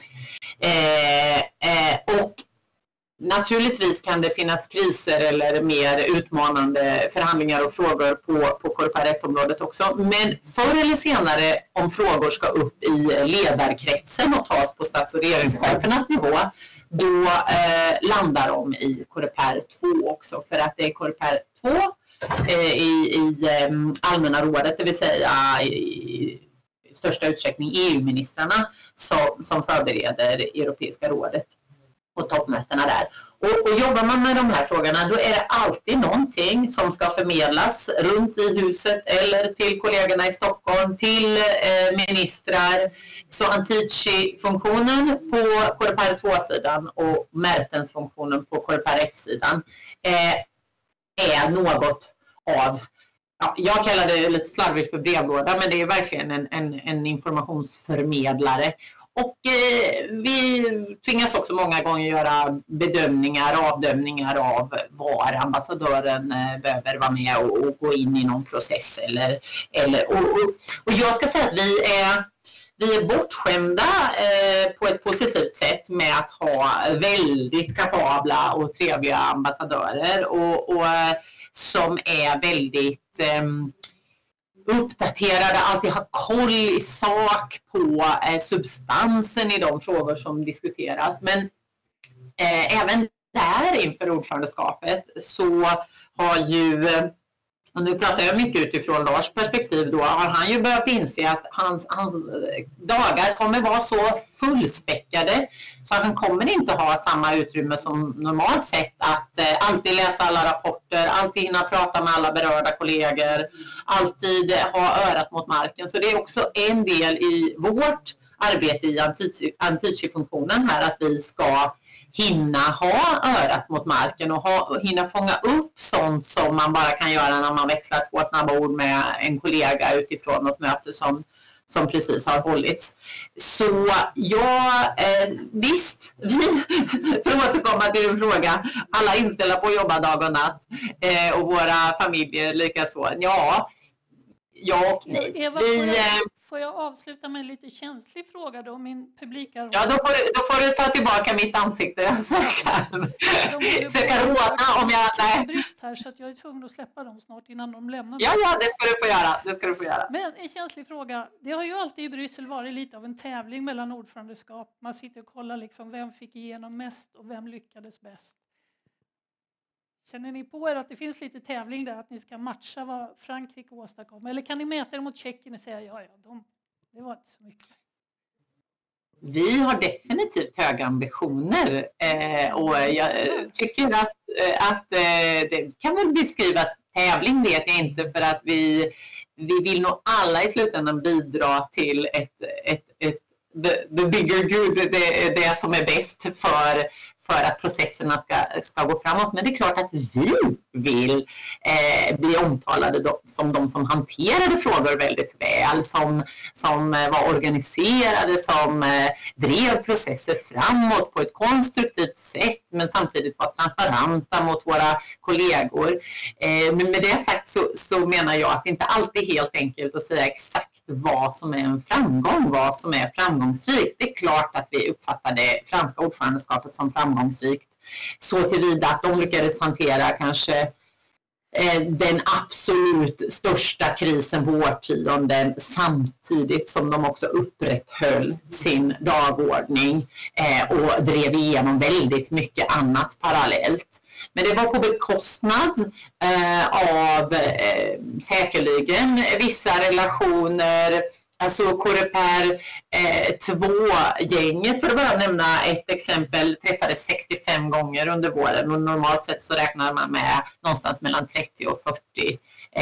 Eh, eh, och naturligtvis kan det finnas kriser eller mer utmanande förhandlingar och frågor på, på Coreper ett-området också. Men förr eller senare, om frågor ska upp i ledarkretsen och tas på stats- och regeringschefernas nivå, då eh, landar de i Coreper två också. För att det är Coreper två i, i allmänna rådet, det vill säga i, i största utsträckning E U-ministrarna som, som förbereder Europeiska rådet och toppmötena där. Och, och jobbar man med de här frågorna, då är det alltid någonting som ska förmedlas runt i huset eller till kollegorna i Stockholm, till eh, ministrar. Så Antici-funktionen på Coreper två-sidan och Mertens-funktionen på Coreper ett-sidan eh, är något av, ja, jag kallar det lite slarvigt för brevlåda, men det är verkligen en, en, en informationsförmedlare. Och eh, vi tvingas också många gånger göra bedömningar, avdömningar av var ambassadören eh, behöver vara med och, och gå in i någon process. Eller, eller, och, och, och jag ska säga att vi är, vi är bortskämda eh, på ett positivt sätt med att ha väldigt kapabla och trevliga ambassadörer och, och som är väldigt eh, uppdaterade, alltid har koll i sak på eh, substansen i de frågor som diskuteras. Men eh, även där inför ordförandeskapet så har ju, och nu pratar jag mycket utifrån Lars perspektiv, då har han ju börjat inse att hans, hans dagar kommer vara så fullspäckade så att han kommer inte ha samma utrymme som normalt sett att eh, alltid läsa alla rapporter, alltid hinna prata med alla berörda kollegor, alltid eh, ha örat mot marken. Så det är också en del i vårt arbete i Antici-funktionen här, att vi ska hinna ha örat mot marken och, ha, och hinna fånga upp sånt som man bara kan göra när man växlar två snabba ord med en kollega utifrån något möte som, som precis har hållits. Så ja, eh, visst, vi, för att återkomma till din fråga, alla inställda på att jobba dag och natt eh, och våra familjer lika så. Ja, ja och nej. Eva, vi, får, jag, eh, får jag avsluta med en lite känslig fråga då? Min publik har... Ja, då får, du, då får du ta tillbaka mitt ansikte så jag kan, så jag kan råda om jag... Nej. Brist här, så att jag är tvungen att släppa dem snart innan de lämnar. Ja, ja, det ska du få göra. Det ska du få göra. Men en känslig fråga. Det har ju alltid i Bryssel varit lite av en tävling mellan ordförandeskap. Man sitter och kollar liksom vem fick igenom mest och vem lyckades bäst. Känner ni på er att det finns lite tävling där, att ni ska matcha vad Frankrike åstadkom? Eller kan ni mäta er mot Tjeckien och säga ja, ja, de, det var inte så mycket? Vi har definitivt höga ambitioner eh, och jag tycker att, att eh, det kan väl beskrivas, tävling vet jag inte, för att vi, vi vill nog alla i slutändan bidra till ett, ett, ett the, the bigger good, det, det som är bäst för, för att processerna ska, ska gå framåt. Men det är klart att vi vill eh, bli omtalade då, som de som hanterade frågor väldigt väl, som, som var organiserade, som eh, drev processer framåt på ett konstruktivt sätt, men samtidigt var transparenta mot våra kollegor. Eh, men med det sagt så, så menar jag att det inte alltid är helt enkelt att säga exakt vad som är en framgång, vad som är framgångsrikt. Det är klart att vi uppfattar det franska ordförandeskapet som framgångsrikt, så tillvida att de lyckades hantera kanske eh, den absolut största krisen på årtionden samtidigt som de också upprätthöll sin dagordning eh, och drev igenom väldigt mycket annat parallellt. Men det var på bekostnad eh, av eh, säkerligen vissa relationer. Alltså Coreper eh, två-gänget, för att bara nämna ett exempel, träffades sextiofem gånger under våren, och normalt sett så räknar man med någonstans mellan trettio och fyrtio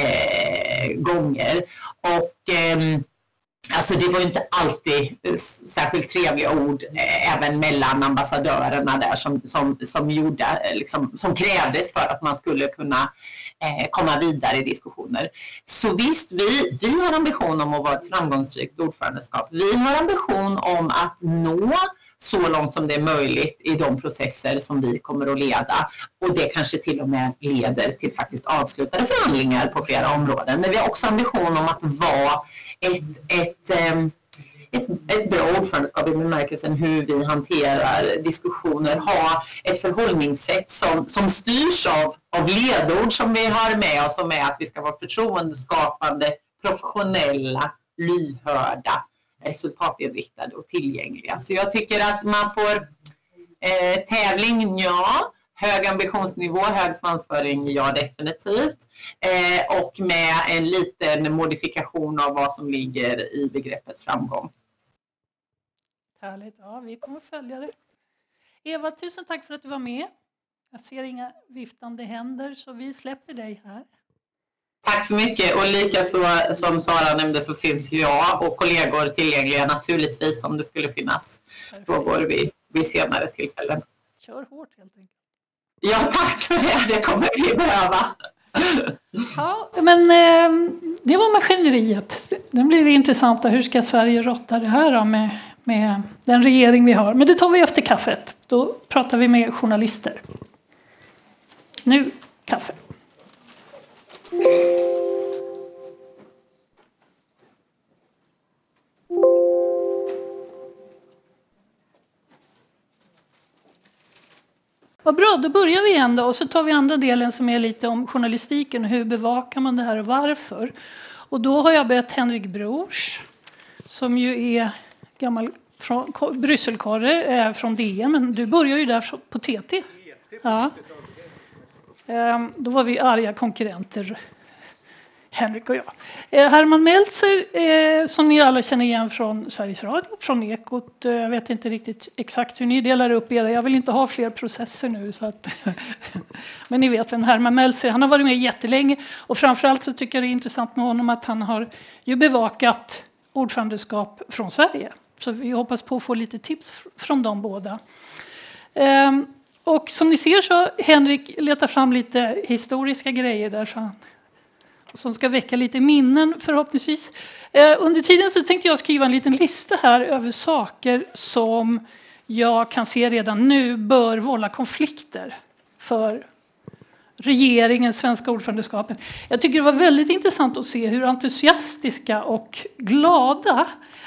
eh, gånger. Och eh, alltså det var ju inte alltid särskilt trevliga ord eh, även mellan ambassadörerna där som, som, som, gjorde, liksom, som krävdes för att man skulle kunna eh, komma vidare i diskussioner. Så visst, vi, vi har ambition om att vara ett framgångsrikt ordförandeskap. Vi har ambition om att nå så långt som det är möjligt i de processer som vi kommer att leda. Och det kanske till och med leder till faktiskt avslutade förhandlingar på flera områden. Men vi har också ambition om att vara ett, ett, ett, ett bra ordförandeskap i bemärkelsen hur vi hanterar diskussioner. Ha ett förhållningssätt som, som styrs av, av ledord som vi har med oss, som är att vi ska vara förtroendeskapande, professionella, lyhörda, resultatinriktade och tillgängliga. Så jag tycker att man får eh, tävling, ja. Hög ambitionsnivå, hög svansföring, ja definitivt. Eh, och med en liten modifikation av vad som ligger i begreppet framgång. Härligt, ja vi kommer följa det. Eva, tusen tack för att du var med. Jag ser inga viftande händer, så vi släpper dig här. Tack så mycket, och lika så som Sara nämnde så finns jag och kollegor tillgängliga naturligtvis om det skulle finnas frågor vid, vid senare tillfällen. Kör hårt helt enkelt. Ja, tack för det, det kommer vi behöva. Ja, men eh, det var maskineriet. Det blir det intressanta, hur ska Sverige råtta det här då med, med den regering vi har. Men det tar vi efter kaffet, då pratar vi med journalister. Nu kaffe. Vad bra, då börjar vi igen då, och så tar vi andra delen som är lite om journalistiken. Hur bevakar man det här och varför? Och då har jag bett Henrik Brors, som ju är gammal från, Brysselkorre är från D M, men du börjar ju där på T T. Ja. Ehm, då var vi arga konkurrenter, Henrik och jag. Eh, Herman Meltzer, eh, som ni alla känner igen från Sveriges Radio, från Ekot. Eh, jag vet inte riktigt exakt hur ni delar upp era. Jag vill inte ha fler processer nu. Så att men ni vet vem Herman Meltzer, han har varit med jättelänge. Och framförallt så tycker jag det är intressant med honom att han har ju bevakat ordförandeskap från Sverige. Så vi hoppas på att få lite tips från de båda. Ehm, och som ni ser så Henrik letar fram lite historiska grejer där så han, som ska väcka lite minnen förhoppningsvis. Ehm, under tiden så tänkte jag skriva en liten lista här över saker som jag kan se redan nu bör vålla konflikter för regeringen, svenska ordförandeskapet. Jag tycker det var väldigt intressant att se hur entusiastiska och glada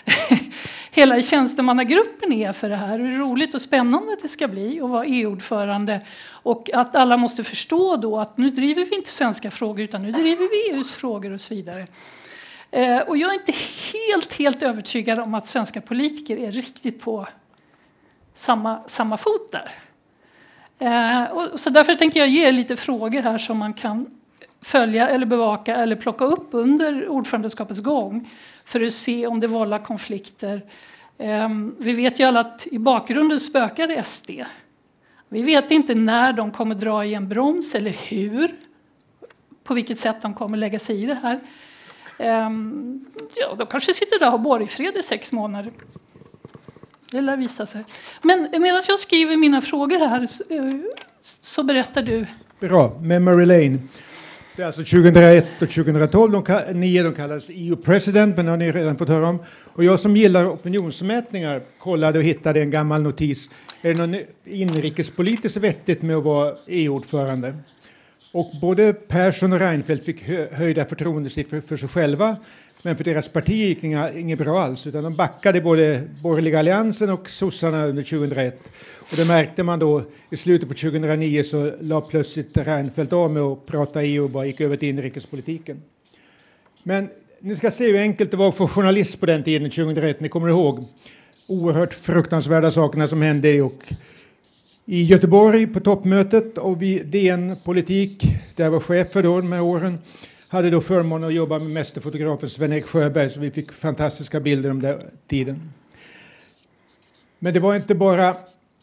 hela tjänstemannagruppen är för det här. Hur roligt och spännande det ska bli att vara E U-ordförande. Och att alla måste förstå då att nu driver vi inte svenska frågor utan nu driver vi E U:s frågor och så vidare. Eh, och jag är inte helt, helt övertygad om att svenska politiker är riktigt på samma, samma fot där. Eh, och så därför tänker jag ge lite frågor här som man kan följa eller bevaka eller plocka upp under ordförandeskapets gång för att se om det vållar konflikter. Eh, vi vet ju alla att i bakgrunden spökar S D. Vi vet inte när de kommer dra i en broms eller hur, på vilket sätt de kommer lägga sig i det här. Eh, ja, de kanske sitter där och har borgfred i sex månader. Det lär visa sig. Men medan jag skriver mina frågor här så berättar du. Bra, Memory Lane. Det är alltså tjugohundraett och tjugohundratolv, de, nio de kallades E U-president, men det har ni redan fått höra om. Och jag som gillar opinionsmätningar kollade och hittade en gammal notis. Är det något inrikespolitiskt vettigt med att vara E U-ordförande? Och både Persson och Reinfeldt fick höjda förtroendesiffror för sig själva. Men för deras parti gick inga, inget bra alls, utan de backade både borgerliga alliansen och sossarna under tjugohundraett. Och det märkte man då i slutet på tjugohundranio så la plötsligt Reinfeldt av med att prata E U och bara gick över till inrikespolitiken. Men ni ska se hur enkelt det var för journalist på den tiden, tjugohundraett, ni kommer ihåg. Oerhört fruktansvärda sakerna som hände och i Göteborg på toppmötet och vid D N Politik, där jag var chef för då de här åren, hade då förmånen att jobba med mästerfotografen Sven-Erik Sjöberg, så vi fick fantastiska bilder om den tiden. Men det var inte bara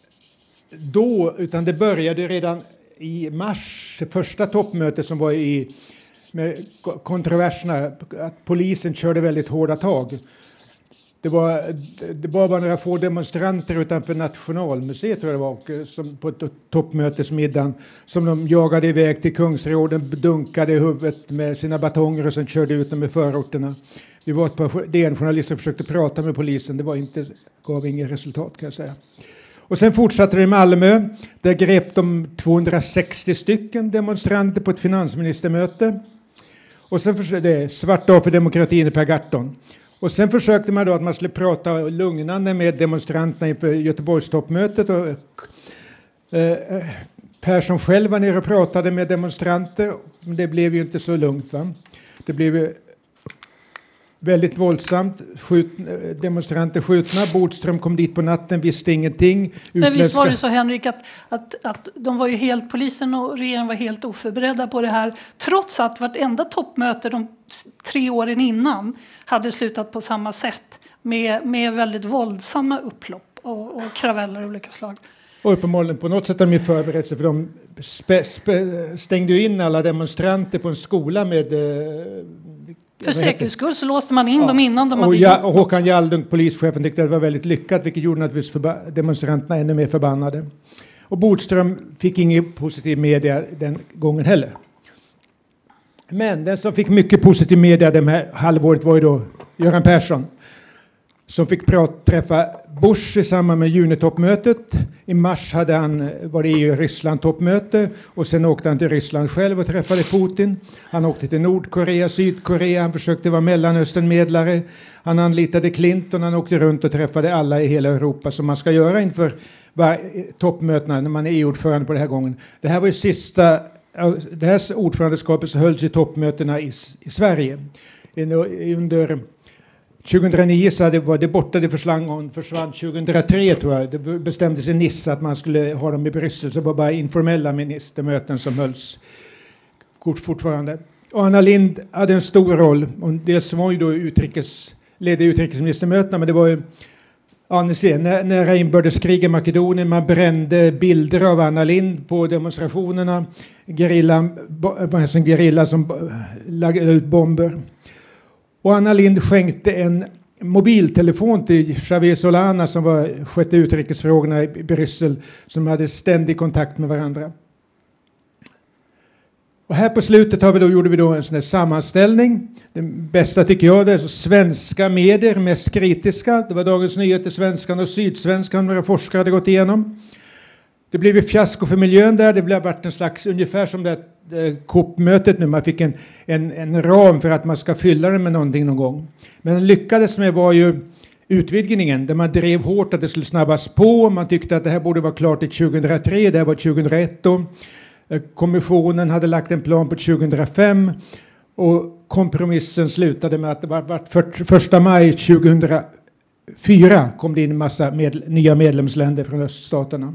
då, utan det började redan i mars, det första toppmötet som var i med kontroverserna, att polisen körde väldigt hårda tag. Det var, det var bara några få demonstranter utanför Nationalmuseet, tror jag det var, som på ett toppmötesmiddag som de jagade iväg till Kungsråden, dunkade i huvudet med sina batonger och sen körde ut dem i förorterna. Vi var ett par D N-journalister som försökte prata med polisen. Det var inte, gav inget resultat, kan jag säga. Och sen fortsatte det i Malmö. Där grep de tvåhundrasextio stycken demonstranter på ett finansministermöte. Och sen försökte det svart dag för demokratin i Per Gahrton. Och sen försökte man då att man skulle prata lugnande med demonstranterna inför Göteborgstoppmötet. Och, eh, Persson själv var nere och pratade med demonstranter. Men det blev ju inte så lugnt, va? Det blev väldigt våldsamt. Skjut, demonstranter skjutna. Bodström kom dit på natten, visste ingenting. Utländska... Men visst var det så, Henrik, att, att, att de var ju helt, polisen och regeringen var helt oförberedda på det här. Trots att vartenda toppmöte de tre åren innan hade slutat på samma sätt. Med, med väldigt våldsamma upplopp och, och kravaller av olika slag. Och uppenbarligen på något sätt har de förberett sig, för de spe, spe, stängde ju in alla demonstranter på en skola med... Eh, För säkerhets skull så låste man in ja. dem innan de och hade ja, och Håkan Jaldung, polischefen, tyckte att det var väldigt lyckat, vilket gjorde naturligtvis förba- demonstranterna ännu mer förbannade. Och Bodström fick ingen positiv media den gången heller. Men den som fick mycket positiv media det här halvåret var ju då Göran Persson, som fick prata, träffa Bush i samband med junitoppmötet. I mars hade han, var det E U-Ryssland-toppmöte och sen åkte han till Ryssland själv och träffade Putin. Han åkte till Nordkorea, Sydkorea, han försökte vara Mellanöstern-medlare. Han anlitade Clinton, han åkte runt och träffade alla i hela Europa som man ska göra inför toppmötena när man är E U-ordförande på den här gången. Det här var ju sista, det här ordförandeskapet så hölls i toppmötena i, i Sverige. Under tjugohundranio så hade, var det borta, det försvann, hon försvann tjugohundratre tror jag. Det bestämdes i Nice att man skulle ha dem i Bryssel, så det var bara informella ministermöten som hölls fortfarande. Och Anna Lindh hade en stor roll. Hon dels var ju då utrikes, ledde utrikesministermötena, men det var ju, ja ni ser, när, när inbördeskrig i Makedonien, man brände bilder av Anna Lindh på demonstrationerna. Gerilla, en gerilla som lade ut bomber. Och Anna Lindh skänkte en mobiltelefon till Javier Solana som var skötte utrikesfrågorna i Bryssel, som hade ständig kontakt med varandra. Och här på slutet har vi då, gjorde vi då en sån här sammanställning. Den bästa tycker jag det är så svenska medier, mest kritiska. Det var Dagens Nyheter, Svenskan och Sydsvenskan, några forskare hade gått igenom. Det blev ett fiasko för miljön där. Det blev varit en slags, ungefär som det C O P-mötet nu. Man fick en, en, en ram för att man ska fylla det med någonting någon gång. Men det lyckades med var ju utvidgningen, där man drev hårt att det skulle snabbas på. Man tyckte att det här borde vara klart till tjugohundratre, det här var tjugohundraett då. Kommissionen hade lagt en plan på tjugohundrafem och kompromissen slutade med att det var, var första maj tjugohundrafyra kom det in en massa med, nya medlemsländer från öststaterna.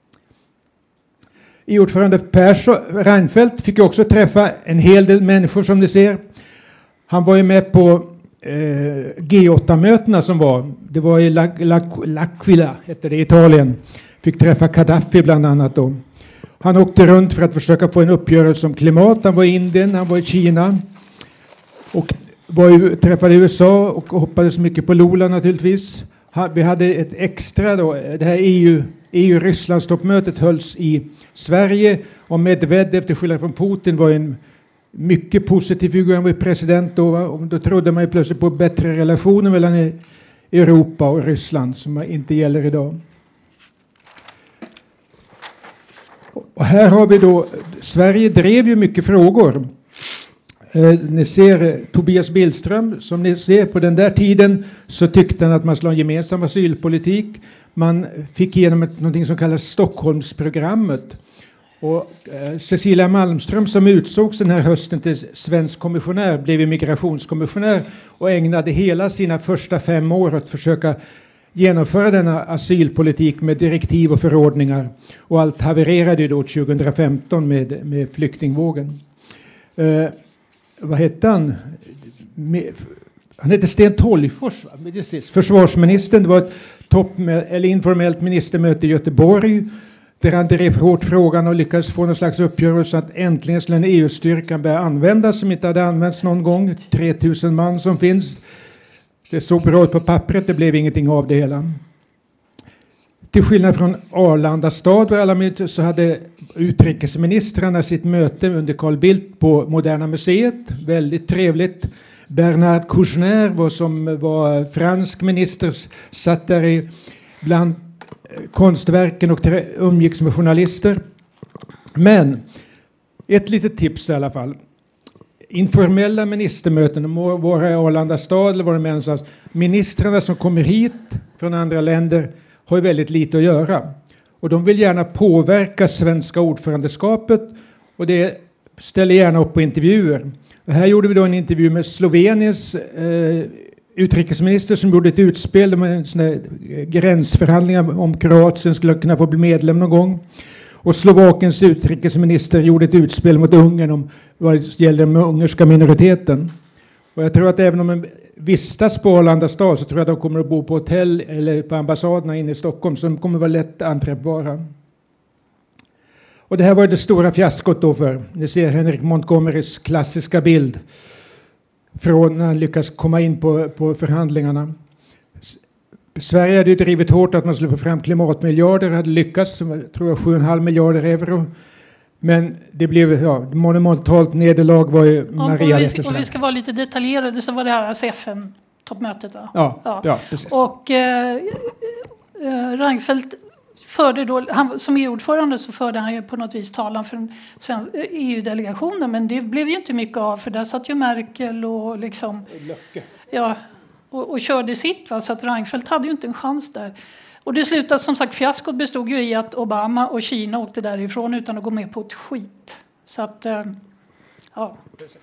E U-ordförande Per Reinfeldt fick också träffa en hel del människor som ni ser. Han var ju med på eh, G åtta-mötena som var. Det var i L'Aquila, hette det i Italien. Fick träffa Gaddafi bland annat då. Han åkte runt för att försöka få en uppgörelse om klimat. Han var i Indien, han var i Kina. Och var ju, träffade U S A och hoppades mycket på Lula naturligtvis. Vi hade ett extra då, det här E U, E U-Rysslandstoppmötet hölls i Sverige. Och Medvedev, till skillnad från Putin, var en mycket positiv figur. Han var president då. Och då trodde man ju plötsligt på bättre relationer mellan Europa och Ryssland som inte gäller idag. Och här har vi då, Sverige drev ju mycket frågor. Eh, ni ser eh, Tobias Billström, som ni ser på den där tiden så tyckte han att man skulle ha en gemensam asylpolitik. Man fick igenom ett, någonting som kallas Stockholmsprogrammet. Och eh, Cecilia Malmström som utsågs den här hösten till svensk kommissionär blev migrationskommissionär och ägnade hela sina första fem år att försöka genomföra denna asylpolitik med direktiv och förordningar. Och allt havererade då tjugohundrafemton med, med flyktingvågen. Eh, vad hette han? Med, han hette Sten Tolgfors, försvarsministern. Det var ett topp, eller informellt ministermöte i Göteborg där han drev hårt frågan och lyckades få någon slags uppgörelse att äntligen skulle en E U-styrkan börja användas som inte hade använts någon gång. tre tusen man som finns. Det såg bra ut på pappret, det blev ingenting av det hela. Till skillnad från Arlanda stad var alla med, så hade utrikesministrarna sitt möte under Carl Bildt på Moderna museet. Väldigt trevligt. Bernard Kouchner var som var fransk minister, satt där i bland konstverken och umgicks med journalister. Men ett litet tips i alla fall. Informella ministermöten, våra i Arlanda stad eller vad det är, ministrarna som kommer hit från andra länder har ju väldigt lite att göra. Och de vill gärna påverka svenska ordförandeskapet och det ställer gärna upp på intervjuer. Och här gjorde vi då en intervju med Sloveniens eh, utrikesminister som gjorde ett utspel med såna här gränsförhandlingar om Kroatien skulle kunna få bli medlem någon gång. Och Slovakiens utrikesminister gjorde ett utspel mot Ungern om vad det gäller den ungerska minoriteten. Och jag tror att även om man vistas på Arlanda stad så tror jag att de kommer att bo på hotell eller på ambassaderna inne i Stockholm, så de kommer att vara lätt anträffbara. Och det här var det stora fiaskot då för, ni ser Henrik Montgomerys klassiska bild från när han lyckas komma in på, på förhandlingarna. Sverige hade ju drivit hårt att man skulle få fram klimatmiljarder, hade lyckats, tror jag, sju komma fem miljarder euro. Men det blev, ja, monumentalt nederlag var ju ja, Maria. Och vi, ska, och vi ska vara lite detaljerade, så var det här alltså F N-toppmötet. Va? Ja, ja. ja, precis. Och eh, eh, Reinfeldt förde då, han, som E U-ordförande så förde han ju på något vis talan för E U-delegationen, men det blev ju inte mycket av, för där satt ju Merkel och liksom... Löcke. Ja, och, och körde sitt, va? Så att Reinfeldt hade ju inte en chans där. Och det slutade, som sagt, fiaskot bestod ju i att Obama och Kina åkte därifrån utan att gå med på ett skit. Så att, ja.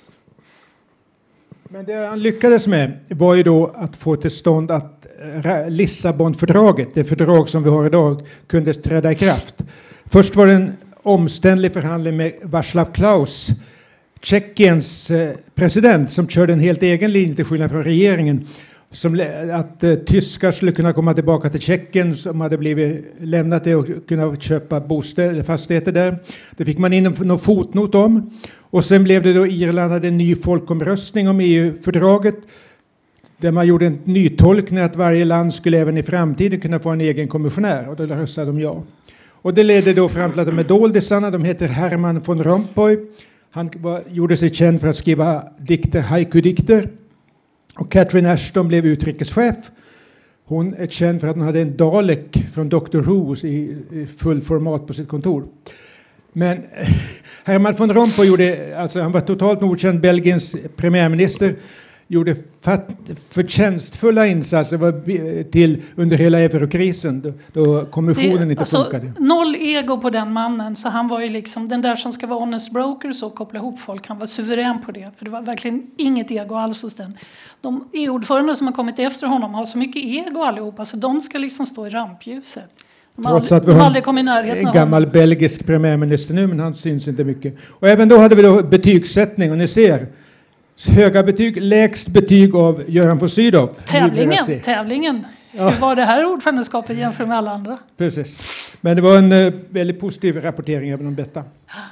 Men det han lyckades med var ju då att få till stånd att Lissabonfördraget, det fördrag som vi har idag, kunde träda i kraft. Först var det en omständlig förhandling med Václav Klaus, Tjeckiens president, som körde en helt egen linje till skillnad från regeringen. Som att uh, tyskar skulle kunna komma tillbaka till Tjeckien som hade blivit lämnat det och kunna köpa bostäder, fastigheter där. Det fick man in en, någon fotnot om. Och sen blev det då Irland hade en ny folkomröstning om E U-fördraget. där man gjorde en nytolkning att varje land skulle även i framtiden kunna få en egen kommissionär, och då röstade de ja. Och det ledde då fram till att de är doldisarna, de heter Herman von Rompuy. Han var, gjorde sig känd för att skriva dikter, haiku-dikter. Och Catherine Ashton blev utrikeschef. Hon är känd för att hon hade en Dalek från doktor Who i, i full format på sitt kontor. Men Herman von Rompuy gjorde, alltså han var totalt okänd, Belgiens premiärminister, gjorde förtjänstfulla insatser till under hela eurokrisen då, då kommissionen det, inte alltså, funkade. Noll ego på den mannen, så han var ju liksom den där som ska vara honest broker, så koppla ihop folk. Han var suverän på det, för det var verkligen inget ego alls hos den. De E U-ordförande som har kommit efter honom har så mycket ego allihopa, så de ska liksom stå i rampljuset. De Trots aldrig, att vi har aldrig kom i närheten en gammal honom. belgisk premiärminister nu, men han syns inte mycket. Och även då hade vi då betygssättning, och ni ser höga betyg, lägst betyg av Göran von Sydow. Tävlingen, tävlingen. Ja. Hur var det här ordförandeskapet jämfört med alla andra? Precis. Men det var en uh, väldigt positiv rapportering även om detta.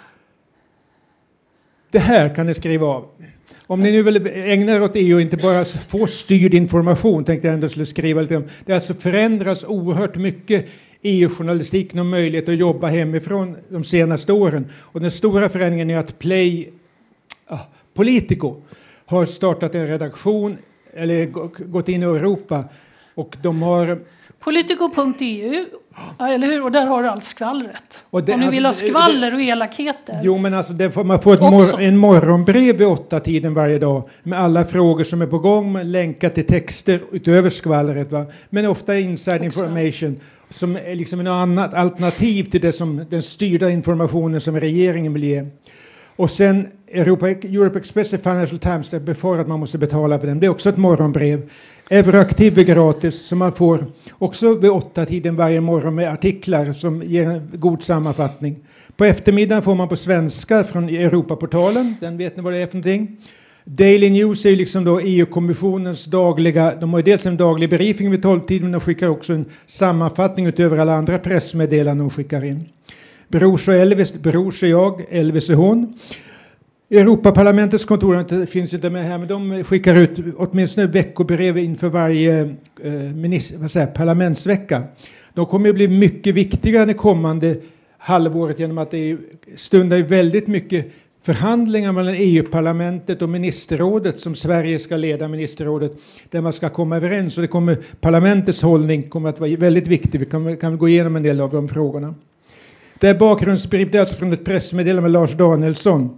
Det här kan ni skriva av. Om ni nu vill ägna er åt E U och inte bara få styrd information, tänkte jag ändå skulle skriva lite om. Det alltså förändras oerhört mycket E U-journalistiken och möjlighet att jobba hemifrån de senaste åren. Och den stora förändringen är att Play ah, Politico har startat en redaktion, eller gått in i Europa, och de har Politico punkt E U, ja, eller hur? Och där har du allt skvallret. Och det, om ni vill ha skvaller och elakheter. Jo, men alltså det får man får ett mor- en morgonbrev vid åtta tiden varje dag med alla frågor som är på gång, med länkar till texter utöver skvallret, va? Men ofta inside också information som är liksom en annat alternativ till det som den styrda informationen som regeringen vill ge. Och sen Europa, Europe Express och Financial Times, det befarar att man måste betala för den. Det är också ett morgonbrev. Euroaktiv är gratis, som man får också vid åtta tiden varje morgon med artiklar som ger en god sammanfattning. På eftermiddagen får man på svenska från Europaportalen. Den vet ni vad det är för någonting. Daily News är liksom då E U-kommissionens dagliga, de har dels en daglig briefing vid tolv-tiden, men de skickar också en sammanfattning utöver alla andra pressmeddelanden de skickar in. Brors och Elvis, Brors är jag, Elvis är hon. Europaparlamentets kontor finns inte med här, men de skickar ut åtminstone veckobrev inför varje eh, minister, vad säger, parlamentsvecka. De kommer att bli mycket viktigare det kommande halvåret genom att det stundar väldigt mycket förhandlingar mellan E U-parlamentet och ministerrådet, som Sverige ska leda ministerrådet, där man ska komma överens. Och det kommer, parlamentets hållning kommer att vara väldigt viktig. Vi kan, kan gå igenom en del av de frågorna. Det är bakgrundsbrief, det är alltså från ett pressmeddelande med Lars Danielsson.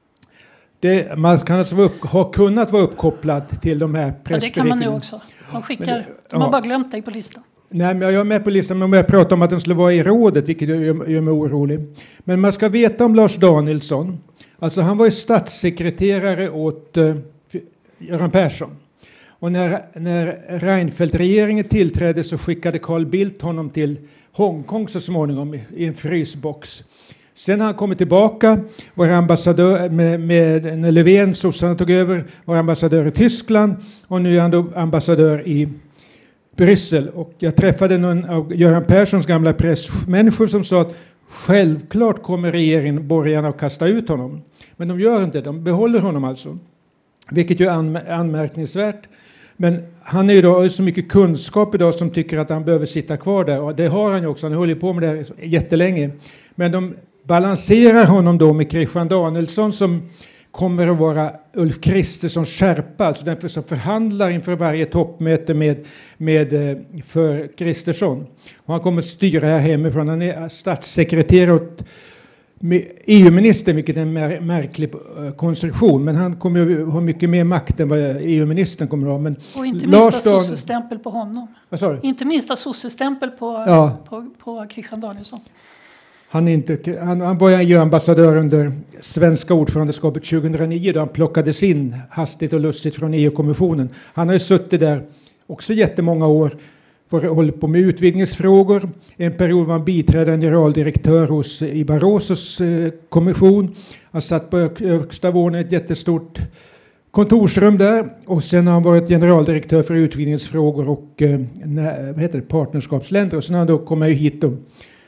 Det, man kan alltså vara upp, ha kunnat vara uppkopplad till de här pressbriefingen. Ja, det kan man nu också. De skickar, men, de har ja. bara glömt dig på listan. Nej, men jag är med på listan, men jag pratar om att den skulle vara i rådet, vilket gör, gör mig orolig. Men man ska veta om Lars Danielsson. Alltså han var ju statssekreterare åt uh, Göran Persson. Och när, när Reinfeldt-regeringen tillträdde så skickade Carl Bildt honom till Hongkong så småningom i, i en frysbox. Sen har han kommit tillbaka, var ambassadör med, med när Löfven, sossarna tog över, var ambassadör i Tyskland, och nu är han då ambassadör i Bryssel. Och jag träffade någon av Göran Perssons gamla pressmänniskor som sa att självklart kommer regeringen, borgarna, att kasta ut honom. Men de gör inte, de behåller honom alltså. Vilket ju är anmär- anmärkningsvärt. Men han är ju då så mycket kunskap idag som tycker att han behöver sitta kvar där. Och det har han ju också, han håller på med det här jättelänge. Men de balanserar honom då med Christian Danielsson som kommer att vara Ulf Kristerssons skärpa, alltså den som förhandlar inför varje toppmöte med, med för Kristersson. Och han kommer att styra här hemifrån. Han är statssekreterare åt E U-ministern, vilket är en mär, märklig konstruktion, men han kommer att ha mycket mer makt än vad E U-ministern kommer att ha. Men och inte minsta sossestämpel på honom. Vad sa du? Inte minsta sossestämpel på, ja. på, på Christian Danielsson. Han, inte, han, han var ju ambassadör under svenska ordförandeskapet tjugohundranio då han plockades in hastigt och lustigt från E U-kommissionen. Han har ju suttit där också jättemånga år och hållit på med utvidgningsfrågor. En period var han biträdande generaldirektör hos i Barrosos eh, kommission. Han satt på högsta våningen ett jättestort kontorsrum där, och sen har han varit generaldirektör för utvidgningsfrågor och eh, vad heter det, partnerskapsländer, och sen har han då kommit hit och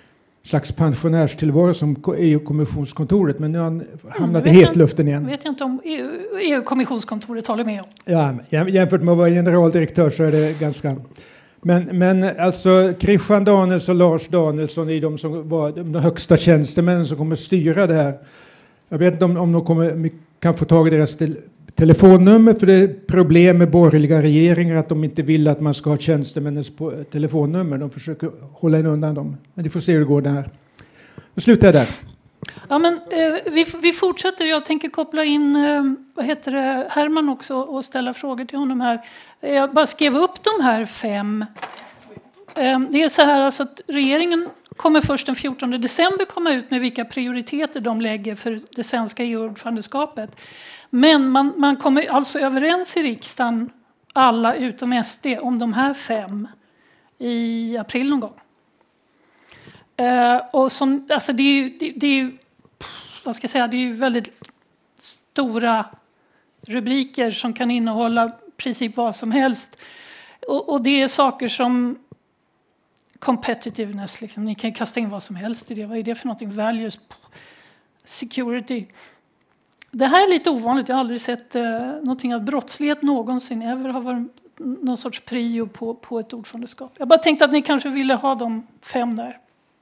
slags pensionärstillvaro som E U-kommissionskontoret, men nu har han hamnat mm, i hetluften igen. Jag vet inte om E U-kommissionskontoret håller med om. Ja, jämfört med att vara generaldirektör så är det ganska... Men, men alltså Christian Danielsson och Lars Danielsson är de som var de högsta tjänstemännen som kommer styra det här. Jag vet inte om, om de kommer, kan få tag i deras te- telefonnummer, för det är problem med borgerliga regeringar att de inte vill att man ska ha tjänstemännens po- telefonnummer. De försöker hålla in undan dem. Men det får se hur det går där. Då slutar jag där. Ja, men, eh, vi, vi fortsätter. Jag tänker koppla in eh, vad heter det, Herman också och ställa frågor till honom här. Jag bara skrev upp de här fem. Eh, det är så här alltså att regeringen kommer först den fjortonde december komma ut med vilka prioriteter de lägger för det svenska E U-ordförandeskapet. Men man, man kommer alltså överens i riksdagen, alla utom S D, om de här fem i april någon gång. Uh, och som, alltså det är ju, det, det är ju, vad ska jag säga, det är ju väldigt stora rubriker som kan innehålla princip vad som helst. Och, och det är saker som competitiveness, liksom. Ni kan kasta in vad som helst i det. Vad är det för någonting? Values, security. Det här är lite ovanligt. Jag har aldrig sett uh, någonting att brottslighet någonsin ever har varit någon sorts prio på, på ett ordförandeskap. Jag bara tänkte att ni kanske ville ha de fem där.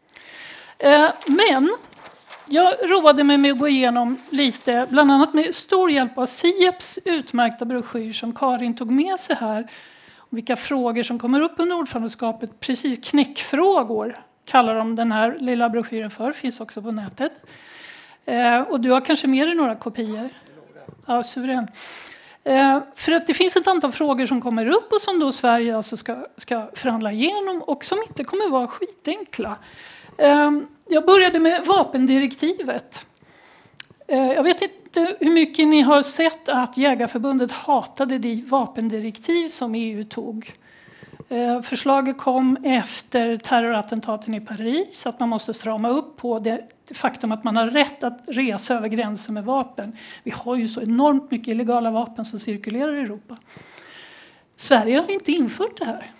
Men jag roade mig med att gå igenom lite, bland annat med stor hjälp av S I E P:s utmärkta broschyr som Karin tog med sig här. Vilka frågor som kommer upp under ordförandeskapet. Precis knäckfrågor kallar de den här lilla broschyren för. Finns också på nätet. Och du har kanske med dig några kopior. Ja, suverän. För att det finns ett antal frågor som kommer upp och som då Sverige alltså ska, ska förhandla igenom och som inte kommer vara skitenkla. Jag började med vapendirektivet. Jag vet inte hur mycket ni har sett att Jägarförbundet hatade det vapendirektiv som E U tog. Förslaget kom efter terrorattentaten i Paris, att man måste strama upp på det faktum att man har rätt att resa över gränser med vapen. Vi har ju så enormt mycket illegala vapen som cirkulerar i Europa. Sverige har inte infört det här.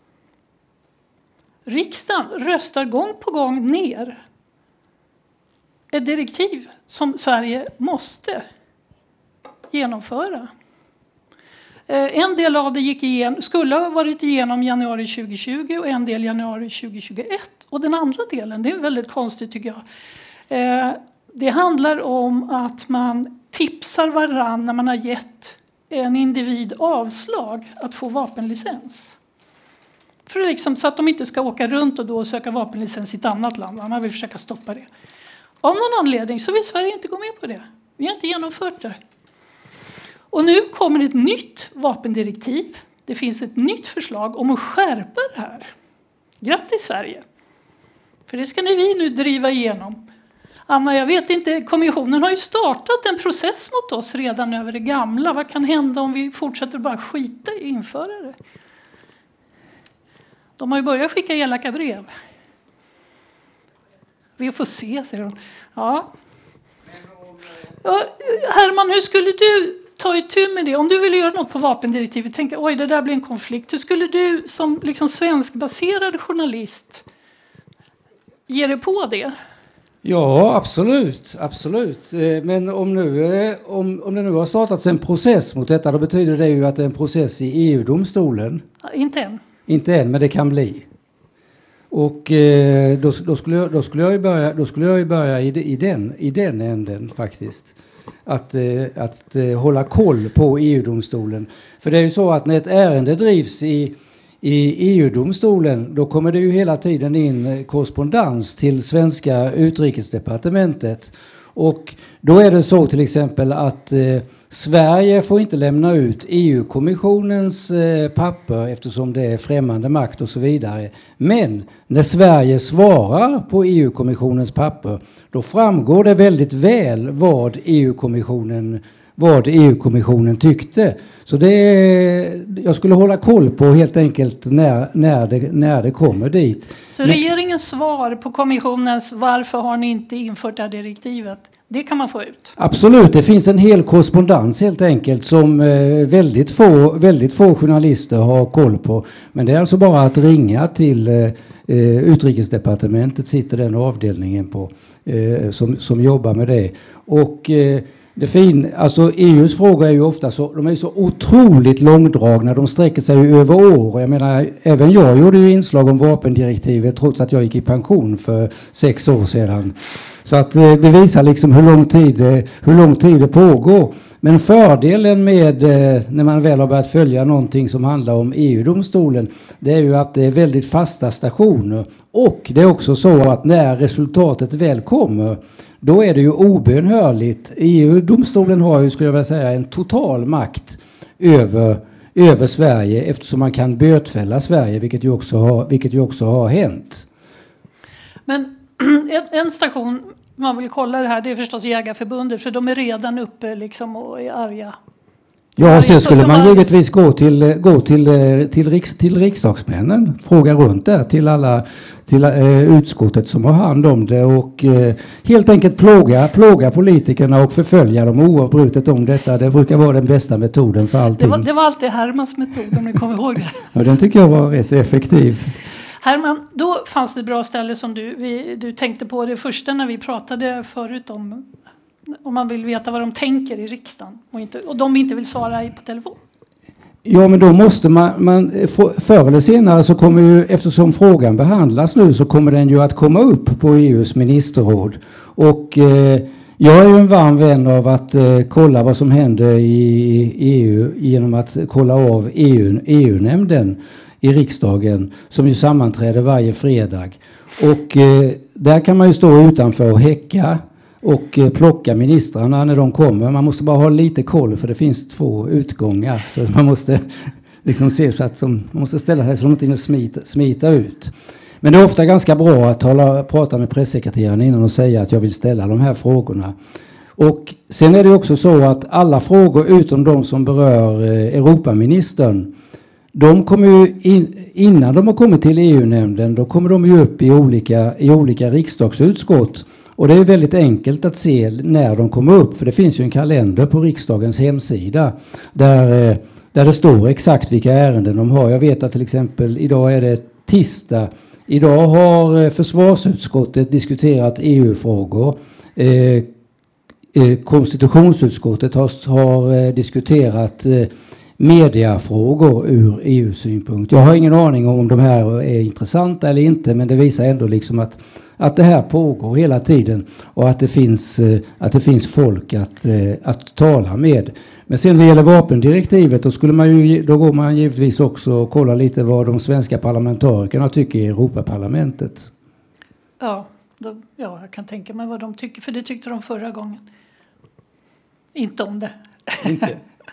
Riksdagen röstar gång på gång ner ett direktiv som Sverige måste genomföra. En del av det gick igen, skulle ha varit igenom januari tjugohundratjugo och en del januari tjugohundratjugoett. Och den andra delen, det är väldigt konstigt tycker jag. Det handlar om att man tipsar varann när man har gett en individ avslag att få vapenlicens. För liksom, så att de inte ska åka runt och då söka vapenlicens i ett annat land. Man vill försöka stoppa det. Av någon anledning så vill Sverige inte gå med på det. Vi har inte genomfört det. Och nu kommer ett nytt vapendirektiv. Det finns ett nytt förslag om att skärpa det här. Grattis Sverige! För det ska ni vi nu driva igenom. Anna, jag vet inte, kommissionen har ju startat en process mot oss redan över det gamla. Vad kan hända om vi fortsätter bara skita i införa det? De har ju börjat skicka elaka brev. Vi får se, säger hon. Ja. Ja, Herman, hur skulle du ta itu med det? Om du ville göra något på vapendirektivet, tänkte oj, det där blir en konflikt. Hur skulle du som liksom svenskbaserad journalist ge dig på det? Ja, absolut. absolut. Men om, nu, om, om det nu har startats en process mot detta, då betyder det ju att det är en process i E U-domstolen. Ja, inte än. Inte än, men det kan bli. Och eh, då, då, skulle jag, då skulle jag ju börja, då skulle jag ju börja i, i, den, i den änden faktiskt. Att, eh, att eh, hålla koll på E U-domstolen. För det är ju så att när ett ärende drivs i, i E U-domstolen, då kommer det ju hela tiden in korrespondens till svenska utrikesdepartementet. Och då är det så till exempel att eh, Sverige får inte lämna ut E U-kommissionens eh, papper eftersom det är främmande makt och så vidare. Men när Sverige svarar på E U-kommissionens papper, då framgår det väldigt väl vad E U-kommissionen vad E U-kommissionen tyckte. Så det är, jag skulle hålla koll på helt enkelt när, när, det, när det kommer dit. Så regeringens svar på kommissionens varför har ni inte infört det här direktivet, det kan man få ut? Absolut, det finns en hel korrespondens helt enkelt som eh, väldigt, få, väldigt få journalister har koll på. Men det är alltså bara att ringa till, eh, eh, utrikesdepartementet sitter den avdelningen på eh, som, som jobbar med det. Och eh, det fin, alltså E U:s frågor är ju ofta så, de är så otroligt långdragna, de sträcker sig ju över år. Jag menar, även jag gjorde ju inslag om vapendirektivet trots att jag gick i pension för sex år sedan. Så att eh, det visar liksom hur lång tid, eh, hur lång tid det pågår. Men fördelen med eh, när man väl har börjat följa någonting som handlar om E U-domstolen, det är ju att det är väldigt fasta stationer. Och det är också så att när resultatet väl kommer, då är det ju obönhörligt. E U-domstolen har ju, skulle jag vilja säga, en total makt över, över Sverige eftersom man kan bötfälla Sverige, vilket ju också har, vilket ju också har hänt. Men en, en station man vill kolla det här, det är förstås Jägarförbundet, för de är redan uppe liksom och är arga. Ja, sen skulle man givetvis gå till, gå till, till, riks, till riksdagsmännen, fråga runt där till alla till eh, utskottet som har hand om det och eh, helt enkelt plåga, plåga politikerna och förfölja dem oavbrutet om detta. Det brukar vara den bästa metoden för allting. Det var, det var alltid Hermans metod, om ni kommer ihåg det. Ja, den tycker jag var rätt effektiv. Herman, då fanns det ett bra ställe som du, vi, du tänkte på det första när vi pratade förut om om man vill veta vad de tänker i riksdagen och, inte, och de inte vill svara på telefon. Ja, men då måste man, man förr eller senare så kommer ju, eftersom frågan behandlas nu så kommer den ju att komma upp på E U:s ministerråd. Och eh, jag är ju en varm vän av att eh, kolla vad som händer i E U genom att kolla av E U, E U-nämnden i riksdagen som ju sammanträder varje fredag. Och eh, där kan man ju stå utanför och häcka och plocka ministrarna när de kommer. Man måste bara ha lite koll för det finns två utgångar. Så man måste liksom se så att de, man måste ställa sig så att de inte smita, smita ut. Men det är ofta ganska bra att tala, prata med pressekreteraren innan och säga att jag vill ställa de här frågorna. Och sen är det också så att alla frågor utom de som berör Europaministern, de kommer ju in, innan de har kommit till E U-nämnden, då kommer de ju upp i olika, i olika riksdagsutskott. Och det är väldigt enkelt att se när de kommer upp, för det finns ju en kalender på riksdagens hemsida där, där det står exakt vilka ärenden de har. Jag vet att till exempel idag är det tisdag. Idag har försvarsutskottet diskuterat E U-frågor. Eh, konstitutionsutskottet har, har diskuterat eh, mediafrågor ur E U-synpunkt. Jag har ingen aning om de här är intressanta eller inte, men det visar ändå liksom att att det här pågår hela tiden och att det finns, att det finns folk att, att tala med. Men sen när det gäller vapendirektivet då, skulle man ju, då går man givetvis också och kolla lite vad de svenska parlamentarikerna tycker i Europaparlamentet. Ja, då, ja, jag kan tänka mig vad de tycker, för det tyckte de förra gången. Inte om det. Inte.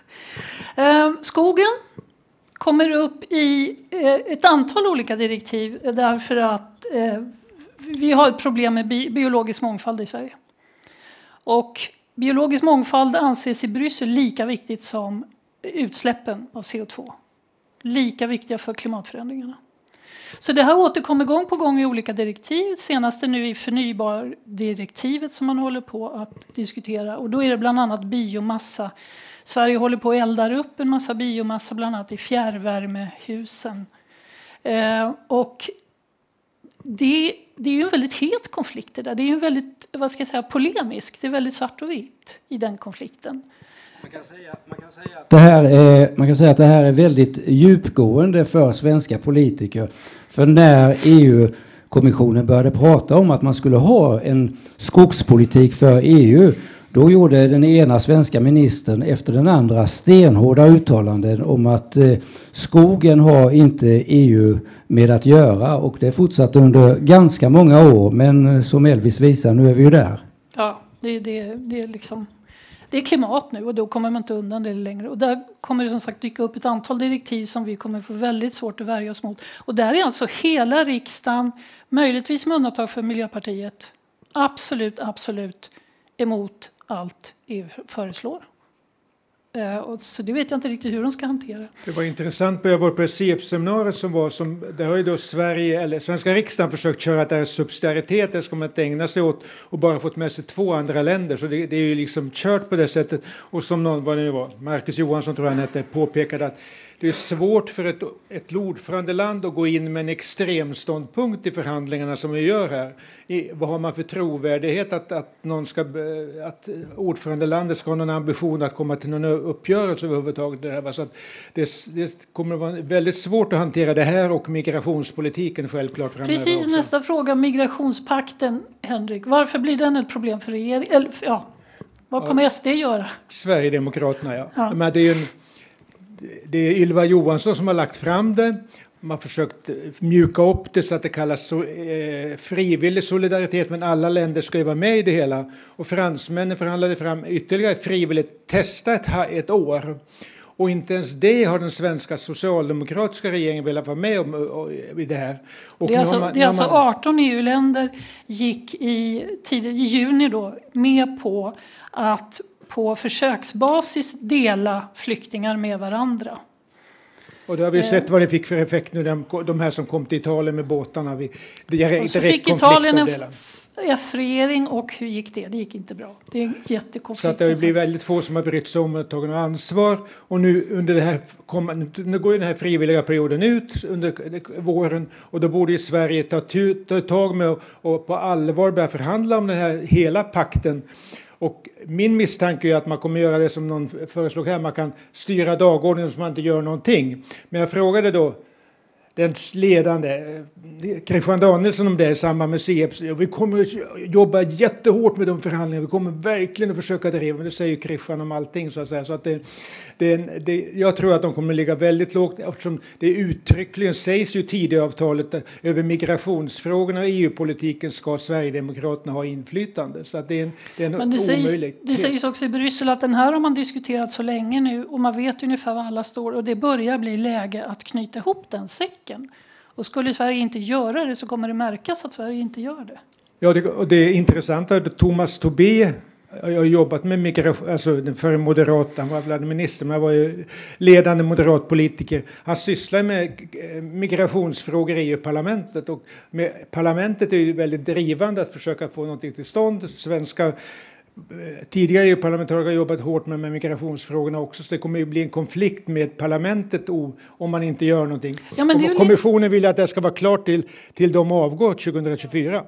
Skogen kommer upp i ett antal olika direktiv därför att vi har ett problem med bi- biologisk mångfald i Sverige. Och biologisk mångfald anses i Bryssel lika viktigt som utsläppen av C O två. Lika viktiga för klimatförändringarna. Så det här återkommer gång på gång i olika direktiv. Senast nu i förnybardirektivet som man håller på att diskutera. Och då är det bland annat biomassa. Sverige håller på att elda upp en massa biomassa bland annat i fjärrvärmehusen. Eh, och det, det är ju en väldigt het konflikt det där. Det är ju väldigt, vad ska jag säga, polemisk. Det är väldigt svart och vitt i den konflikten. Man kan säga, man kan säga att det här är, man kan säga att det här är väldigt djupgående för svenska politiker. För när E U-kommissionen började prata om att man skulle ha en skogspolitik för E U, då gjorde den ena svenska ministern efter den andra stenhårda uttalanden om att eh, skogen har inte E U med att göra. Och det fortsatte under ganska många år, men som Elvis visar, nu är vi ju där. Ja, det, det, det är liksom... Det är klimat nu och då kommer man inte undan det längre. Och där kommer det som sagt dyka upp ett antal direktiv som vi kommer få väldigt svårt att värja oss mot. Och där är alltså hela riksdagen, möjligtvis med undantag för Miljöpartiet, absolut, absolut emot allt E U föreslår. Uh, och så det vet jag inte riktigt hur de ska hantera. Det var intressant, jag var på C F-seminariet som var som, där har ju då Sverige, eller svenska riksdagen försökt köra att det är subsidiaritet, det ska man inte ägna sig åt och bara fått med sig två andra länder, så det, det är ju liksom kört på det sättet. Och som någon, vad det nu var, Marcus Johansson tror jag han hette, påpekade att det är svårt för ett, ett ordförandeland att gå in med en extremståndpunkt i förhandlingarna som vi gör här. I, vad har man för trovärdighet att, att, någon ska, att ordförandelandet ska ha någon ambition att komma till någon uppgörelse överhuvudtaget? Det, så att det, det kommer att vara väldigt svårt att hantera det här och migrationspolitiken självklart framöver. Precis, också. Nästa fråga, migrationspakten, Henrik. Varför blir den ett problem för regeringen? Eller, ja, vad kommer ja. S D göra? Sverigedemokraterna, ja. ja. Men det är ju en, det är Ylva Johansson som har lagt fram det. Man har försökt mjuka upp det så att det kallas så, eh, frivillig solidaritet, men alla länder ska ju vara med i det hela. Och fransmännen förhandlade fram ytterligare frivilligt testa ett, ett år. Och inte ens det har den svenska socialdemokratiska regeringen velat vara med om i det här. Och det är alltså, man, det är alltså man, arton E U-länder gick i, tidigt, i juni då med på att på försöksbasis dela flyktingar med varandra. Och då har vi eh. sett vad det fick för effekt nu, de, de här som kom till Italien med båtarna. Vi, det är och så fick Italien en F-regering, och hur gick det? Det gick inte bra. Det är en jättekonflikt. Så att det blir väldigt få som har brytt sig om att ta något ansvar. Och nu under det här, kom, nu går den här frivilliga perioden ut under våren, och då borde ju Sverige ta, ta tag med och, och på allvar börja förhandla om den här hela pakten. Och min misstanke är att man kommer göra det som någon föreslog här. Man kan styra dagordningen så man inte gör någonting. Men jag frågade då den ledande, Christian Danielsson, om det i samband med C F. Vi kommer att jobba jättehårt med de förhandlingarna. Vi kommer verkligen att försöka driva. Men det säger Christian om allting, så att säga. Så att det, det, det, jag tror att de kommer att ligga väldigt lågt. Eftersom det uttryckligen sägs ju tidigare avtalet över migrationsfrågorna och E U-politiken ska Sverigedemokraterna ha inflytande. Så att det är en, det är en Men det omöjligt. Sägs, det sägs också i Bryssel att den här har man diskuterat så länge nu. Och man vet ungefär var alla står. Och det börjar bli läge att knyta ihop den säcken. Och skulle Sverige inte göra det så kommer det märkas att Sverige inte gör det. Ja, det, och det är intressant att Thomas Tobé, jag har jobbat med migration, alltså den förre moderat, han var väl minister, men han var ju ledande moderatpolitiker. Han sysslar med migrationsfrågor i parlamentet, och med, parlamentet är ju väldigt drivande att försöka få någonting till stånd. Svenska tidigare E U-parlamentariker har jobbat hårt med, med migrationsfrågorna också, så det kommer ju bli en konflikt med parlamentet om man inte gör någonting. Ja, men det kommissionen vill att det ska vara klart till, till de avgår tjugohundratjugofyra.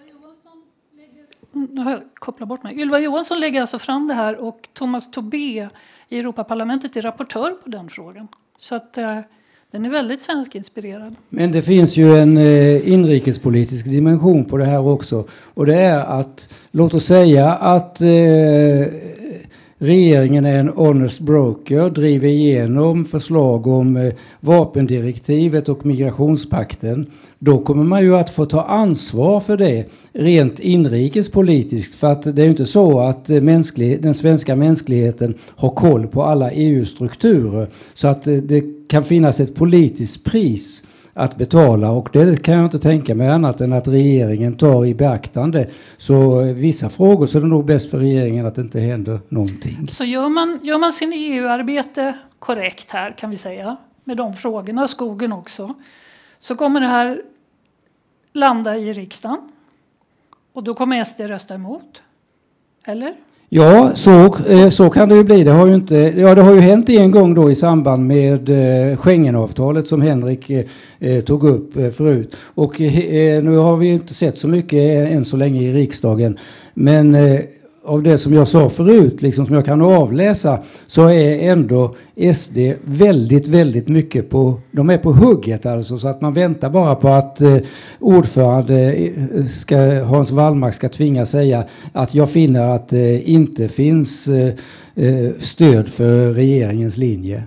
Nu har jag kopplat bort mig. Ylva Johansson lägger alltså fram det här, och Thomas Tobé i Europaparlamentet är rapportör på den frågan. Så att eh, den är väldigt svenskinspirerad. Men det finns ju en eh, inrikespolitisk dimension på det här också. Och det är att, låt oss säga att eh, regeringen är en honest broker, driver igenom förslag om eh, vapendirektivet och migrationspakten. Då kommer man ju att få ta ansvar för det rent inrikespolitiskt. För att det är ju inte så att mänsklig, den svenska mänskligheten har koll på alla E U-strukturer. Så att eh, det kan finnas ett politiskt pris att betala, och det kan jag inte tänka mig annat än att regeringen tar i beaktande. Så vissa frågor så är det nog bäst för regeringen att det inte händer någonting. Så gör man, gör man sin E U-arbete korrekt här, kan vi säga, med de frågorna, skogen också, så kommer det här landa i riksdagen, och då kommer S D rösta emot, eller? Ja, så, så kan det ju bli. Det har ju, inte, ja, det har ju hänt en gång då i samband med Schengenavtalet som Henrik eh, tog upp eh, förut. Och eh, nu har vi inte sett så mycket än så länge i riksdagen. Men eh, av det som jag sa förut, liksom som jag kan avläsa, så är ändå S D väldigt, väldigt mycket på, de är på hugget alltså, så att man väntar bara på att eh, ordförande ska, Hans Wallmark ska tvinga säga att jag finner att det eh, inte finns eh, stöd för regeringens linje.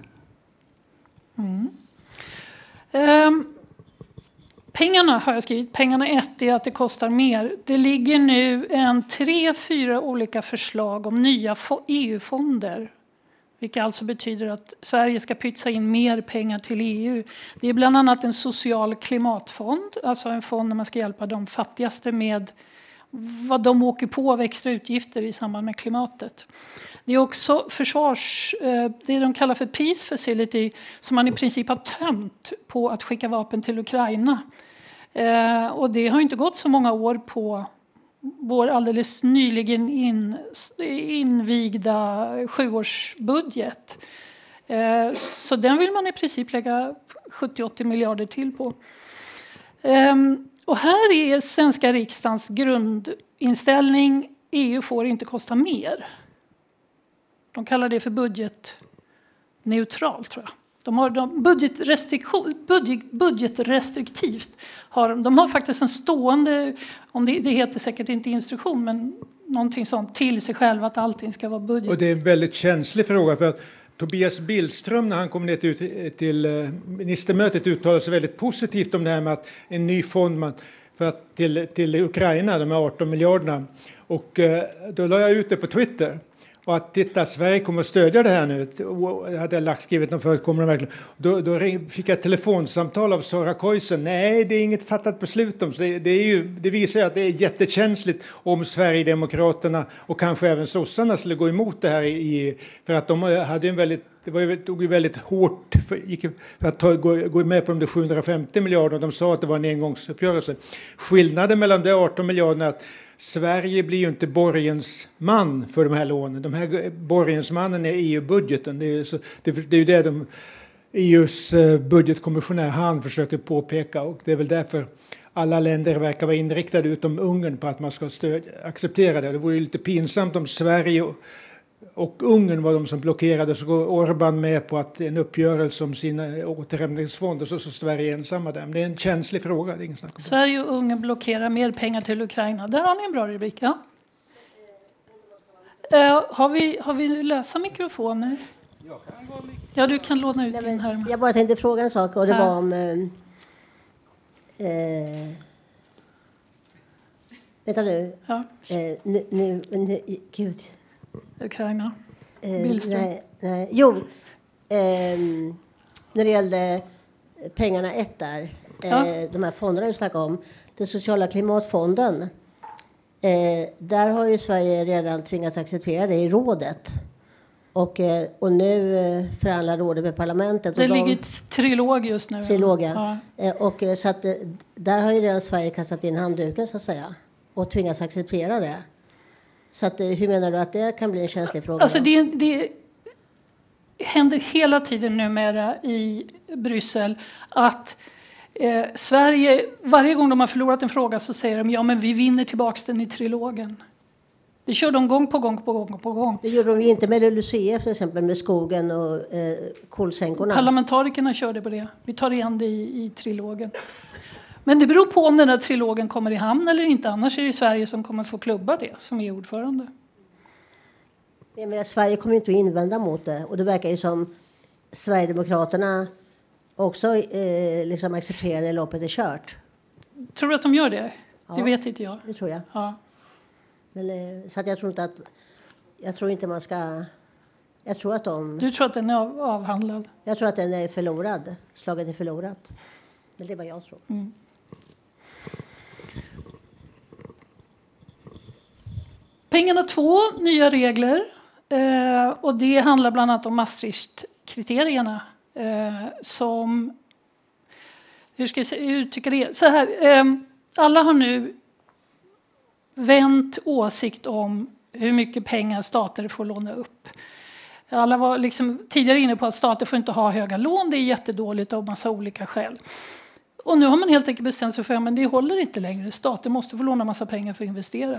Mm. Um. Pengarna har jag skrivit. Pengarna ett är att det kostar mer. Det ligger nu en tre, fyra olika förslag om nya E U-fonder. Vilket alltså betyder att Sverige ska pytsa in mer pengar till E U. Det är bland annat en social klimatfond. Alltså en fond där man ska hjälpa de fattigaste med vad de åker på av extra utgifter i samband med klimatet. Det är också försvars, det de kallar för Peace Facility, som man i princip har tömt på att skicka vapen till Ukraina. Och det har inte gått så många år på vår alldeles nyligen in, invigda sjuårsbudget. Eh, så den vill man i princip lägga sjuttio till åttio miljarder till på. Eh, och här är svenska riksdagens grundinställning: E U får inte kosta mer. De kallar det för budgetneutralt, tror jag. De har de budgetrestriktion, budget, budgetrestriktivt. Har, de har faktiskt en stående, om det, det heter säkert inte instruktion, men någonting sånt till sig själv att allting ska vara budget. Och det är en väldigt känslig fråga, för att Tobias Billström, när han kom ner till, till ministermötet, uttalade sig väldigt positivt om det här med att en ny fond man, för att, till, till Ukraina, de här arton miljarderna. Och då la jag ut det på Twitter. Och att titta, Sverige kommer att stödja det här nu. Jag hade lagt skrivit någon förut, kommer de verkligen. Då, då fick jag ett telefonsamtal av Sara Koisen. Nej, det är inget fattat beslut om. Så det, det, är ju, det visar ju att det är jättekänsligt om Sverigedemokraterna och kanske även sossarna skulle gå emot det här. I, för att de hade en väldigt, det var ju, tog ju väldigt hårt för, gick, för att ta, gå, gå med på de sjuhundrafemtio miljarder. De sa att det var en engångsuppgörelse. Skillnaden mellan de arton miljarderna är att Sverige blir ju inte borgensman för de här lånen. De här borgensmannen är E U-budgeten. Det är, så, det, det är ju det de, E U:s budgetkommissionär han försöker påpeka. Och det är väl därför alla länder verkar vara inriktade utom Ungern på att man ska stödja, acceptera det. Det vore ju lite pinsamt om Sverige och, och Ungern var de som blockerade. Så går Orbán med på att en uppgörelse om sina återhämtningsfonder, så, så Sverige ensamma där. Men det är en känslig fråga. Det är ingen snack om. Sverige och Ungern blockerar mer pengar till Ukraina. Där har ni en bra rubrik. Ja. Uh, har, vi, har vi lösa mikrofoner? Ja, du kan låna ut Nej, din här. Jag bara tänkte fråga en sak, och det ja. var om... Eh, eh, vänta nu. Ja. Eh, nu, nu, nu gud. Ukraina. Eh, nej, nej. Jo, eh, när det gällde pengarna ett där, eh, ja. de här fonderna du snackade om, den sociala klimatfonden, eh, där har ju Sverige redan tvingats acceptera det i rådet. Och, eh, och nu eh, förhandlar rådet med parlamentet. Det och ligger de, ett trilog just nu. Trilog, ja. eh, och, så att, eh, där har ju redan Sverige kastat in handduken, så att säga, och tvingats acceptera det. Så att, hur menar du att det kan bli en känslig fråga? Alltså det, det händer hela tiden numera i Bryssel att eh, Sverige, varje gång de har förlorat en fråga så säger de ja, men vi vinner tillbaka den i trilogen. Det kör de gång på gång på gång på gång. Det gjorde de inte med L U C F till exempel, med skogen och eh, kolsänkorna. Parlamentarikerna körde på det. Vi tar igen det i, i trilogen. Men det beror på om den här trilogen kommer i hamn eller inte. Annars är det Sverige som kommer få klubba det som är ordförande. Jag menar, Sverige kommer inte att invända mot det. Och det verkar ju som Sverigedemokraterna också eh, liksom accepterar när loppet är kört. Tror du att de gör det? Ja, det vet inte jag. Det tror jag. Ja. Men, eh, så att jag tror inte att... Jag tror inte man ska... Jag tror att de... Du tror att den är av, avhandlad? Jag tror att den är förlorad. Slaget är förlorat. Men det är vad jag tror. Mm. Pengarna två nya regler. Eh, och det handlar bland annat om Maastricht-kriterierna. Eh, som... Hur ska jag uttrycka det? Så här, eh, alla har nu vänt åsikt om hur mycket pengar stater får låna upp. Alla var liksom tidigare inne på att stater får inte ha höga lån. Det är jättedåligt av massa olika skäl. Och nu har man helt enkelt bestämt sig för att det håller inte längre. Stater måste få låna massa pengar för att investera.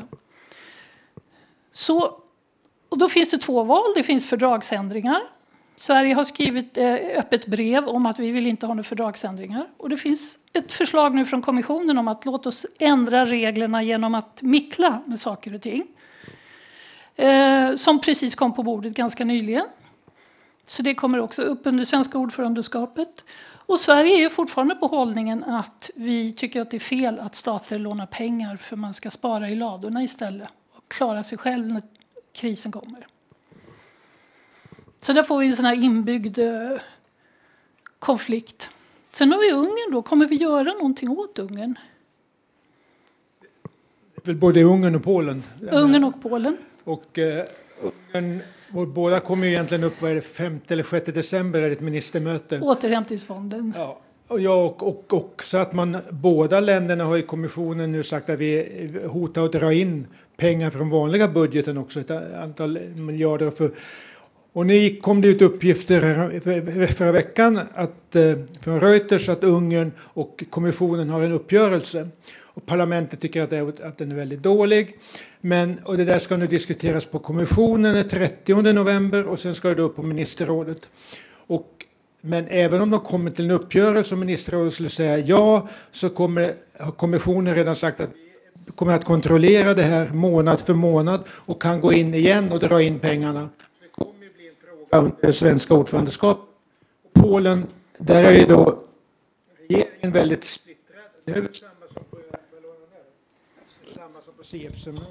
Så, och då finns det två val. Det finns fördragsändringar. Sverige har skrivit eh, öppet brev om att vi vill inte ha några fördragsändringar. Och det finns ett förslag nu från kommissionen om att låta oss ändra reglerna genom att mickla med saker och ting. Eh, som precis kom på bordet ganska nyligen. Så det kommer också upp under svenska ordförandeskapet. Och Sverige är fortfarande på hållningen att vi tycker att det är fel att stater lånar pengar för man ska spara i ladorna istället och klara sig själv när krisen kommer. Så där får vi en sån här inbyggd eh, konflikt. Sen har vi Ungern då. Kommer vi göra någonting åt Ungern? Väl både Ungern och Polen. Ungern och Polen. Och eh, Ungern, och båda kommer ju egentligen upp, vad är det, femte eller sjätte december är det ett ministermöte. Återhämtningsfonden. Ja, och, ja, och, och, och så att man, båda länderna har i kommissionen nu sagt att vi hotar att dra in pengar från vanliga budgeten också, ett antal miljarder. För, Och nu kom det ut uppgifter förra veckan att, från Reuters att Ungern och kommissionen har en uppgörelse. Och parlamentet tycker att, det är, att den är väldigt dålig. Men, och det där ska nu diskuteras på kommissionen den trettionde november och sen ska det upp på ministerrådet. Och, men även om de kommer till en uppgörelse och ministerrådet skulle säga ja, så kommer, har kommissionen redan sagt att vi kommer att kontrollera det här månad för månad och kan gå in igen och dra in pengarna. Det kommer bli en fråga under det svenska ordförandeskap. Polen, där är ju då regeringen väldigt splittrad. Det är väl samma som på, samma som på C F S.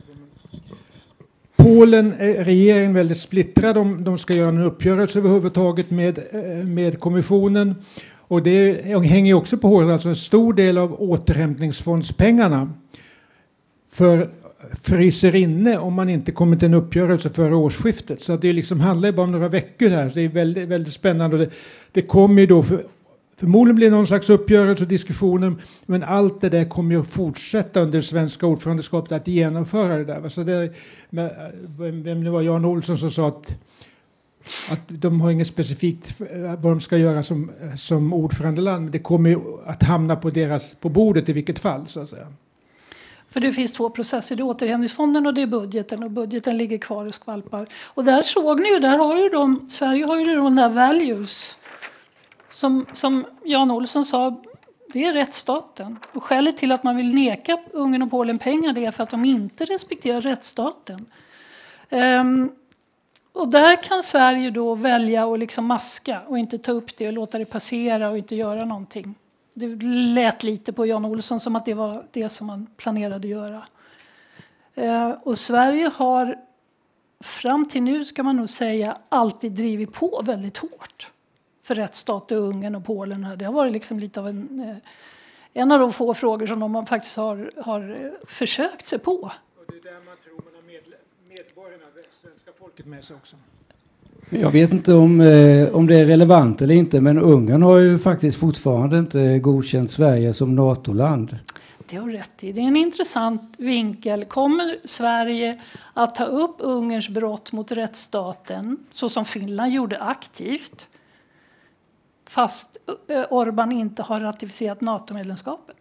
Polen är regeringen väldigt splittrad om de ska göra en uppgörelse överhuvudtaget med, med kommissionen. Och det hänger också på håret, alltså en stor del av återhämtningsfondspengarna för fryser inne om man inte kommer till en uppgörelse före årsskiftet. Så det liksom handlar bara om några veckor här. Så det är väldigt, väldigt spännande. Och det, det kommer ju då för, förmodligen bli någon slags uppgörelse och diskussioner, men allt det där kommer ju att fortsätta under det svenska ordförandeskapet att genomföra det där. Så det, vem det var, Jan Olsson som sa att, att de har inget specifikt vad de ska göra som, som ordförandeland, men det kommer ju att hamna på deras på bordet i vilket fall, så att säga. För det finns två processer, det är återhämtningsfonden och det är budgeten, och budgeten ligger kvar och skvalpar. Och där såg ni ju, där har ju de, Sverige har ju de där values som, som Jan Olsson sa, det är rättsstaten. Och skälet till att man vill neka Ungern och Polen pengar, det är för att de inte respekterar rättsstaten. Um, och där kan Sverige då välja att liksom maska och inte ta upp det och låta det passera och inte göra någonting. Det lät lite på Jan Olsson som att det var det som man planerade göra. Uh, och Sverige har fram till nu, ska man nog säga, alltid drivit på väldigt hårt för rättsstat i Ungern och Polen. Det har varit liksom lite av en, en av de få frågor som de faktiskt har, har försökt sig på. Och det är där man tror man har med, medborgarna, det svenska folket med sig också. Jag vet inte om, eh, om det är relevant eller inte, men Ungern har ju faktiskt fortfarande inte godkänt Sverige som NATO-land. Det har rätt i. Det är en intressant vinkel. Kommer Sverige att ta upp Ungerns brott mot rättsstaten, så som Finland gjorde aktivt, fast Orbán inte har ratificerat NATO-medlemskapet?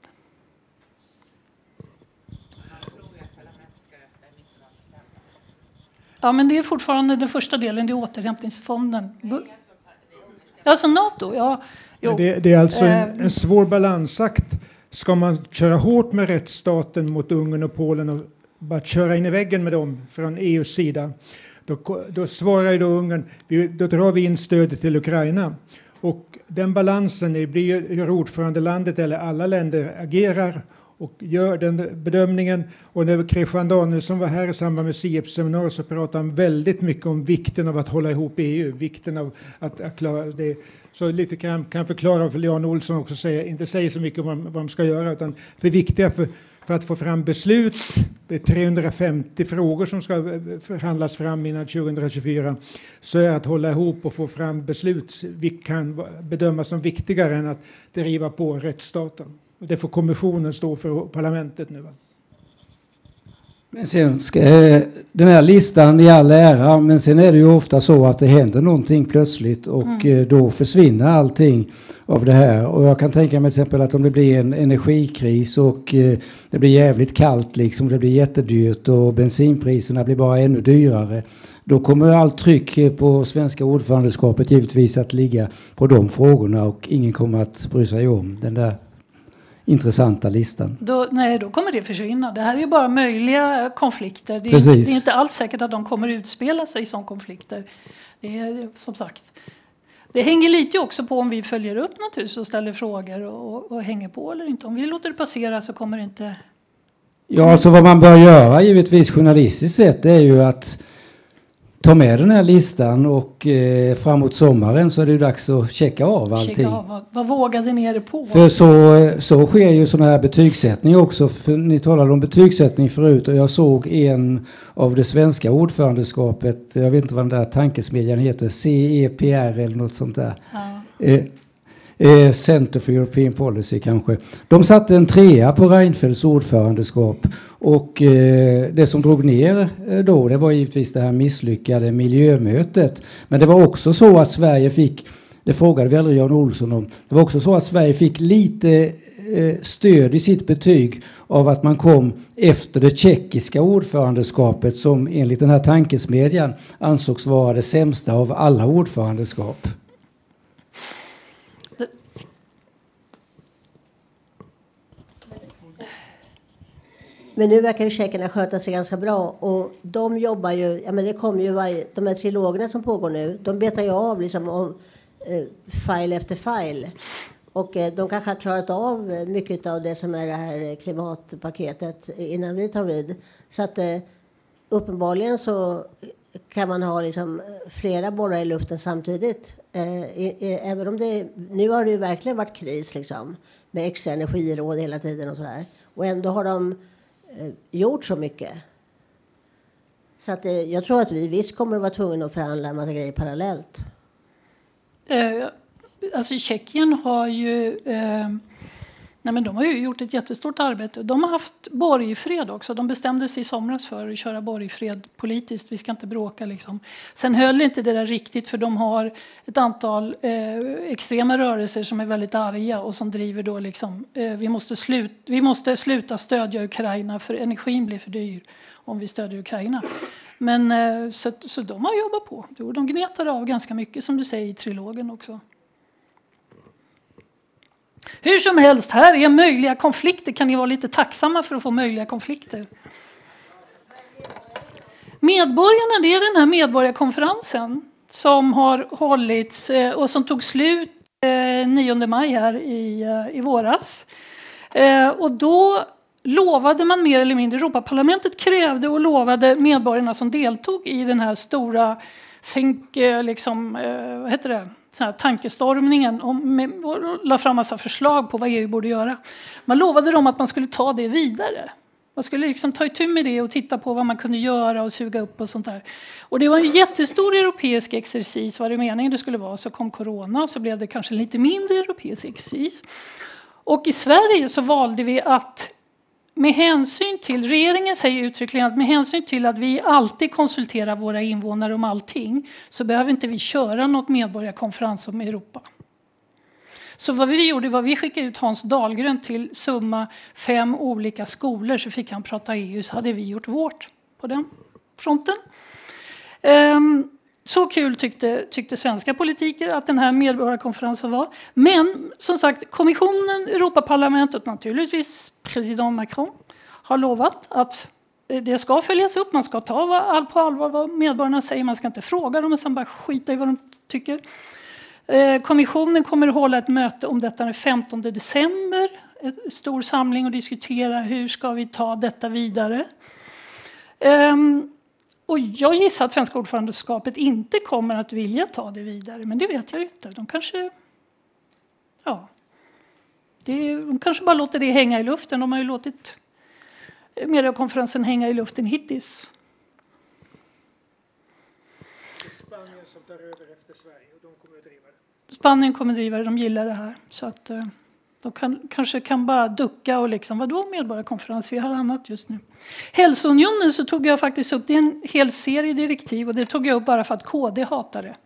Ja, men det är fortfarande den första delen, det är återhämtningsfonden. Alltså NATO, ja. Det, det är alltså en, en svår balansakt. Ska man köra hårt med rättsstaten mot Ungern och Polen och bara köra in i väggen med dem från E U:s sida, då, då svarar ju då Ungern, då drar vi in stödet till Ukraina. Och den balansen är, blir ju hur ordförandelandet eller alla länder agerar och gör den bedömningen. Och när Christian Danielsson var här i samband med C F S-seminariet så pratade han väldigt mycket om vikten av att hålla ihop E U, vikten av att, att klara det. Så lite kan, kan förklara för Jan Olsson också, säga, inte säga så mycket om vad, vad de ska göra, utan för viktiga för, för att få fram beslut. Det är trehundrafemtio frågor som ska förhandlas fram innan tjugohundratjugofyra. Så är att hålla ihop och få fram beslut vi kan bedömas som viktigare än att driva på rättsstaten. Och det får kommissionen stå för, parlamentet nu. Va? Men sen ska, den här listan i all ära, men sen är det ju ofta så att det händer någonting plötsligt och mm. då försvinner allting av det här. Och jag kan tänka mig till exempel att om det blir en energikris och det blir jävligt kallt, liksom, det blir jättedyrt och bensinpriserna blir bara ännu dyrare, då kommer allt tryck på svenska ordförandeskapet givetvis att ligga på de frågorna och ingen kommer att bry sig om den där intressanta listan. Då, nej, då kommer det försvinna. Det här är ju bara möjliga konflikter. Det är, Precis. det är inte alls säkert att de kommer utspela sig som konflikter. Det är som sagt. Det hänger lite också på om vi följer upp naturligtvis och ställer frågor och, och hänger på eller inte. Om vi låter det passera så kommer det inte... Ja, alltså vad man bör göra givetvis journalistiskt sett är ju att ta med den här listan och eh, framåt sommaren så är det ju dags att checka av allting. Checka av, vad, vad vågade ni er på? För så, så sker ju sån här betygssättning också. För ni talade om betygssättning förut och jag såg en av det svenska ordförandeskapet, jag vet inte vad den där tankesmedjan heter, C E P R eller något sånt där. Ja. Eh, Eh, Center for European Policy kanske. De satte en trea på Reinfeldts ordförandeskap. Och eh, det som drog ner eh, då, det var givetvis det här misslyckade miljömötet. Men det var också så att Sverige fick, det frågade vi aldrig Jan Olsson om, det var också så att Sverige fick lite stöd i sitt betyg av att man kom efter det tjeckiska ordförandeskapet som enligt den här tankesmedjan ansågs vara det sämsta av alla ordförandeskap. Men nu verkar ju tjeckerna sköta sig ganska bra och de jobbar ju, ja men det kommer ju varje, de här trilogerna som pågår nu, de betar ju av liksom om eh, file efter file. Och de kanske har klarat av mycket av det som är det här klimatpaketet innan vi tar vid. Så att uppenbarligen så kan man ha liksom flera bollar i luften samtidigt. Även om det, nu har det ju verkligen varit kris liksom, med extra energiråd hela tiden och sådär. Och ändå har de gjort så mycket. Så att jag tror att vi visst kommer att vara tvungna att förhandla en massa grejer parallellt. Uh. Alltså Tjeckien har ju, eh, nej men de har ju gjort ett jättestort arbete. De har haft borgfred också. De bestämde sig i somras för att köra borgfred politiskt. Vi ska inte bråka liksom. Sen höll inte det där riktigt för de har ett antal eh, extrema rörelser som är väldigt arga och som driver då liksom, eh, vi, måste slut, vi måste sluta stödja Ukraina för energin blir för dyr om vi stödjer Ukraina. Men eh, så, så de har jobbat på. De gnetar av ganska mycket som du säger i trilogen också. Hur som helst, här är möjliga konflikter. Kan ni vara lite tacksamma för att få möjliga konflikter? Medborgarna, det är den här medborgarkonferensen som har hållits och som tog slut nionde maj här i, i våras. Och då lovade man mer eller mindre, Europaparlamentet krävde och lovade medborgarna som deltog i den här stora think, liksom, vad heter det? Så här, tankestormningen om, med, och la fram massa förslag på vad E U borde göra. Man lovade dem att man skulle ta det vidare. Man skulle liksom ta itu med det och titta på vad man kunde göra och suga upp och sånt där. Och det var en jättestor europeisk exercis, vad det meningen det skulle vara. Så kom corona och så blev det kanske lite mindre europeisk exercis. Och i Sverige så valde vi att med hänsyn till, regeringen säger uttryckligen att med hänsyn till att vi alltid konsulterar våra invånare om allting så behöver inte vi köra något medborgarkonferens om Europa. Så vad vi gjorde var att vi skickade ut Hans Dahlgren till summa fem olika skolor så fick han prata E U så hade vi gjort vårt på den fronten. Um, Så kul tyckte, tyckte svenska politiker att den här medborgarkonferensen var. Men som sagt, kommissionen, Europaparlamentet, naturligtvis president Macron har lovat att det ska följas upp. Man ska ta allt på allvar vad medborgarna säger. Man ska inte fråga dem och sen bara skita i vad de tycker. Kommissionen kommer att hålla ett möte om detta den femtonde december. En stor samling och diskutera hur ska vi ta detta vidare. Um, Och jag gissar att svenska ordförandeskapet inte kommer att vilja ta det vidare. Men det vet jag inte. De kanske, ja, det, de kanske bara låter det hänga i luften. De har ju låtit mediekonferensen hänga i luften hittills. Spanien som tar över efter Sverige och de kommer att driva det. Spanien kommer att driva det. De gillar det här. Så att de kan, kanske kan bara ducka och liksom, vadå medborgarkonferens? Vi har annat just nu. Hälsounionen så tog jag faktiskt upp, det är en hel serie direktiv och det tog jag upp bara för att K D hatar det.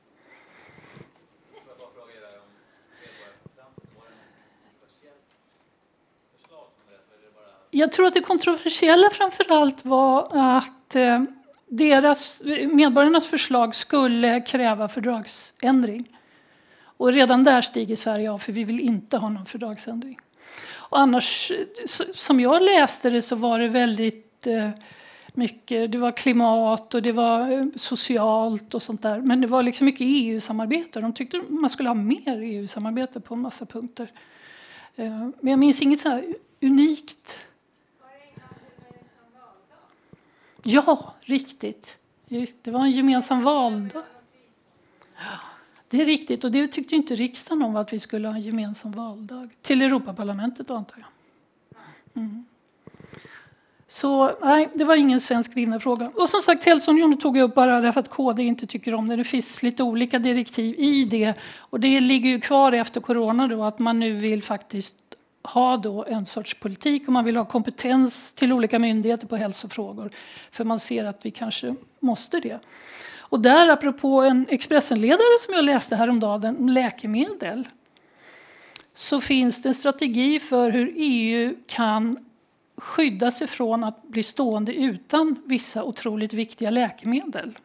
Jag tror att det kontroversiella framförallt var att deras, medborgarnas förslag skulle kräva fördragsändring. Och redan där stiger Sverige av, för vi vill inte ha någon fördragsändring. Och annars, som jag läste det, så var det väldigt mycket, det var klimat och det var socialt och sånt där. Men det var liksom mycket E U-samarbete. De tyckte man skulle ha mer E U-samarbete på en massa punkter. Men jag minns inget så här unikt. Var det en gemensam valdag? Ja, riktigt. Just, det var en gemensam valdag. Ja. Det är riktigt och det tyckte inte riksdagen om att vi skulle ha en gemensam valdag. Till Europaparlamentet då, antar jag. Mm. Så nej, det var ingen svensk vinnarfråga. Och som sagt, hälsounionen tog jag upp bara därför att K D inte tycker om det. Det finns lite olika direktiv i det. Och det ligger ju kvar efter corona då, att man nu vill faktiskt ha då en sorts politik och man vill ha kompetens till olika myndigheter på hälsofrågor. För man ser att vi kanske måste det. Och där, apropå en Expressenledare som jag läste häromdagen om läkemedel, så finns det en strategi för hur E U kan skydda sig från att bli stående utan vissa otroligt viktiga läkemedel.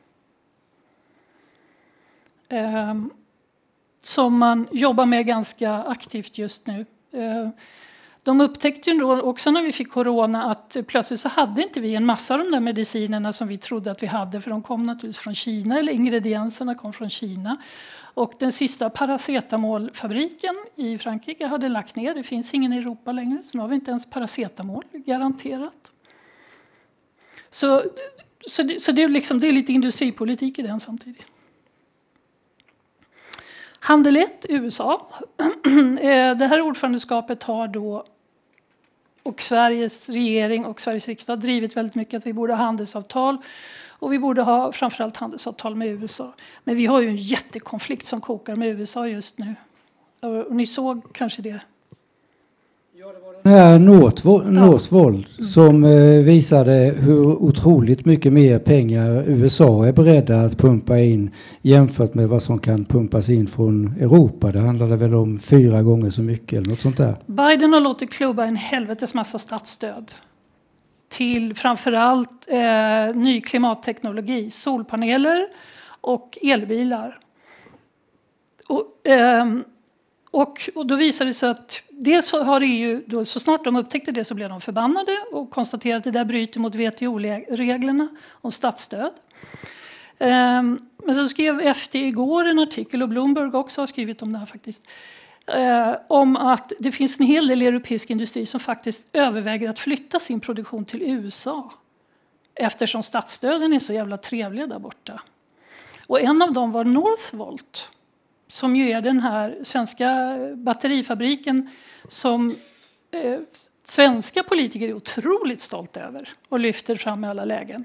Eh, som man jobbar med ganska aktivt just nu. Eh, de upptäckte ju då också när vi fick corona att plötsligt så hade inte vi en massa av de där medicinerna som vi trodde att vi hade, för de kom naturligtvis från Kina, eller ingredienserna kom från Kina. Och den sista paracetamolfabriken i Frankrike hade lagt ner. Det finns ingen i Europa längre, så nu har vi inte ens paracetamol garanterat. Så, så, det, så det, är liksom, det är lite industripolitik i den samtidigt. Handel ett, U S A. Det här ordförandeskapet har då, och Sveriges regering och Sveriges riksdag har drivit väldigt mycket att vi borde ha handelsavtal. Och vi borde ha framförallt handelsavtal med U S A. Men vi har ju en jättekonflikt som kokar med U S A just nu. Och ni såg kanske det? Det här Northvolt ja. som eh, visade hur otroligt mycket mer pengar U S A är beredda att pumpa in jämfört med vad som kan pumpas in från Europa. Det handlade väl om fyra gånger så mycket eller något sånt där. Biden har låtit klubba en helvetes massa statsstöd till framförallt eh, ny klimatteknologi, solpaneler och elbilar. Och, eh, och, och då visade det sig att dels har E U, då, så snart de upptäckte det så blev de förbannade och konstaterade att det där bryter mot W T O-reglerna om statsstöd. Eh, men så skrev F D igår en artikel, och Bloomberg också har skrivit om det här faktiskt, Eh, om att det finns en hel del europeisk industri som faktiskt överväger att flytta sin produktion till U S A eftersom statsstöden är så jävla trevliga där borta. Och en av dem var Northvolt, som ju är den här svenska batterifabriken som eh, svenska politiker är otroligt stolta över och lyfter fram i alla lägen.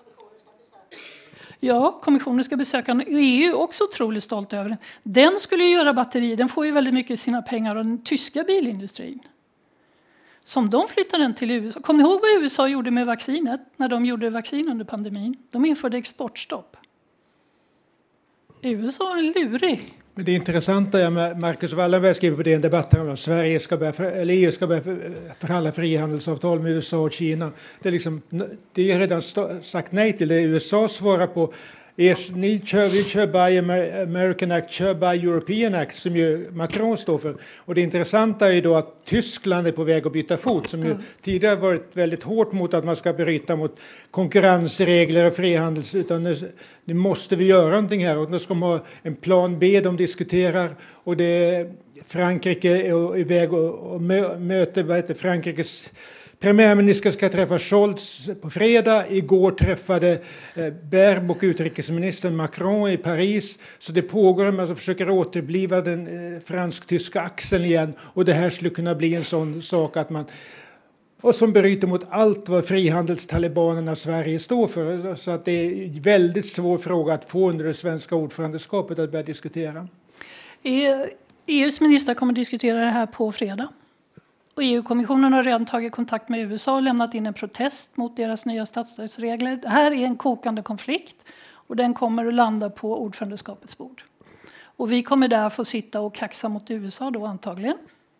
Ja, kommissionen ska besöka den. E U är också otroligt stolt över den. Den skulle ju göra batterier. Den får ju väldigt mycket sina pengar av den tyska bilindustrin. Som de flyttar den till U S A. Kommer ni ihåg vad U S A gjorde med vaccinet? När de gjorde vaccin under pandemin. De införde exportstopp. U S A är lurig. Men det intressanta är med Marcus Wallenberg skriver på den debatten om att Sverige ska börja för, eller E U ska börja för, förhandla frihandelsavtal med U S A och Kina. Det är, liksom, det är redan st- sagt nej till det. U S A svarar på er, ni kör, vi kör Buy American Act, kör Buy European Act som ju Macron står för. Och det intressanta är ju då att Tyskland är på väg att byta fot, som ju mm. tidigare varit väldigt hårt mot att man ska bryta mot konkurrensregler och frihandels, utan nu, nu måste vi göra någonting här, och nu ska de ha en plan B de diskuterar, och det är Frankrike är iväg och, och mö, möter vad heter Frankrikes premiärministern ska träffa Scholz på fredag. Igår träffade eh, Baerbock, utrikesministern Macron, i Paris. Så det pågår, man försöker återbliva den eh, fransk-tyska axeln igen. Och det här skulle kunna bli en sån sak att man... Och som bryter mot allt vad frihandelstalibanerna Sverige står för. Så att det är en väldigt svår fråga att få under det svenska ordförandeskapet att börja diskutera. E U:s ministrar kommer att diskutera det här på fredag. Och E U-kommissionen har redan tagit kontakt med U S A och lämnat in en protest mot deras nya statsstödsregler. Det här är en kokande konflikt och den kommer att landa på ordförandeskapets bord. Och vi kommer där få sitta och kaxa mot U S A då antagligen.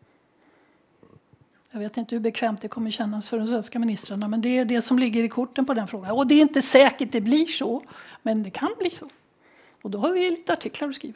Jag vet inte hur bekvämt det kommer kännas för de svenska ministrarna, men det är det som ligger i korten på den frågan. Och det är inte säkert det blir så, men det kan bli så. Och då har vi lite artiklar att skriva.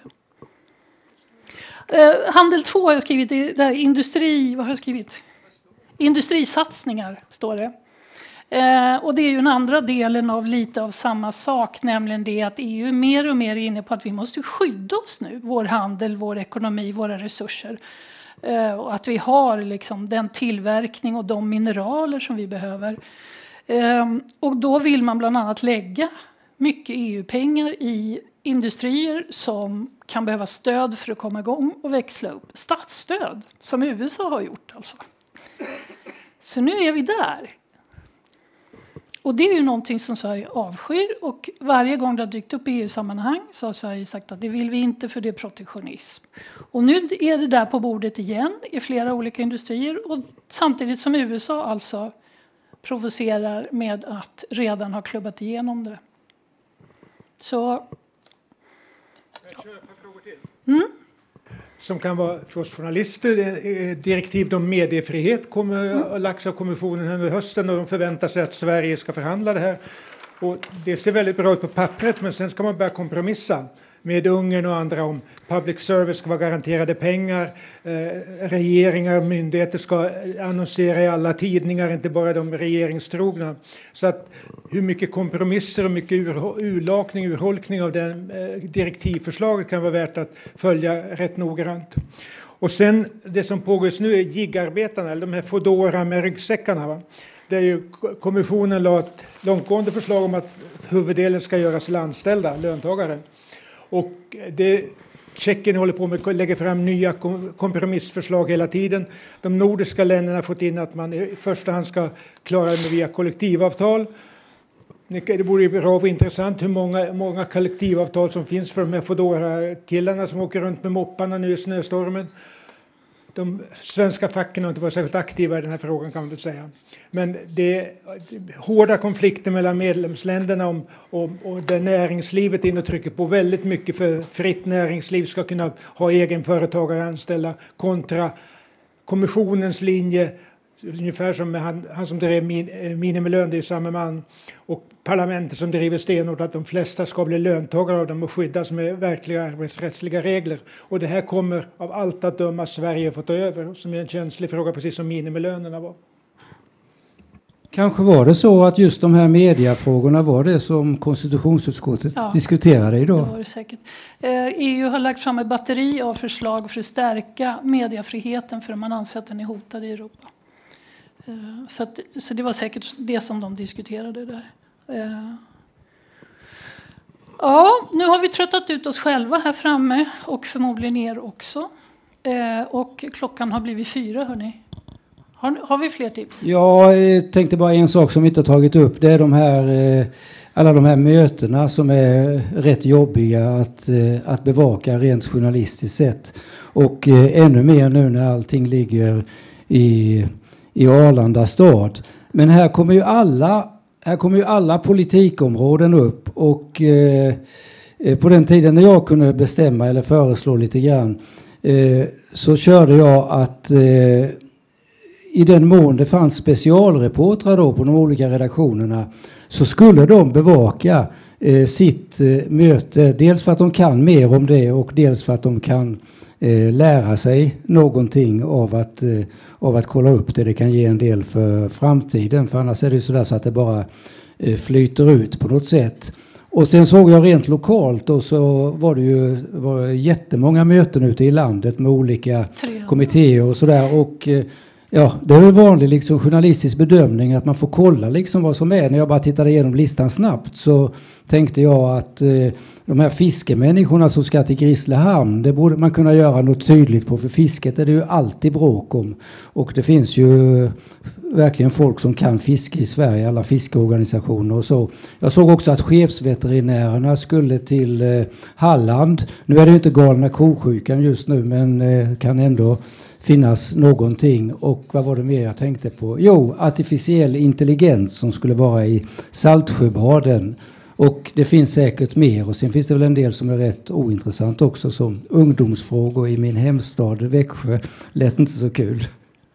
Eh, handel två har jag skrivit, det här industri, vad har jag skrivit? Industrisatsningar står det. Eh, och det är ju den andra delen av lite av samma sak, nämligen det att E U är mer och mer inne på att vi måste skydda oss nu, vår handel, vår ekonomi, våra resurser. Eh, och att vi har liksom den tillverkning och de mineraler som vi behöver. Eh, och då vill man bland annat lägga mycket E U-pengar i industrier som kan behöva stöd för att komma igång och växla upp. Statsstöd, som U S A har gjort alltså. Så nu är vi där. och det är ju någonting som Sverige avskyr, och varje gång det har dykt upp i E U-sammanhang så har Sverige sagt att det vill vi inte för det är protektionism. Och nu är det där på bordet igen i flera olika industrier, och samtidigt som U S A alltså provocerar med att redan ha klubbat igenom det. Så... Mm. Som kan vara för oss journalister. Direktiv om mediefrihet kommer mm. lagts av kommissionen under hösten, och de förväntar sig att Sverige ska förhandla det här. Och det ser väldigt bra ut på pappret, men sen ska man börja kompromissa med Ungern och andra om public service ska vara garanterade pengar. Eh, regeringar och myndigheter ska annonsera i alla tidningar, inte bara de regeringstrogna. Så att hur mycket kompromisser och mycket ur, urlakning, urholkning av den eh, direktivförslaget kan vara värt att följa rätt noggrant. Och sen det som pågår just nu är gigarbetarna, eller de här Foodora med ryggsäckarna. Va? Där ju kommissionen la ett långtgående förslag om att huvuddelen ska göras till anställda, löntagare. Och det, Tjeckien håller på med att lägga fram nya kompromissförslag hela tiden. De nordiska länderna har fått in att man i första hand ska klara det via kollektivavtal. Det vore bra och intressant hur många, många kollektivavtal som finns för de här Foodora-killarna som åker runt med mopparna nu i snöstormen. De svenska facken har inte varit särskilt aktiva i den här frågan, kan man väl säga. Men det är hårda konflikter mellan medlemsländerna om, om, och där näringslivet in och trycker på väldigt mycket för fritt näringsliv ska kunna ha egen företagare anställa kontra kommissionens linje, ungefär som med han, han som drev min, minimilön, det är samma man, och parlamentet som driver stenhårt att de flesta ska bli löntagare av dem och skyddas med verkliga arbetsrättsliga regler. Och det här kommer av allt att döma Sverige få ta över, som är en känslig fråga, precis som minimilönerna var. Kanske var det så att just de här mediafrågorna var det som konstitutionsutskottet ja, diskuterade idag. Det var det säkert. E U har lagt fram ett batteri av förslag för att stärka mediafriheten, för man anser att den är hotad i Europa. Så, att, så det var säkert det som de diskuterade där. Ja, nu har vi tröttat ut oss själva här framme, och förmodligen er också. Och klockan har blivit fyra, hörni. Har, har vi fler tips? Jag tänkte bara en sak som vi inte har tagit upp. Det är de här, alla de här mötena som är rätt jobbiga att, att bevaka rent journalistiskt sett. Och ännu mer nu när allting ligger i, i Arlanda stad. Men här kommer ju alla, här kommer ju alla politikområden upp. Och eh, på den tiden när jag kunde bestämma eller föreslå lite grann eh, så körde jag att... Eh, I den mån det fanns specialreportrar då på de olika redaktionerna så skulle de bevaka eh, sitt eh, möte. Dels för att de kan mer om det, och dels för att de kan eh, lära sig någonting av att, eh, av att kolla upp det. Det kan ge en del för framtiden, för annars är det så där så att det bara eh, flyter ut på något sätt. Och sen såg jag rent lokalt, och så var det ju var det jättemånga möten ute i landet med olika kommittéer och sådär. Och eh, ja, det är väl vanlig liksom journalistisk bedömning att man får kolla liksom vad som är. När jag bara tittade igenom listan snabbt så tänkte jag att eh, de här fiskemänniskorna som ska till Grisslehamn, det borde man kunna göra något tydligt på, för fisket är det ju alltid bråk om. Och det finns ju verkligen folk som kan fiska i Sverige, alla fiskeorganisationer och så. Jag såg också att chefsveterinärerna skulle till eh, Halland. Nu är det ju inte galna kosjukan just nu, men eh, kan ändå finnas någonting. Och vad var det mer jag tänkte på? Jo, artificiell intelligens som skulle vara i Saltsjöbaden. Och det finns säkert mer. Och sen finns det väl en del som är rätt ointressant också, som ungdomsfrågor i min hemstad Växjö. Lät inte så kul.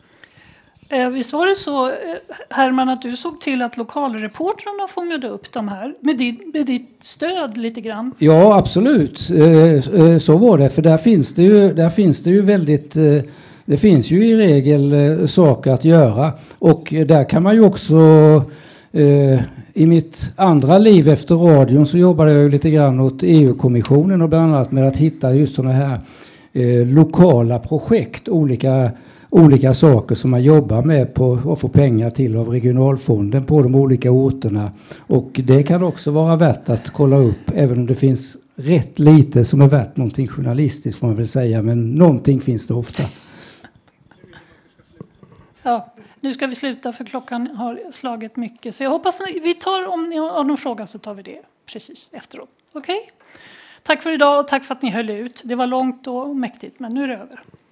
Eh, visst var det så, Herman, att du såg till att lokalreportrarna fångade upp de här med ditt, med ditt stöd lite grann? Ja, absolut. Eh, så var det. För där finns det ju, där finns det ju väldigt... Eh, det finns ju i regel eh, saker att göra. Och där kan man ju också... Eh, I mitt andra liv efter radion så jobbade jag ju lite grann åt E U-kommissionen och bland annat med att hitta just sådana här eh, lokala projekt, olika, olika saker som man jobbar med på att få pengar till av regionalfonden på de olika orterna. Och det kan också vara värt att kolla upp, även om det finns rätt lite som är värt någonting journalistiskt får man väl säga, men någonting finns det ofta. Ja, nu ska vi sluta för klockan har slagit mycket. Så jag hoppas att vi tar, om ni har någon fråga så tar vi det precis efteråt. Okej? Okay? Tack för idag och tack för att ni höll ut. Det var långt och mäktigt, men nu är det över.